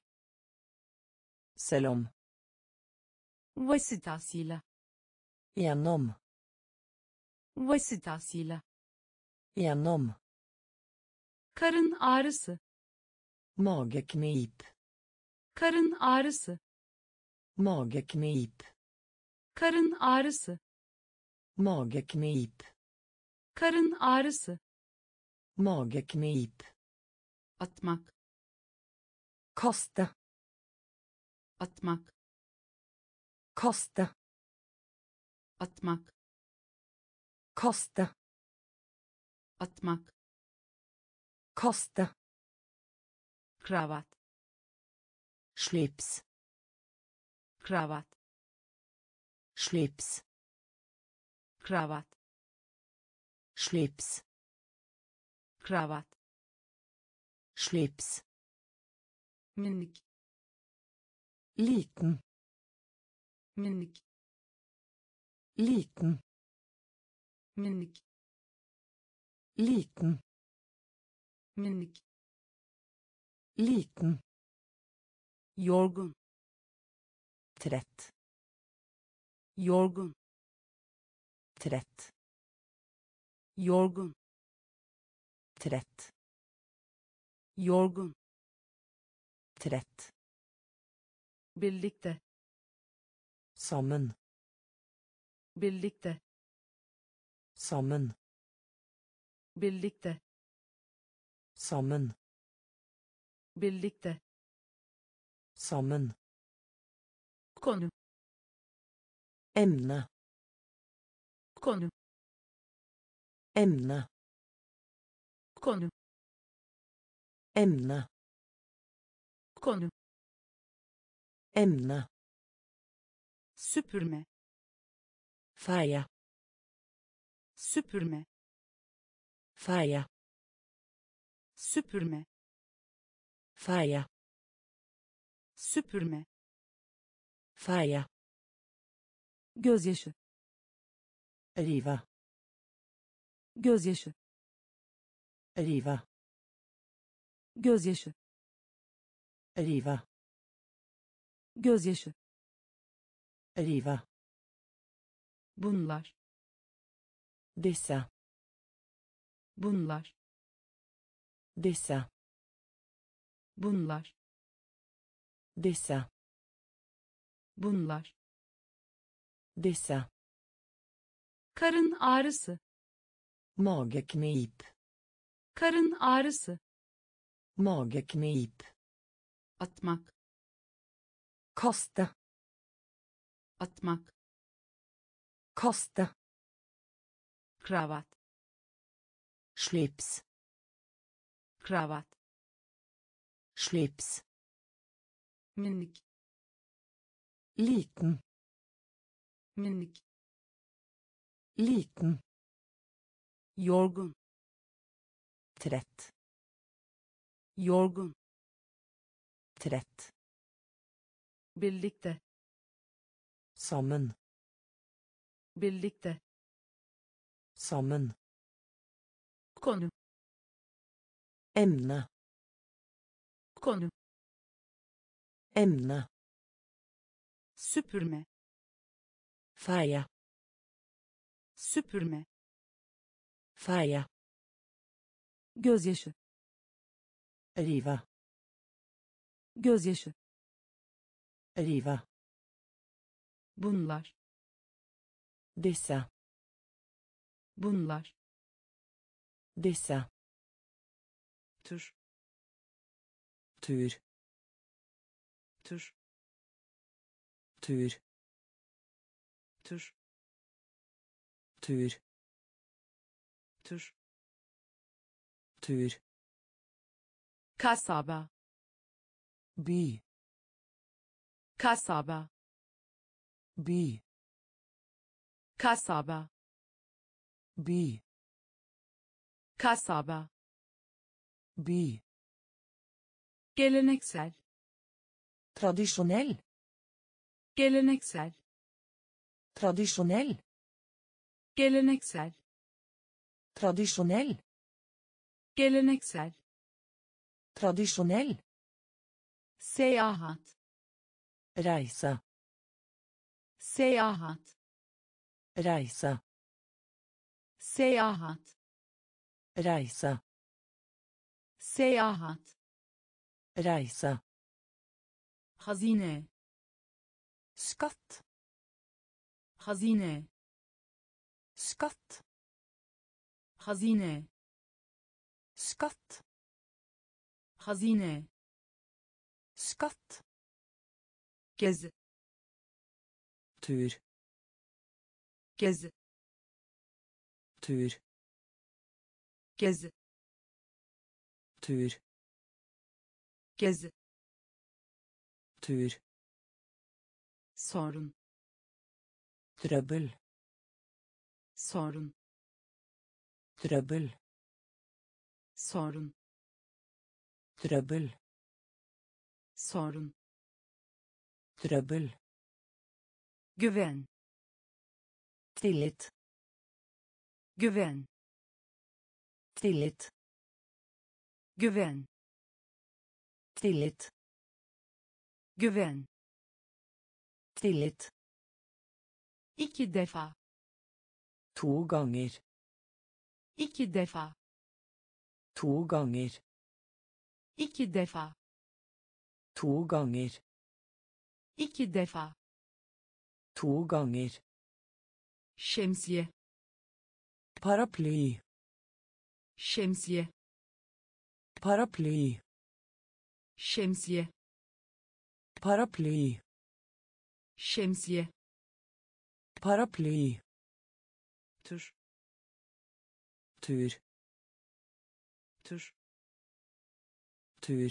Selv om. Vasıtasıyla. Gjennom. Vasıtasıyla. Gjennom. Karın ağrısı. Mageknip. Karın ağrısı. Mageknip. Karın ağrısı. Mageknip. Karın ağrısı. Mageknip. Atmak. Kaste. Atmak. Kaste. Atmak. Kaste. Atmak. Kaste. Kravat. Slips. Kravat. Slips. Kravat. Slips. Kravat. Slips. Minik. Liten. Minik. Liten. Minik. Liten. Minik. Liten. Yorgun. Trett. Yorgun. Trett. Yorgun. Trett. Yorgun. Trett. Birlikte. Sammen. Birlikte. Sammen. Birlikte. Sammen. Birlikte. Sammen. Konu. Emne. Konu. Emne. Konu. Emne. Konu. Emne. Süpürme. Feie. Süpürme. Feie. Süpürme. Feie. Süpürme. Feie. Gözyaşı. Rive. Gözyaşı. Rive. Gözyaşı. Rive. Gözyaşı. Rive. Bunlar. Disse. Bunlar. Disse. Bunlar. Disse. Bunlar. Disse. Karın ağrısı. Mageknip. Karın ağrısı. Mageknip. Atmak. Kaste. Atmak. Kaste. Kravat. Slips. kravat, Slips. minik, Liten. minik, Liten. yorgun, Trett. yorgun, Trett. birlikte, Sammen. birlikte, Sammen. konu, Emne. konu, Emne. süpürme, Feie. süpürme, Feie. gözyaşı, Rive. gözyaşı, Rive. bunlar, Disse. bunlar, Disse. tür, Tur. tür, Tur. tür, Tur. tür, Tur. kasaba, By. kasaba, By. kasaba, By. kasaba, By. geleneksel, Tradisjonell. geleneksel, Tradisjonell. geleneksel, Tradisjonell. geleneksel, Tradisjonell. seyahat, Reise. seyahat, Reise. seyahat, Reise. seyahat, Reise. hazine, Skatt. hazine, Skatt. hazine, Skatt. hazine, Skatt. gezi, Tur. gezi, Tur. gezi, Tur. gezi, Tur. sorun, Trøbbel. sorun, Trøbbel. sorun, Trøbbel. sorun, Trøbbel. güven, Tillit. güven, Tillit. güven, Tillit. güven, Tillit. 2 defa, 2 ganger. 2 defa, 2 ganger. 2 defa, 2 ganger. 2 defa, 2 ganger. şemsiye, Paraply. şemsiye, Paraply. şemsiye, Paraply. şemsiye, Paraply. tür, Tur. tür, Tur.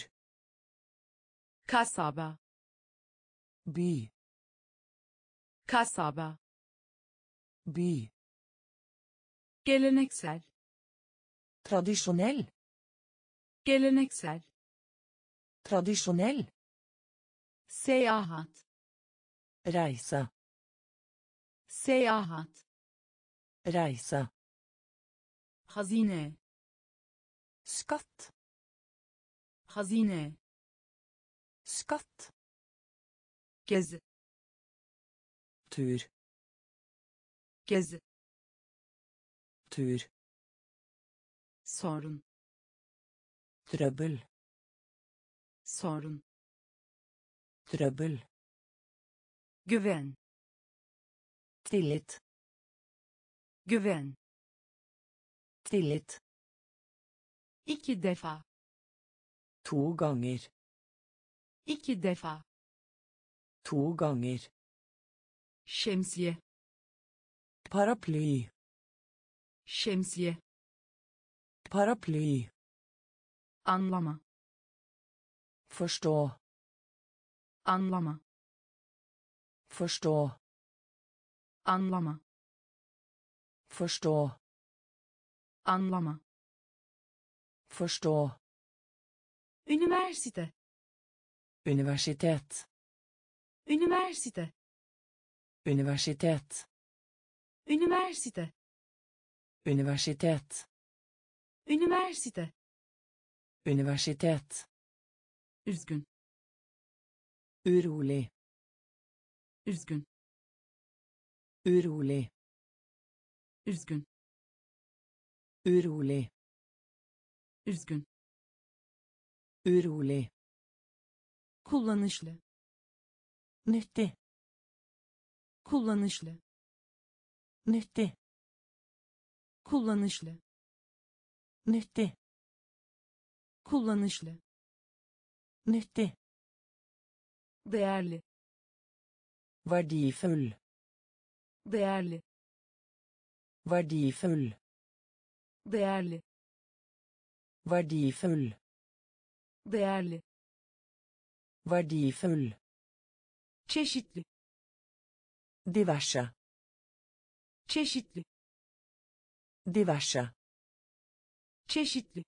kasaba, By. kasaba, By. geleneksel, Tradisjonell. geleneksel, Tradisjonell. seyahat, Reise. seyahat, Reise. hazine, Skatt. hazine, Skatt. gezi, Tur. gezi, Tur. sorun, Trøbbel. sorun, Trøbbel. güven, Tillit. güven, Tillit. 2 defa, 2 ganger. 2 defa, 2 ganger. şemsiye, Paraply. şemsiye, Paraply. Anlama. Forstå. Anlama. Forstå. Anlama. Forstå. Anlama. Forstå. Üniversite. Universitet. Üniversite. Universitet. Üniversite. Universitet. Üniversite. Universitet. Üzgün. Urolig. Üzgün. Urolig. Üzgün. Urolig. Üzgün. Urolig. Kullanışlı. Nyttig. Kullanışlı. Nyttig. Kullanışlı. Nyttig. Kullanışlı. Nyttig. Değerli. Verdifull. Değerli. Verdifull. Değerli. Verdifull. Değerli. Verdifull. Çeşitli. Diverse. Çeşitli. Diverse. Çeşitli.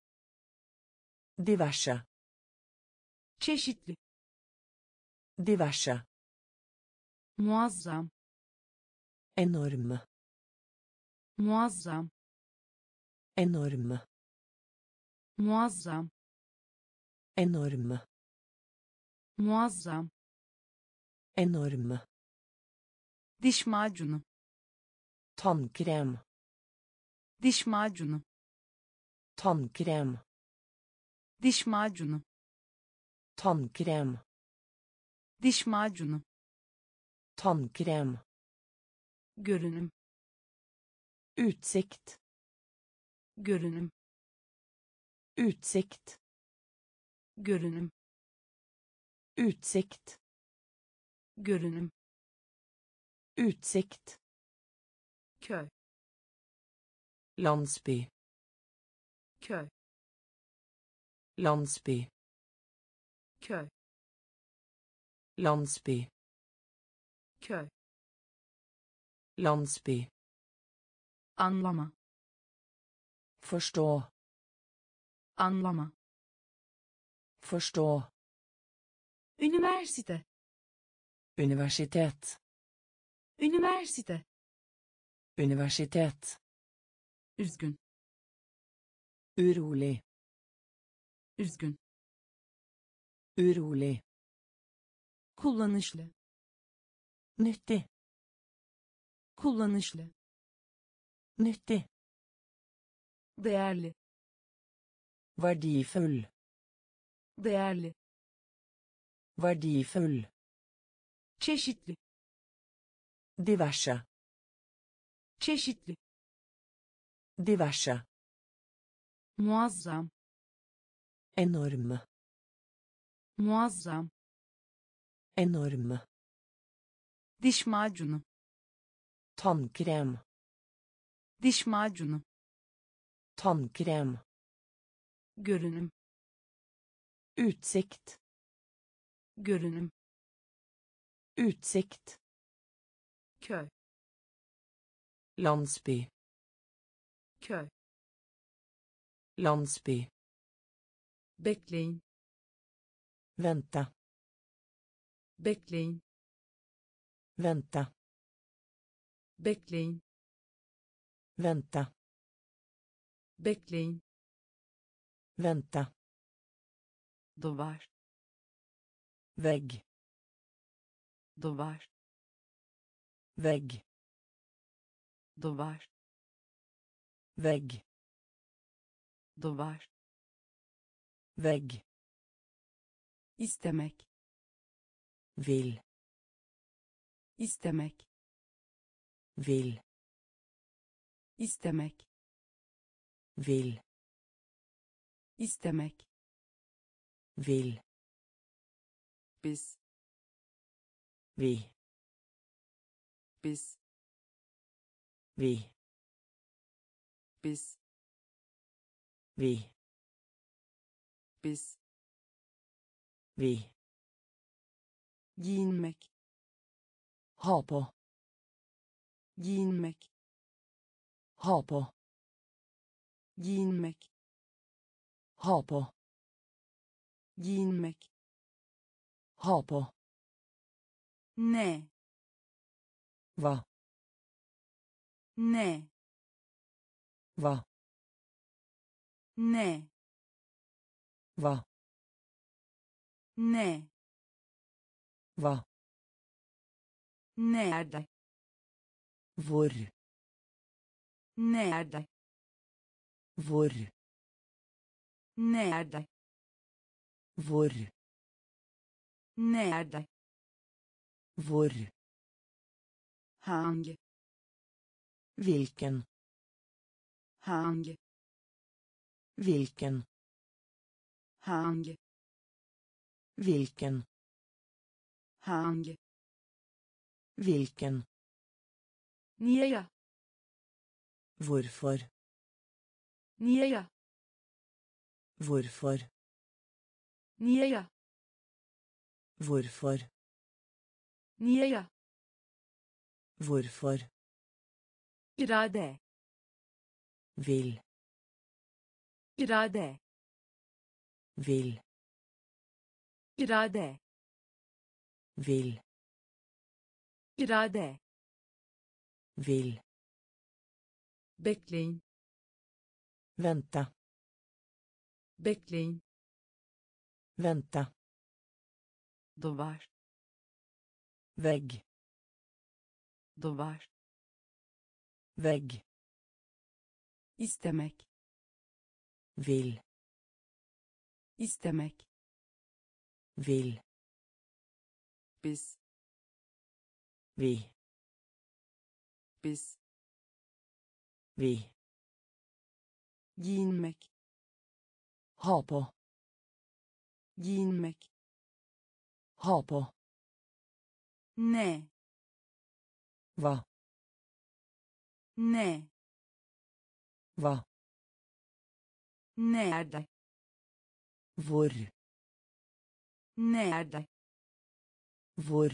Diverse. Çeşitli. Diverse. Muazzam. Enorm. Muazzam. Enorm. Muazzam. Enorm. Muazzam. Enorm. Diş macunu. Tannkrem. Diş macunu. Tannkrem. Diş macunu. Tannkrem. Diş macunu. Tannkrem. Görünüm. Utsikt. Görünüm. Utsikt. Görünüm. Utsikt. Görünüm. Utsikt. Köy. Landsby. Köy. Landsby. Köy. Landsby. Köy. Landsby. Anlama. Forstå. Anlama. Forstå. Üniversite. Universitet. Üniversite. Universitet. Üzgün. Urolig. Üzgün. Urolig. Kullanışlı. Nyttig. Kullanışlı. Nyttig. Değerli. Verdifull. Değerli. Verdifull. Çeşitli. Diverse. Çeşitli. Diverse. Muazzam. Enorm. Muazzam. Enorm. Diş macunu. Tannkrem. Diş macunu. Tannkrem. Görünüm. Utsikt. Görünüm. Utsikt. Köy. Landsby. Köy. Landsby. Bekleyin. Vänta. Bekleyin. Vänta. Bekleyin. Vänta. Bekleyin. Vänta. Duvar. Vägg. Duvar. Vägg. Duvar. Vägg. Duvar. Vägg. İstemek. Vill. İstemek. Vill. İstemek. Vill. İstemek. Vill. Biz. Vi. Biz. Vi. Biz. Vi. Biz. Vi. Giyinmek. Ha på. Giyinmek. Ha på. Giyinmek. Ha på. Giyinmek. Ha på. Ne. Va. Ne. Va. Ne. Va. Ne. Va. Nerede? Hvor. Nerede? Hvor. Nerede? Hvor. Nerede? Hvor. Hangi? Vilken. Hangi? Vilken. Hangi? Vilken. Hangi? Vilken. Niye ya? Hvorfor. Niye ya? Hvorfor. Niye ya? Hvorfor. Niye ya? Hvorfor. İrade. Vil. İrade. Vil. İrade. Vil. İrade. Vil. Bekleyin. Vänta. Bekleyin. Vänta. Duvar. Vägg. Duvar. Vägg. İstemek. Vill. İstemek. Vill. Biz. Vi. Biz. Vi. Giyinmek. Ha på. Giyinmek. Ha på. Ne. Va. Ne. Va. Nerede? Hvor. Nerede? Hvor.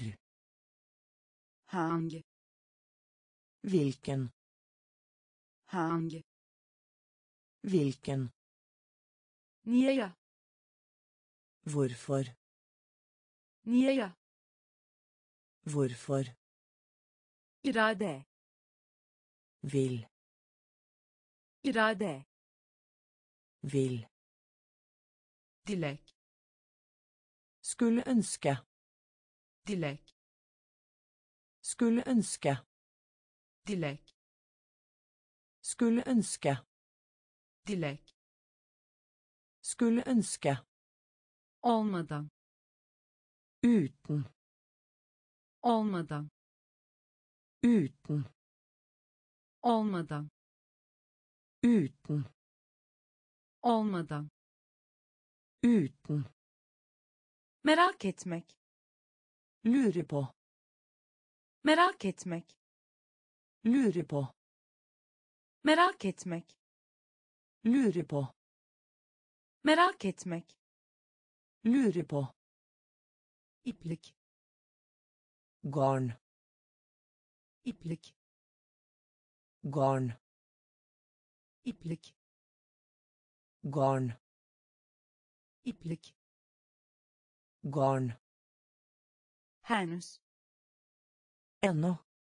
Hangi? Vilken. Hangi? Vilken. Niye ya? Hvorfor. Niye ya? Hvorfor. İrade. Vil. İrade. Vil. Dilek. Skulle ønske. Dilek. Skulle ønske. Dilek. Skulle ønske. Dilek. Skulle ønske. Olmadan. Uten. Olmadan. Uten. Olmadan. Uten. Olmadan. Uten. Merak etmek. Lure på. Merak etmek. Lure på. Merak etmek. Lure på. Merak etmek. Lure på. İplik. Garn. İplik. Garn. İplik. Garn. İplik. Garn. Henüz. Ännu.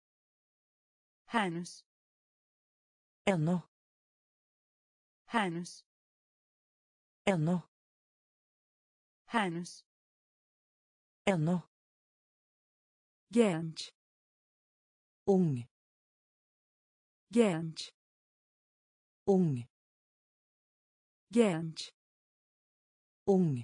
Henüz. Ännu. Henüz. Ännu. Henüz. Ännu. Genç. Ung. Genç. Ung. Genç. Ung.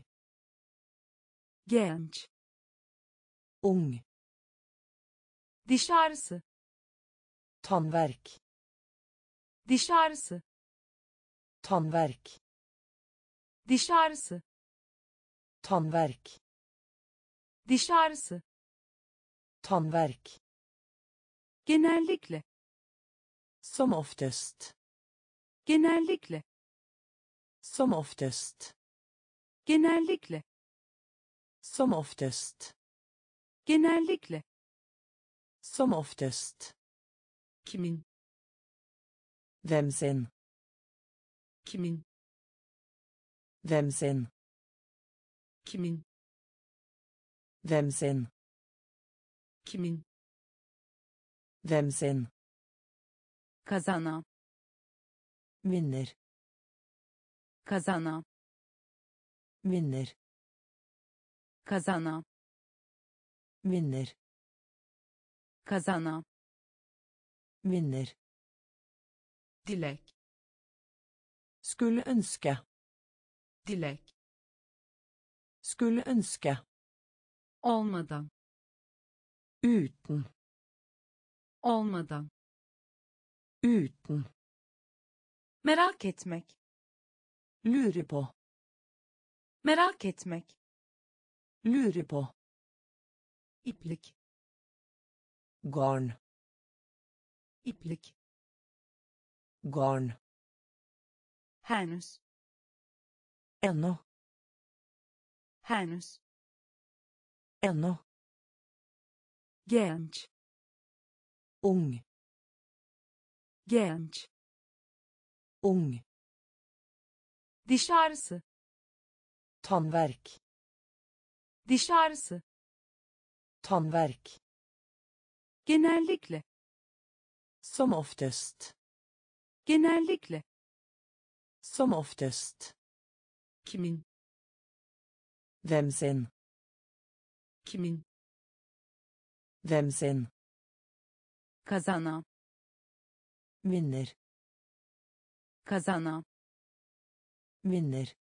Genç. Ung. Diş ağrısı. Tandvärk. Diş ağrısı. Tandvärk. Diş ağrısı. Tandvärk. Diş ağrısı. Tandvärk. Genellikle. Som oftast. Genellikle. Som oftast. Genellikle. Som oftest. Genellikle. Som oftest. Kimin? Hvem sin? Kimin? Hvem sin? Kimin? Hvem sin? Kimin? Hvem sin? Kazanan. Vinner. Kazanan. Vinner. Kazanan. Vinner. Kazanan. Vinner. Dilek. Skulle ønske. Dilek. Skulle ønske. Olmadan. Uten. Olmadan. Uten. Merak etmek. Lure på. Merak etmek. Lure på. İplik. Garn. İplik. Garn. Henüz. Ennå. Henüz. Ennå. Genç. Ung. Genç. Ung. Diş ağrısı. Tannverk. Diş ağrısı. Tannverk. Genellikle. Som oftest. Genellikle. Som oftest. Kimin? Hvem sin? Kimin? Hvem sin? Kazanan. Vinner. Kazanan. Vinner.